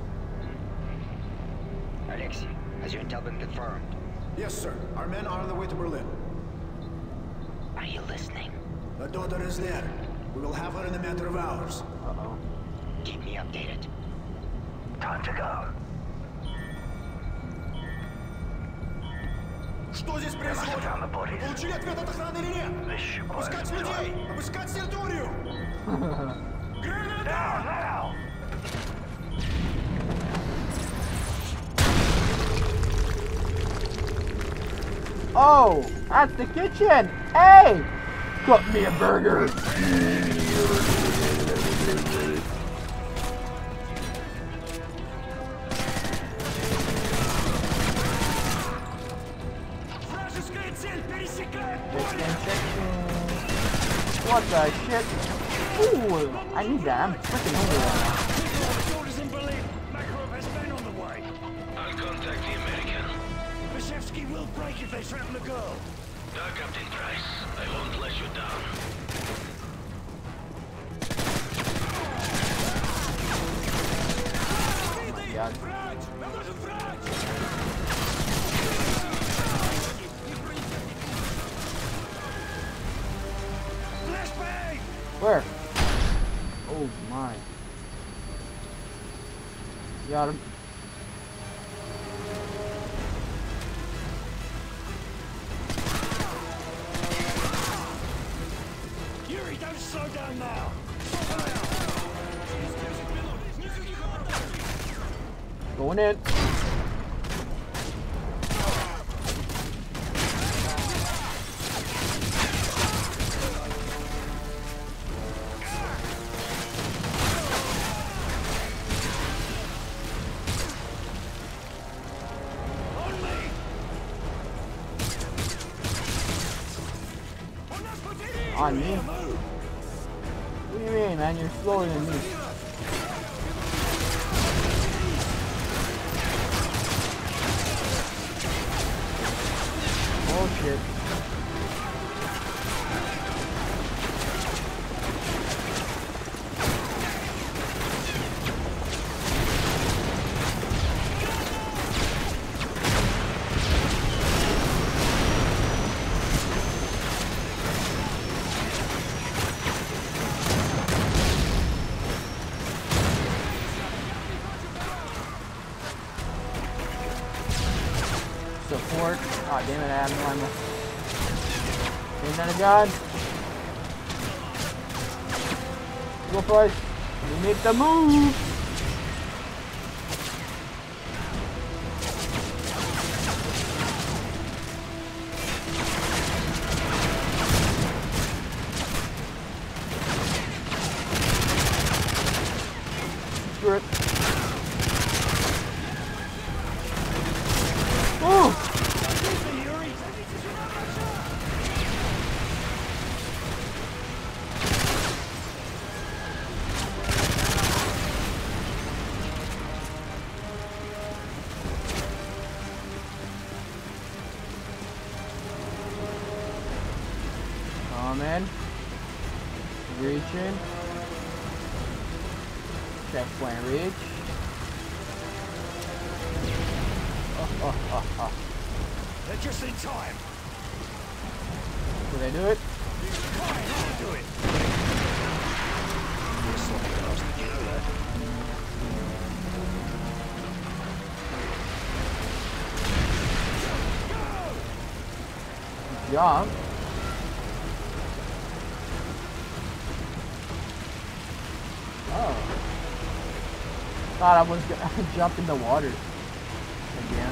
Alexei, has your intel been confirmed? Yes, sir. Our men are on the way to Berlin. Are you listening? The daughter is there. We will have her in a matter of hours. Uh-oh. Keep me updated. Time to go. Что здесь происходит? Получили ответ от охраны или нет? Обыскать людей! Обыскать территорию! Граната! Oh, that's the kitchen. Hey, cook me a burger. What the shit? Ooh, I need that. I'm freaking hungry right now. Orders in Berlin. Makarov has men on the way. I'll contact the American. Bashevsky will break if they threaten the girl. No, Captain Price. I won't let you down. Oh my god. Where? Oh my. Got him. Yuri, don't slow down now. Going in. On me. man, you're slower than me. Oh shit. Support. Oh damn it, I have no ammo. Ain't that a god? Go boys. We make the move. Screw it. Oh! Come in. Reaching. Checkpoint reach. Oh, oh, oh, oh. They're just in time. Did I do it? Fine, I'll do it. You're a sloppy bastard, you know that. Jump. Oh. Thought I was gonna jump in the water again.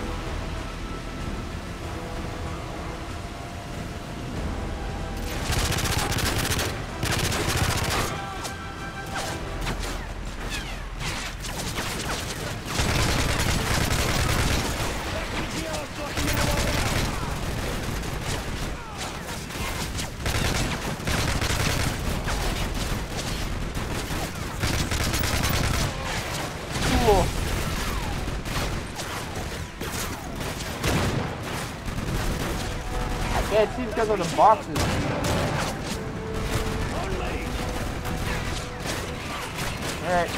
Yeah, it seems because of the boxes. Alright.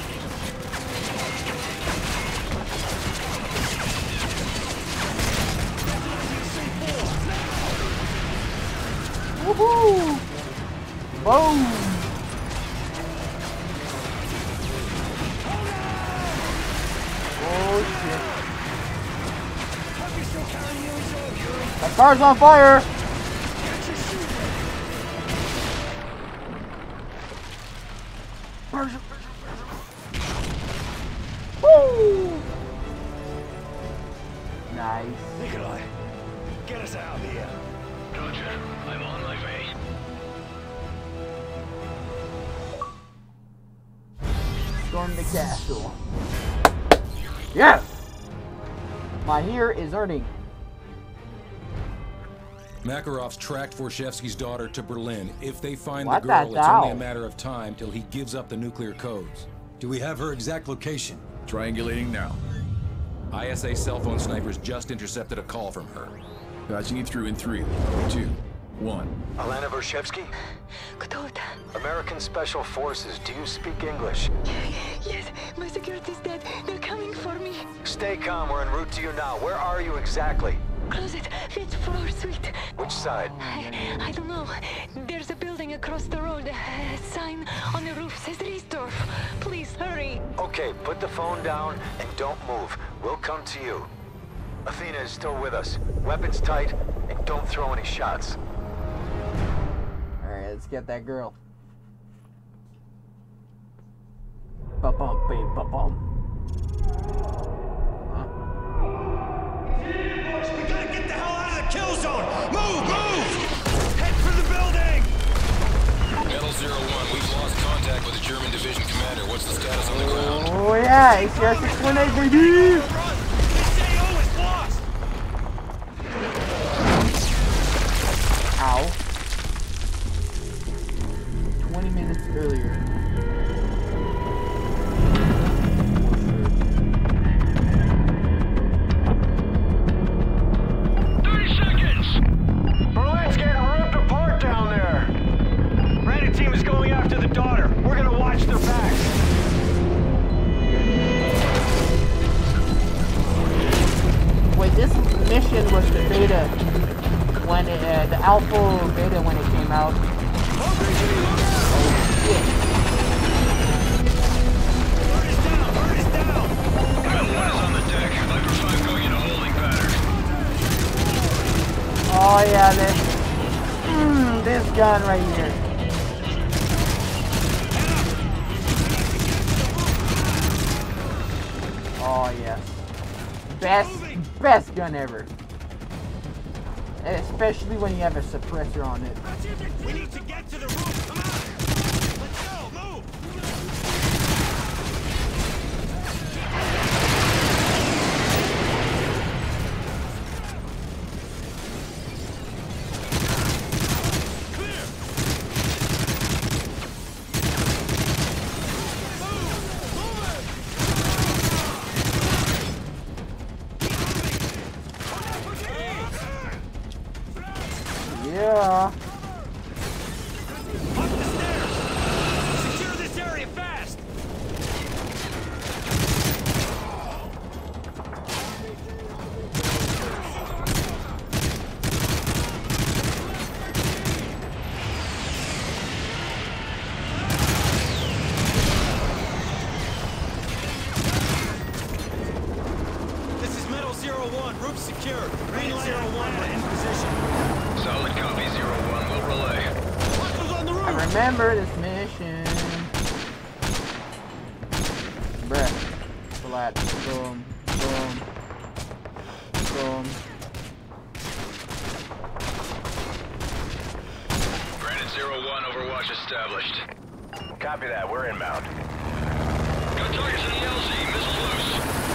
Woohoo! Boom! Oh shit. That car's on fire! Woo! Nice. Nikolai, get us out of here. Roger, I'm on my way. Storm the castle. Yes! My here is earning. Makarov's tracked Vorshevsky's daughter to Berlin. If they find What the girl, the it's only hell? a matter of time till he gives up the nuclear codes. Do we have her exact location? Triangulating now. I S A cell phone snipers just intercepted a call from her. Patching you through in three, two, one. Alana Vorshevsky? American Special Forces, do you speak English? Yes, my security's dead. They're coming for me. Stay calm, we're en route to you now. Where are you exactly? Closet, fifth floor suite. Which side? I, I don't know. There's a building across the road. A sign on the roof says Riesdorf. Please, hurry. Okay, put the phone down and don't move. We'll come to you. Athena is still with us. Weapons tight, and don't throw any shots. Alright, let's get that girl. Ba-bum, babe, ba-bum. We gotta get the hell out of the kill zone! Move, move! Head for the building! Metal Zero One, we've lost contact with the German division commander. What's the status on the ground? Oh yeah, A C R six one eight, baby! Ow. twenty minutes earlier. mission was the beta when it, uh, the alpha beta when it came out. Oh shit! Bird is down. Bird is down. Metal one is on the deck. Viper five going into holding pattern. Oh yeah, this, mm, this gun right here. Oh yes, best best gun ever. And especially when you have a suppressor on it. We need to get to the roof. Come on. Let's go. Move. Yeah. Up the stairs. Secure this area fast. This is Metal Zero One. Roof secure. Green Zero One. We're in position. Solid copy, zero one. We'll relay. I remember this mission. Bruh. Flat. Boom. Boom. Boom. Granite zero one, Overwatch established. Copy that. We're inbound. Got targets in the L Z. Missiles loose.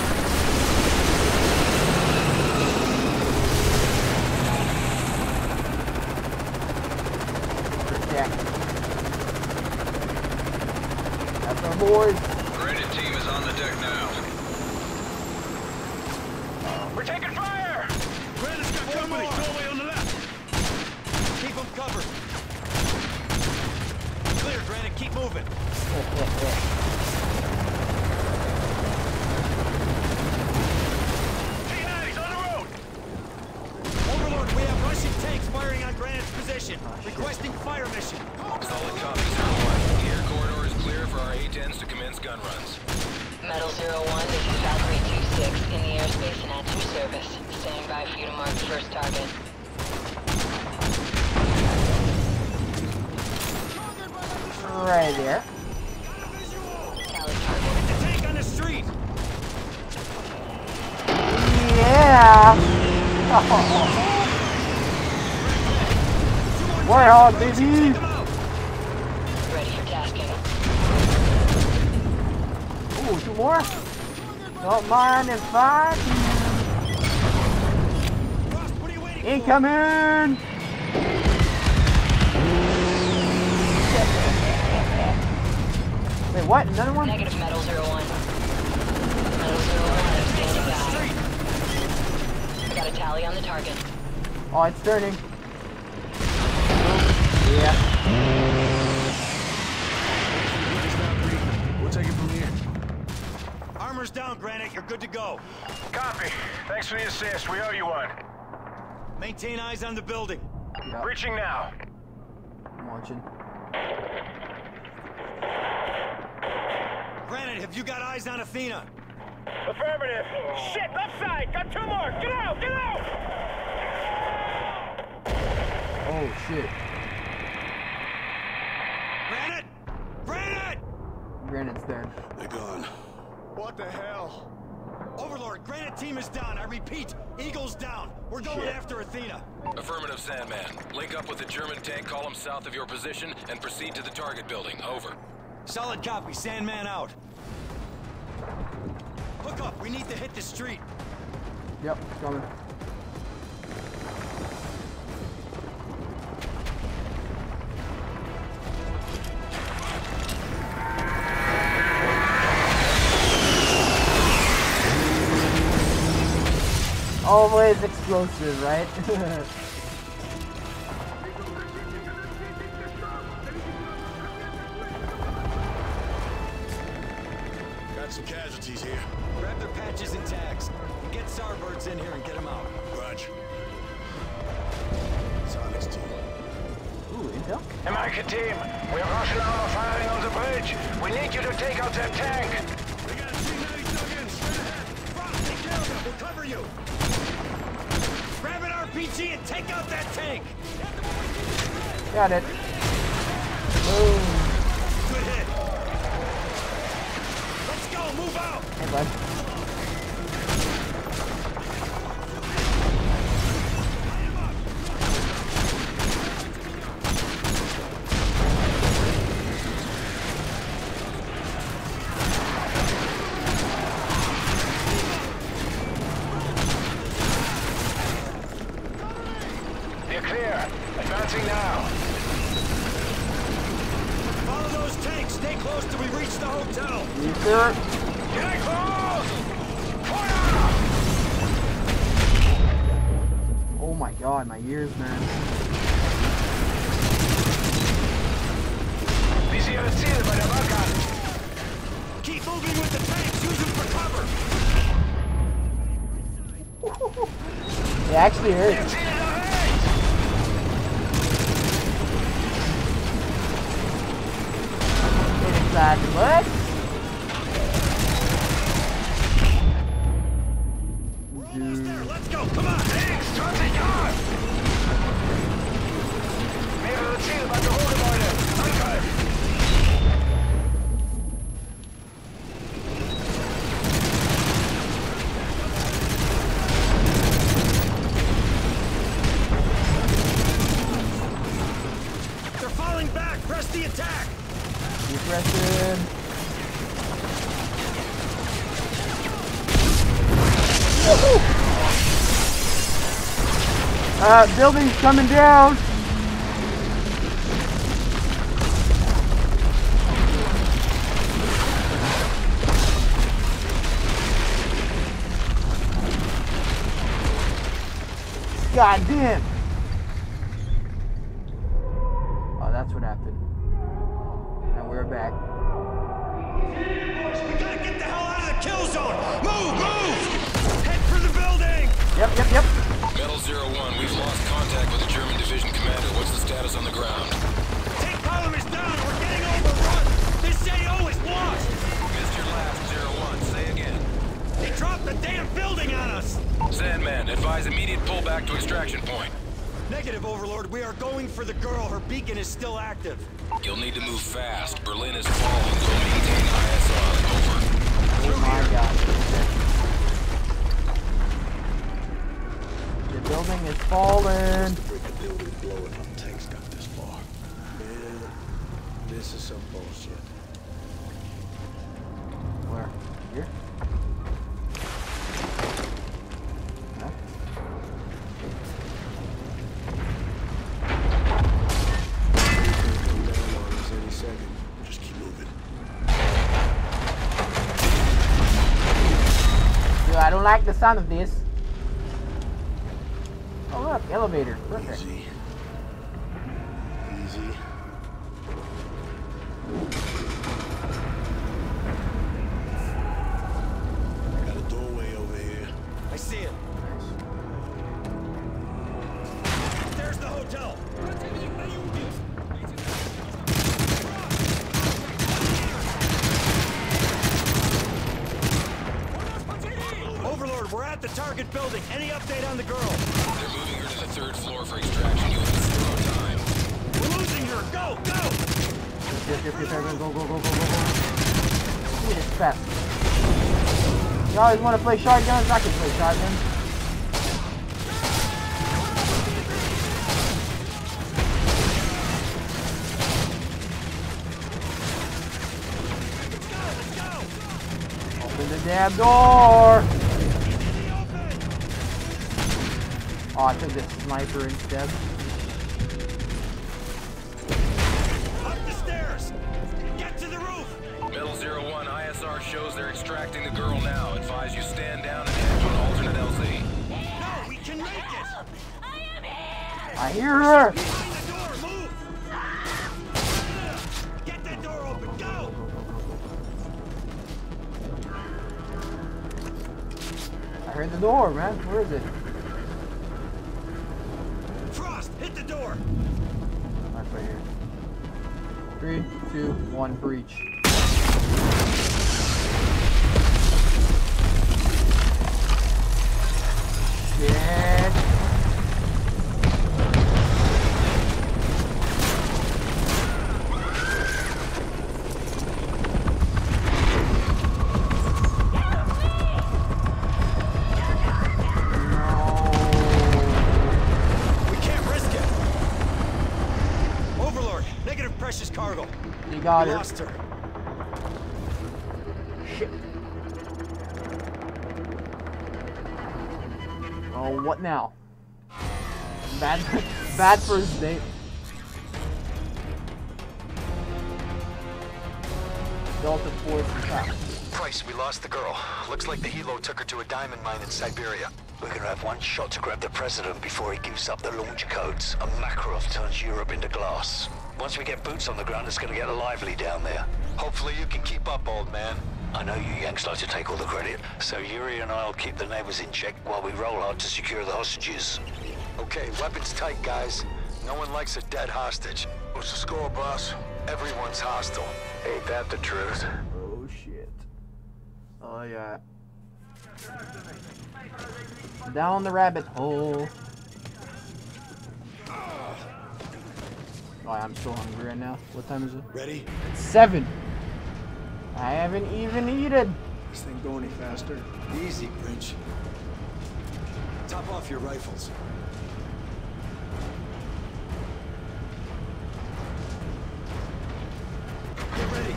Yeah. That's our boys. Granite team is on the deck now. We're taking fire! Granite's got company. Doorway on the left. Keep them covered. Clear, Granite. Keep moving. T nine's on the road! Overlord, we have Russian tanks firing on Granite's position. Requesting fire mission. Solid copy, zero one. The air corridor is clear for our A tens to commence gun runs. Metal Zero One, this is Valkyrie two six in the airspace and at your service. Standing by for you to mark the first target. Right there. Tally target. The tank on the street. Yeah. Warthog, baby. Ready for tasking. Ooh, two more. Don't mind if I. Incoming. Wait, what? Another one? Negative, Metal Zero One. Metal Zero One, I'm standing by. I got a tally on the target. Oh, it's turning. Yeah. We'll take it from here. Armor's down, Granite. You're good to go. Copy. Thanks for the assist. We owe you one. Maintain eyes on the building. Yeah. Breaching now. I'm watching. Granite, have you got eyes on Athena? Affirmative. Shit, left side. Got two more. Get out. Get out. Oh shit. Granite! Granite! Granite's dead. They're gone. What the hell? Overlord, Granite team is down. I repeat, Eagle's down. We're going Shit. after Athena. Affirmative, Sandman. Link up with the German tank column south of your position and proceed to the target building. Over. Solid copy. Sandman out. Hook up. We need to hit the street. Yep, it's coming. Always explosive, right? Got some casualties here. Grab their patches and tags. And get Starbirds in here and get them out. Right. Sarge. It's Alex team. Ooh, intel? America team, we have Russian armor firing on the bridge. We need you to take out that tank. We got two heavy dug in, straight ahead. Front, take care of them. We'll cover you. Grab an R P G and take out that tank. Got it. Boom. Good hit. Let's go, move out. Hey, bud. You're clear. Advancing now. Follow those tanks. Stay close till we reach the hotel. You sure? Get close! Oh my god, my ears, man. Wir sehen das Ziel bei der Wache. Keep moving with the tanks. Use them for cover. It actually hurts. Get inside the what? We're almost there. Let's go. Come on. Links, twenty yards! Mehrere Ziele bei Bürogebäude. Angreifen! They're falling back. Press the attack. Keep pressing. Uh, building's coming down. God damn. Oh, that's what happened. And we're back. We gotta get the hell out of the kill zone. Move, move. Head for the building. Yep, yep, yep. Metal Zero One, we've lost contact with the German division commander. What's the status on the ground? Tank column is down. We're getting overrun. This A O is lost. Missed your last, Zero One. Say again. They dropped the damn building on us. Sandman, advise immediate pullback to extraction point. Negative, Overlord. We are going for the girl. Her beacon is still active. You'll need to move fast. Berlin is falling. Go maintain I S R. Over. Oh my god. The building is falling. Break the building, blow it up. Tanks got this far. Man, this is some bullshit. Where? Here? Huh? Come down on us any second. Just keep moving. Dude, I don't like the sound of this. Oh look, elevator. Perfect. Easy. Easy. Got a doorway over here. I see it. There's the hotel. Overlord, we're at the target building. Any update on the girl? They're moving her to the third floor for extraction. You have zero time. We're losing her. Go, go! Yes, yes, yes, everyone, go, go, go, go, go, go. Look at this fast. You always want to play shotguns? I can play shotguns. Open the damn door! Oh, I took the sniper instead. Up the stairs! Get to the roof! Metal Zero One, I S R shows they're extracting the girl now. Advise you stand down and head to an alternate L Z. No, we can make it! I am here! I hear her! Behind the door, move! Get that door open, go! I heard the door, man. Where is it? door. That's right here. Three, two, one, breach. Shit. Cargo. You got we her. Lost her. Shit. Oh, what now? Bad, bad first date. Delta Force attack. Price, we lost the girl. Looks like the helo took her to a diamond mine in Siberia. We're gonna have one shot to grab the president before he gives up the launch codes, and Makarov turns Europe into glass. Once we get boots on the ground, it's gonna get lively down there. Hopefully you can keep up, old man. I know you Yanks like to take all the credit, so Yuri and I'll keep the neighbors in check while we roll hard to secure the hostages. Okay, weapons tight, guys. No one likes a dead hostage. What's the score, boss? Everyone's hostile. Ain't that the truth? Oh, shit. Oh, yeah. Down the rabbit hole. Oh, I'm so hungry right now. What time is it? Ready? It's seven. I haven't even eaten. This thing go any faster? Easy, Grinch. Top off your rifles. Get ready.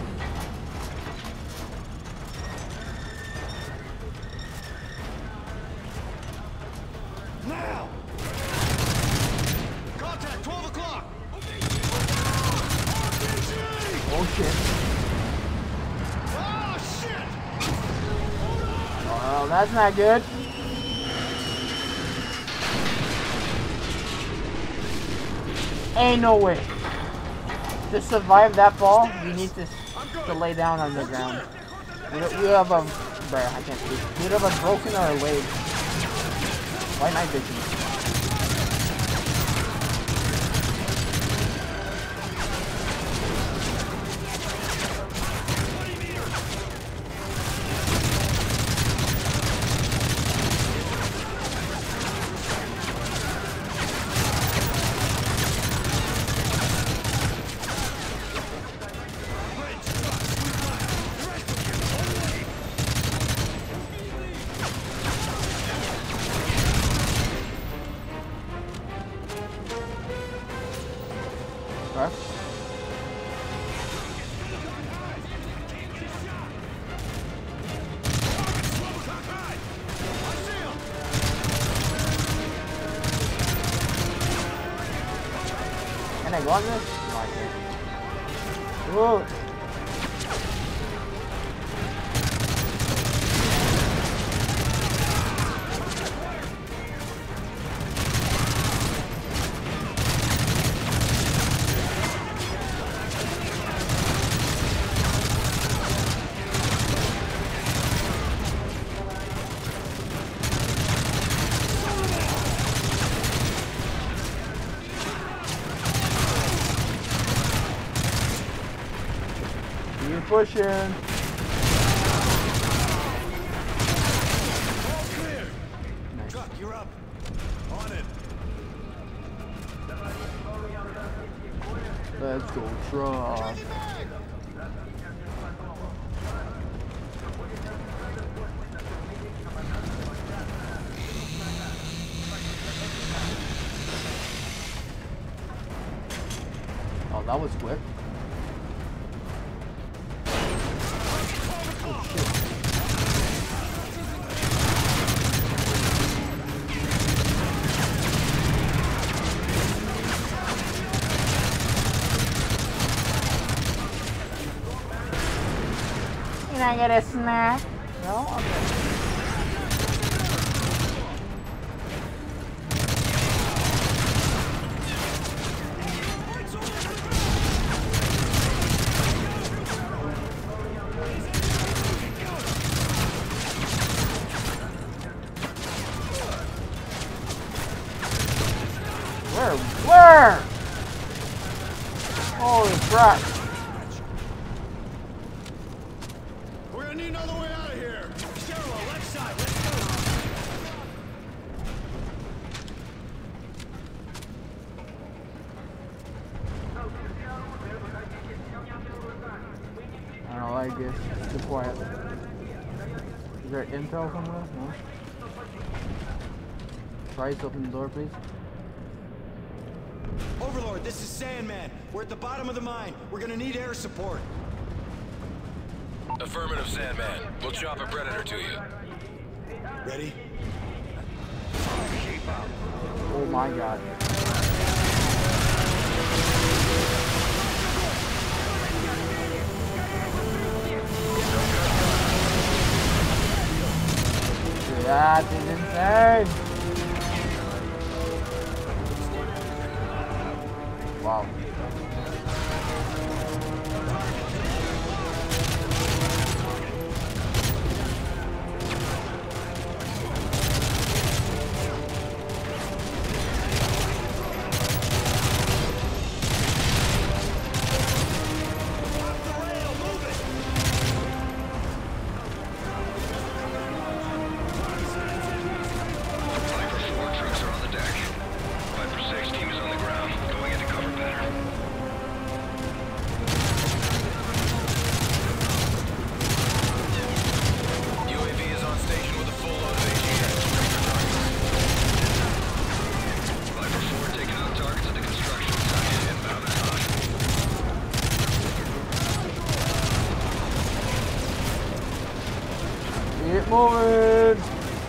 Now! Contact, twelve o'clock! Oh shit. Oh shit! Oh, that's not good. Ain't no way. To survive that fall, you need to, to lay down on the ground. We have a... Bruh, I can't speak. We have a broken our leg. Why night vision? Can I go on this? No, I can't. Whoa. Keep pushing. All clear. Nice. Truck, you're up. On it. Let's go, truck. Oh, that was quick. Oh, shit. Can I get a snack? No? Okay. Where? Where? Holy crap. We're gonna need another way out of here. Stairwell, left side, let's go. I don't like this. It's too quiet. Is there intel somewhere? No. Price, open the door, please. Overlord, this is Sandman. We're at the bottom of the mine. We're gonna need air support. Affirmative, Sandman. We'll chop a Predator to you. Ready? Oh my god. That is insane! Wow. Keep moving!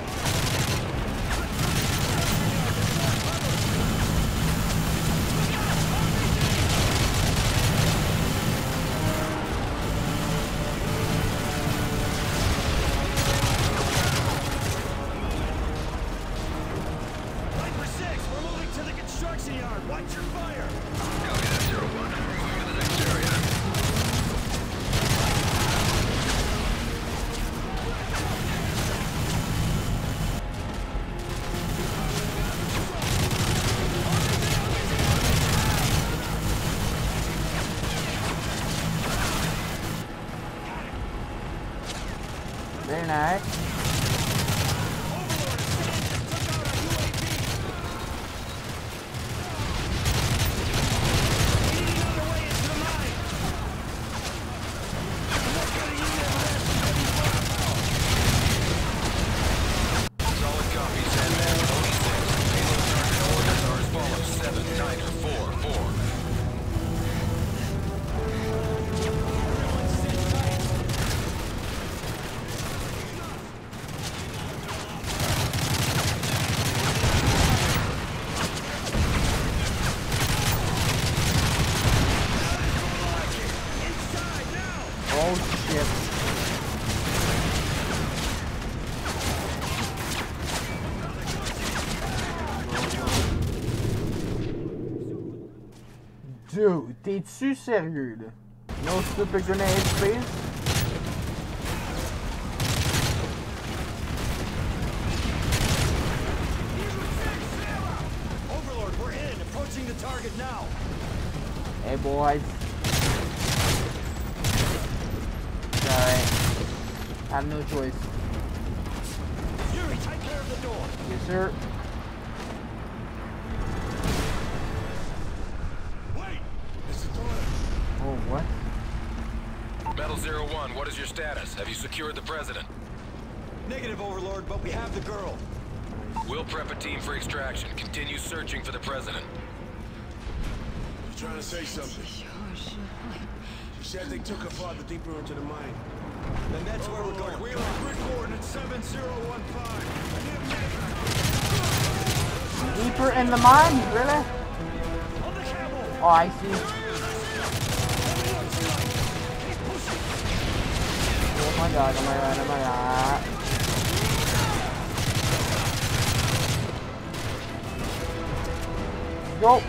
Very nice. Dude, t'es-tu sérieux là? No stupid grenades, please. Overlord, we're in. Approaching the target now. Hey boys. Alright. I have no choice. Yuri, take care of the door. Yes, sir. Oh, what? Metal Zero One, what is your status? Have you secured the president? Negative, Overlord, but we have the girl. We'll prep a team for extraction. Continue searching for the president. She's trying to say something. She said they took apart the deeper into the mine. Then that's where we're going. We are grid coordinate seven zero one five. Deeper in the mine? Really? Oh, I see. Oh my god, oh my god, oh my god. Go!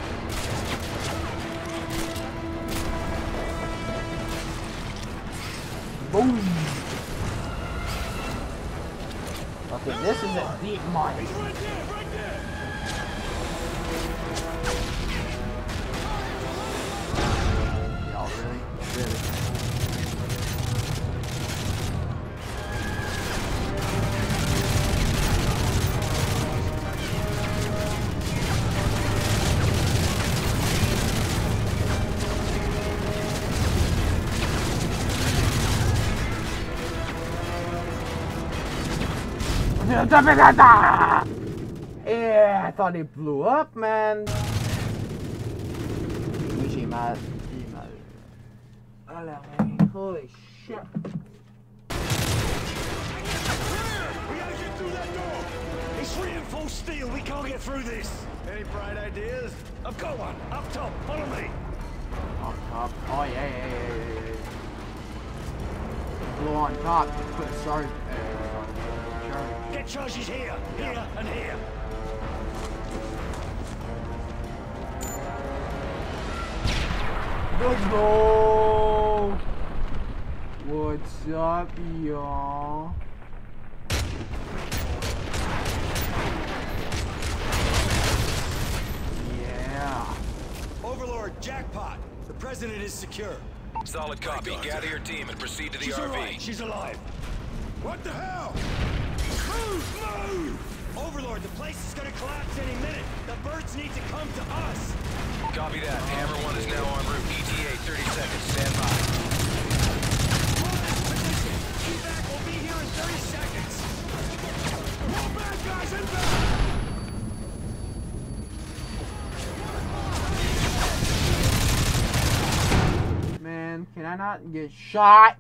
Boom! Okay, this is a deep mine. Y'all really? Really? Yeah, I thought it blew up, man. Holy shit. We gotta get through that door! It's reinforced steel, we can't get through this! Any bright ideas? I've got one! Up top, follow me! Up top? Oh yeah, yeah, yeah, yeah, yeah. Blow on top, put a charge. Uh, charge. Get charges here, here, and here! Let's go! What's up, y'all? Yeah. Overlord, jackpot. The president is secure. Solid copy. Gather your team and proceed to the She's R V. Right. She's alive. What the hell? Move! Move! Overlord, the place is gonna collapse any minute. The birds need to come to us. Copy that. Hammer one is now en route. E T A thirty seconds. Stand by. Position. Evac will be here in thirty seconds. More bad guys inbound! Man, can I not get shot?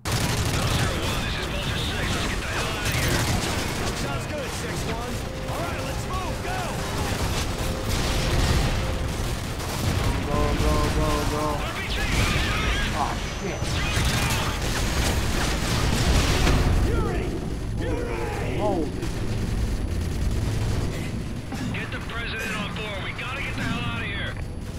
Sounds good, six one. Alright, let's move, go! Go, go, go, go. Oh, shit. Yuri! Yuri! Hold it. Get the president on board. We gotta get the hell out of here.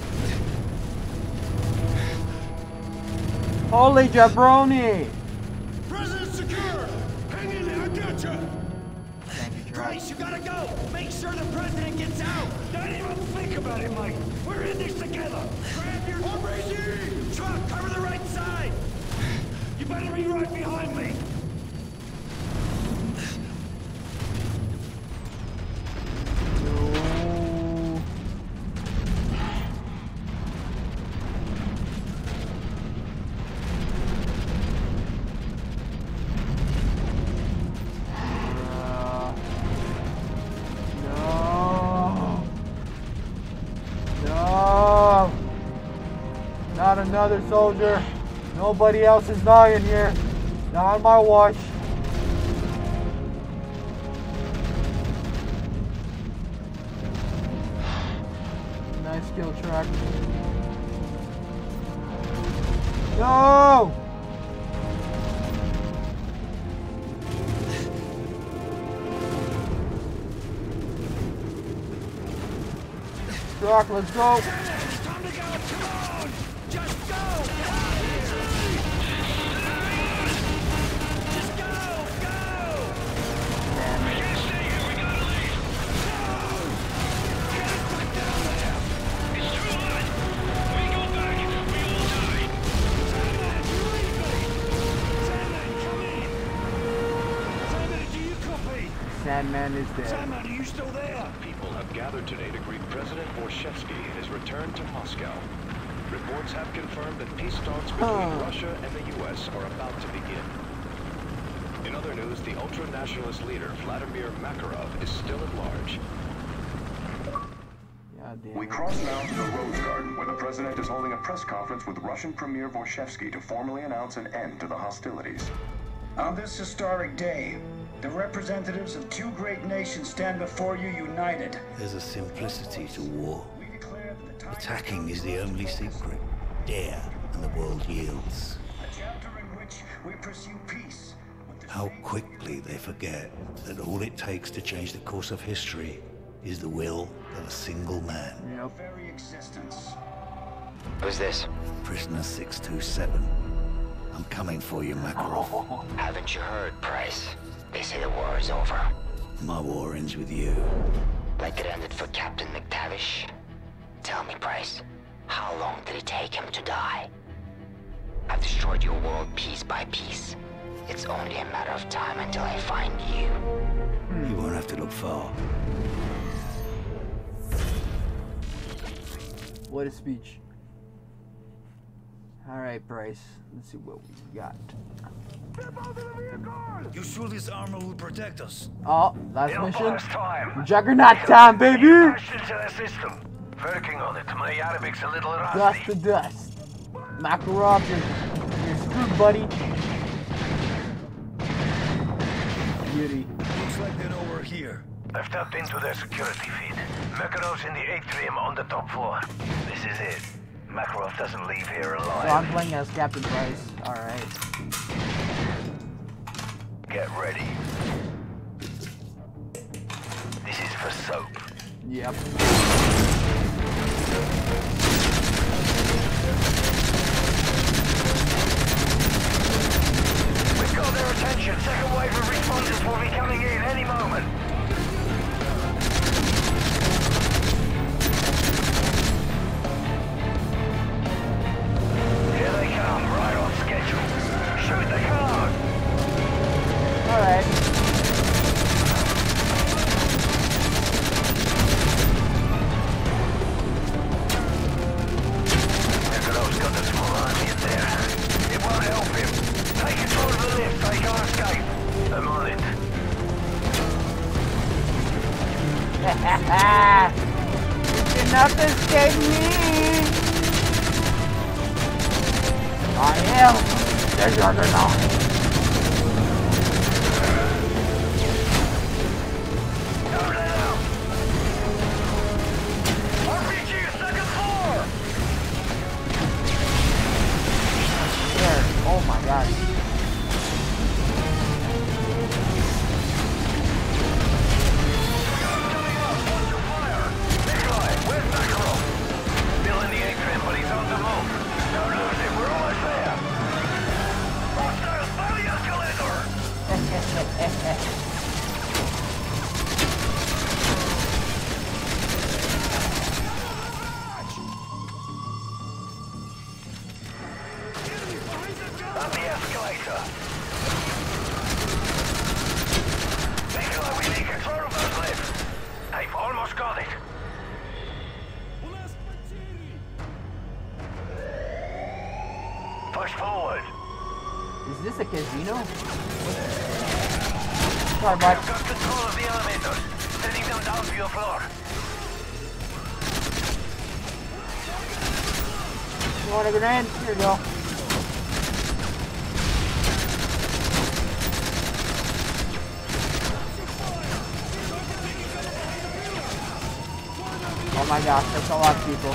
Holy jabroni! President secure! Hang in there, I gotcha! Price, you gotta go! Make sure the president gets out! Don't even think about it, mate. We're in this together. Grab your R P G! Truck, cover the right side! You better be right behind me. Not another soldier. Nobody else is dying here. Not on my watch. Nice kill track. No! Rock, let's go. Sandman is dead. Sandman, are you still there? People have gathered today to greet President Borshevsky in his return to Moscow. Reports have confirmed that peace talks between huh. Russia and the U S are about to begin. In other news, the ultranationalist leader, Vladimir Makarov, is still at large. We cross now to the Rose Garden, where the president is holding a press conference with Russian Premier Borshevsky to formally announce an end to the hostilities. On this historic day, the representatives of two great nations stand before you united. There's a simplicity to war. Attacking is the only secret. Dare, and the world yields. A chapter in which we pursue peace. How quickly they forget that all it takes to change the course of history is the will of a single man. Yep. Very existence. Who's this? Prisoner six two seven. I'm coming for you, Makarov. Haven't you heard, Price? They say the war is over. My war ends with you. Like it ended for Captain MacTavish? Tell me, Bryce, how long did it take him to die? I've destroyed your world piece by piece. It's only a matter of time until I find you. You won't have to look far. What a speech. Alright, Bryce. Let's see what we got. You sure this armor will protect us? Oh, last mission. Time. Juggernaut time, baby! Into the system. Working on it. My Arabic's a little rusty. Dust to dust. Makarov, you're, you're screwed, buddy. Yuri. Looks like they're over here. I've tapped into their security feed. Makarov's in the atrium on the top floor. This is it. Makarov doesn't leave here alive. So I'm playing as Captain Bryce. Alright. Get ready. This is for soap. Yep. We've got their attention. Second wave of responders will be coming in any moment. Here they come, right on schedule. Shoot the car. Alright. Makarov's got the small army in there. It won't help him. Take control of the lift so he can't escape. I'm on it. You cannot escape me! I am the Juggernaut! Don't let out! R P G, second floor! There. Oh my god. Where's Makarov? Still in the atrium, but he's on the move. Don't lose him, we're almost there. Hostiles, fire the escalator! On the escalator. Nikolai, we need control of those lifts. I've almost got it. Push forward. Is this a casino? Sorry, bud. You've got control of the elevators. Sending them down to your floor. You want a grenade? Here you go. Oh my gosh, that's a lot of people.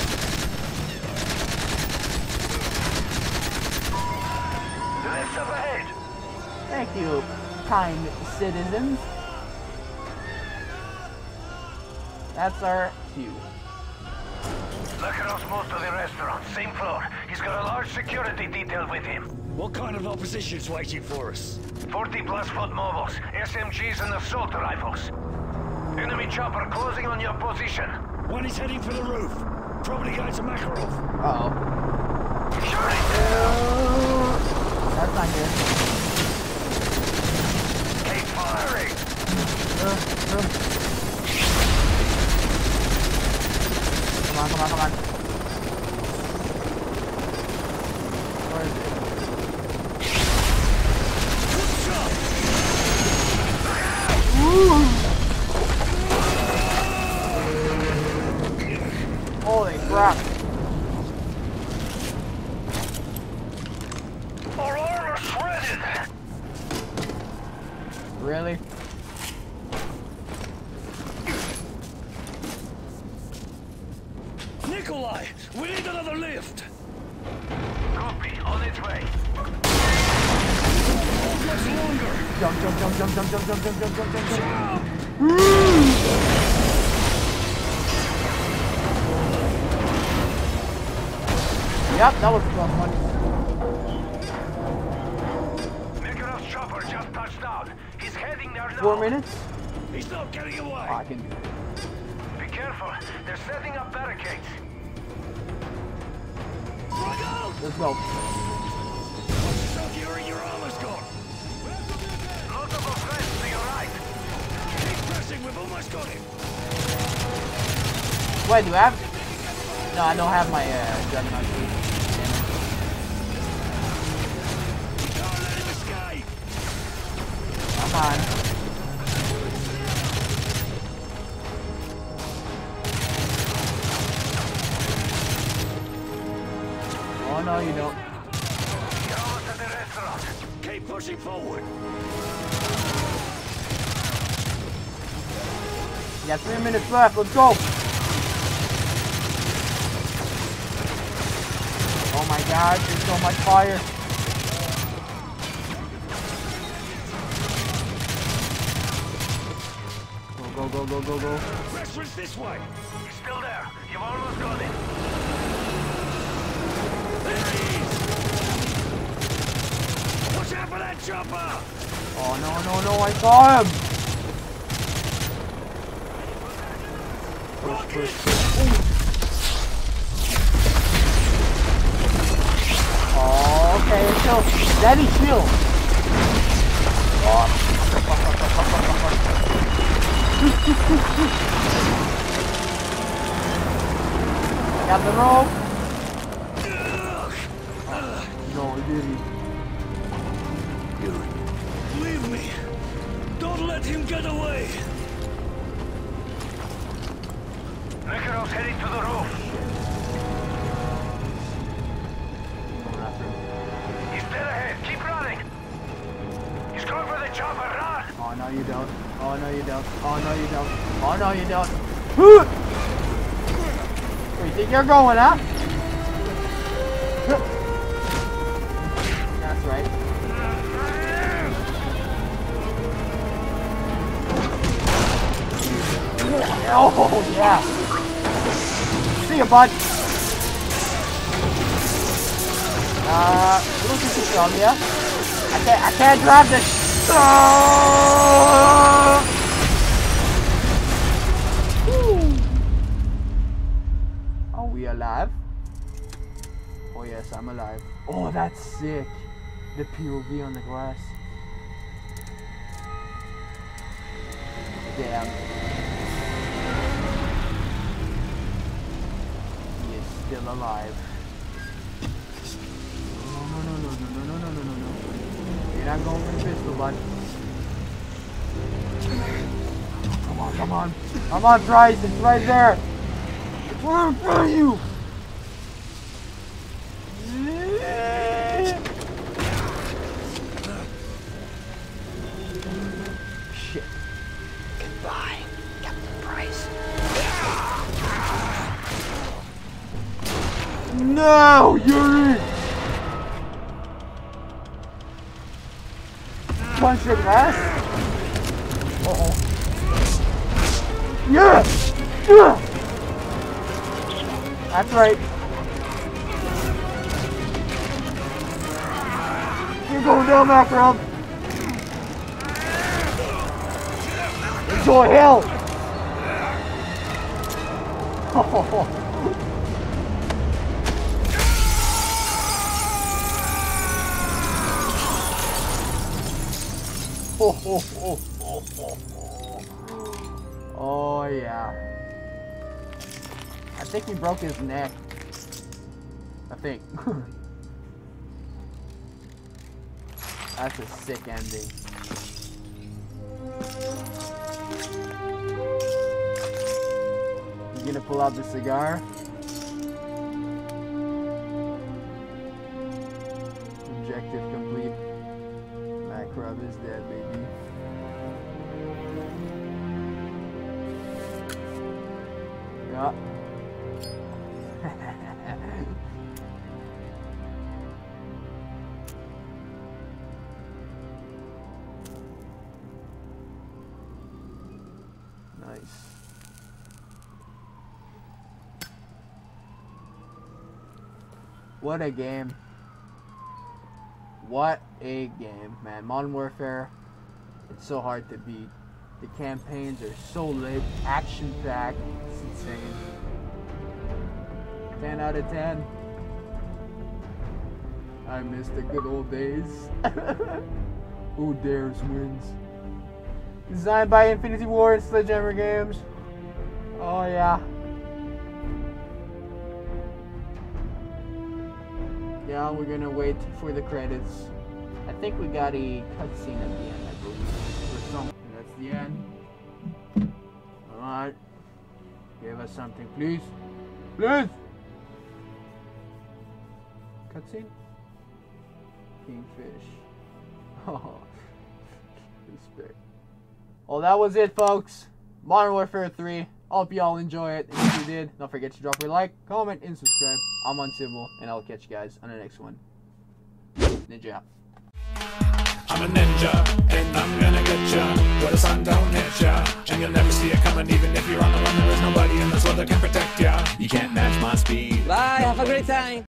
Lift's up ahead. Thank you, kind citizens. That's our cue. Makarov's moved to the restaurant, same floor. He's got a large security detail with him. What kind of opposition's waiting for us? forty plus foot mobiles, S M Gs and assault rifles. Enemy chopper closing on your position. One is heading for the roof. Probably going to Makarov. Uh-oh. Shoot it! That's not good. Keep firing! Uh, uh. Come on, come on, come on. Where is it? Ooh. Holy crap. Our armor shredded! Really? Nikolai, we need another lift. Copy, on its way. Much longer. Jump, jump, jump, jump, jump, jump, jump, jump, jump, jump, jump, jump. Yep, that was fun. Makarov's chopper just touched down. He's heading there now. Four minutes? He's He's not getting away. Oh, I can do it. Be careful. They're setting up barricades. Let's go. Yuri, your armor's gone. Multiple threats to your right. Keep pressing, we've almost got him. Wait, do I have? No, I don't have my uh, juggernaut key. Don't let him escape. Come on. Oh no, you don't. You're almost at the restaurant. Keep pushing forward. You got three minutes left. Let's go. Oh my God! There's so much fire. Go go go go go go. Restaurant's this way. He's still there. You've almost got him. There he is! Watch out for that chopper! Oh no no no! I saw him. Push, push, push. Oh, okay, it's still steady shield. Oh. I got the rope. No, it didn't. Yuri, leave me. Don't let him get away. Makarov's heading to the roof. He's dead ahead. Keep running. He's going for the chopper. Run. Oh no, you don't. Oh no, you don't. Oh no, you don't. Oh no, you don't. Where you think you're going, huh? That's right. Oh yeah. See ya, bud. Uh, a little too strong, yeah. I can't. I can't drive this. Oh! Are we alive? Oh yes, I'm alive. Oh, that's sick. The P O V on the glass. Damn. He is still alive. No, no, no, no, no, no, no, no, no, no. You're not going for the pistol, bud. Come on, come on. Come on, Bryce. It's right there. It's right in front of you. Shit. Goodbye, Captain Price. No, Yuri! Punch your glass? Uh-oh. Yeah! Yeah! That's right. You're going down, Makarov. Enjoy hell! Oh. Oh, oh, oh, oh, oh, oh. Oh yeah. I think he broke his neck. I think. That's a sick ending. You gonna pull out the cigar? Objective complete. Makarov is dead, baby. Yeah. Nice. What a game. What a game, man. Modern Warfare, it's so hard to beat. The campaigns are so lit, action-packed. It's insane. ten out of ten. I miss the good old days. Who dares wins. Designed by Infinity Ward and Sledgehammer Games. Oh yeah. Yeah, we're gonna wait for the credits. I think we got a cutscene at the end, I believe. Or something. That's the end. Alright. Give us something, please. Please! Cutscene? Kingfish. Oh. Respect. Well, that was it, folks. Modern Warfare three. Hope y'all enjoy it. And if you did, don't forget to drop a like, comment, and subscribe. I'm Unseeable, and I'll catch you guys on the next one. Ninja out. I'm a ninja, and I'm gonna get ya where the sun don't hit ya, and you'll never see it coming. Even if you're on the run, there is nobody in this world that can protect ya. You can't match my speed. Bye, have a great time.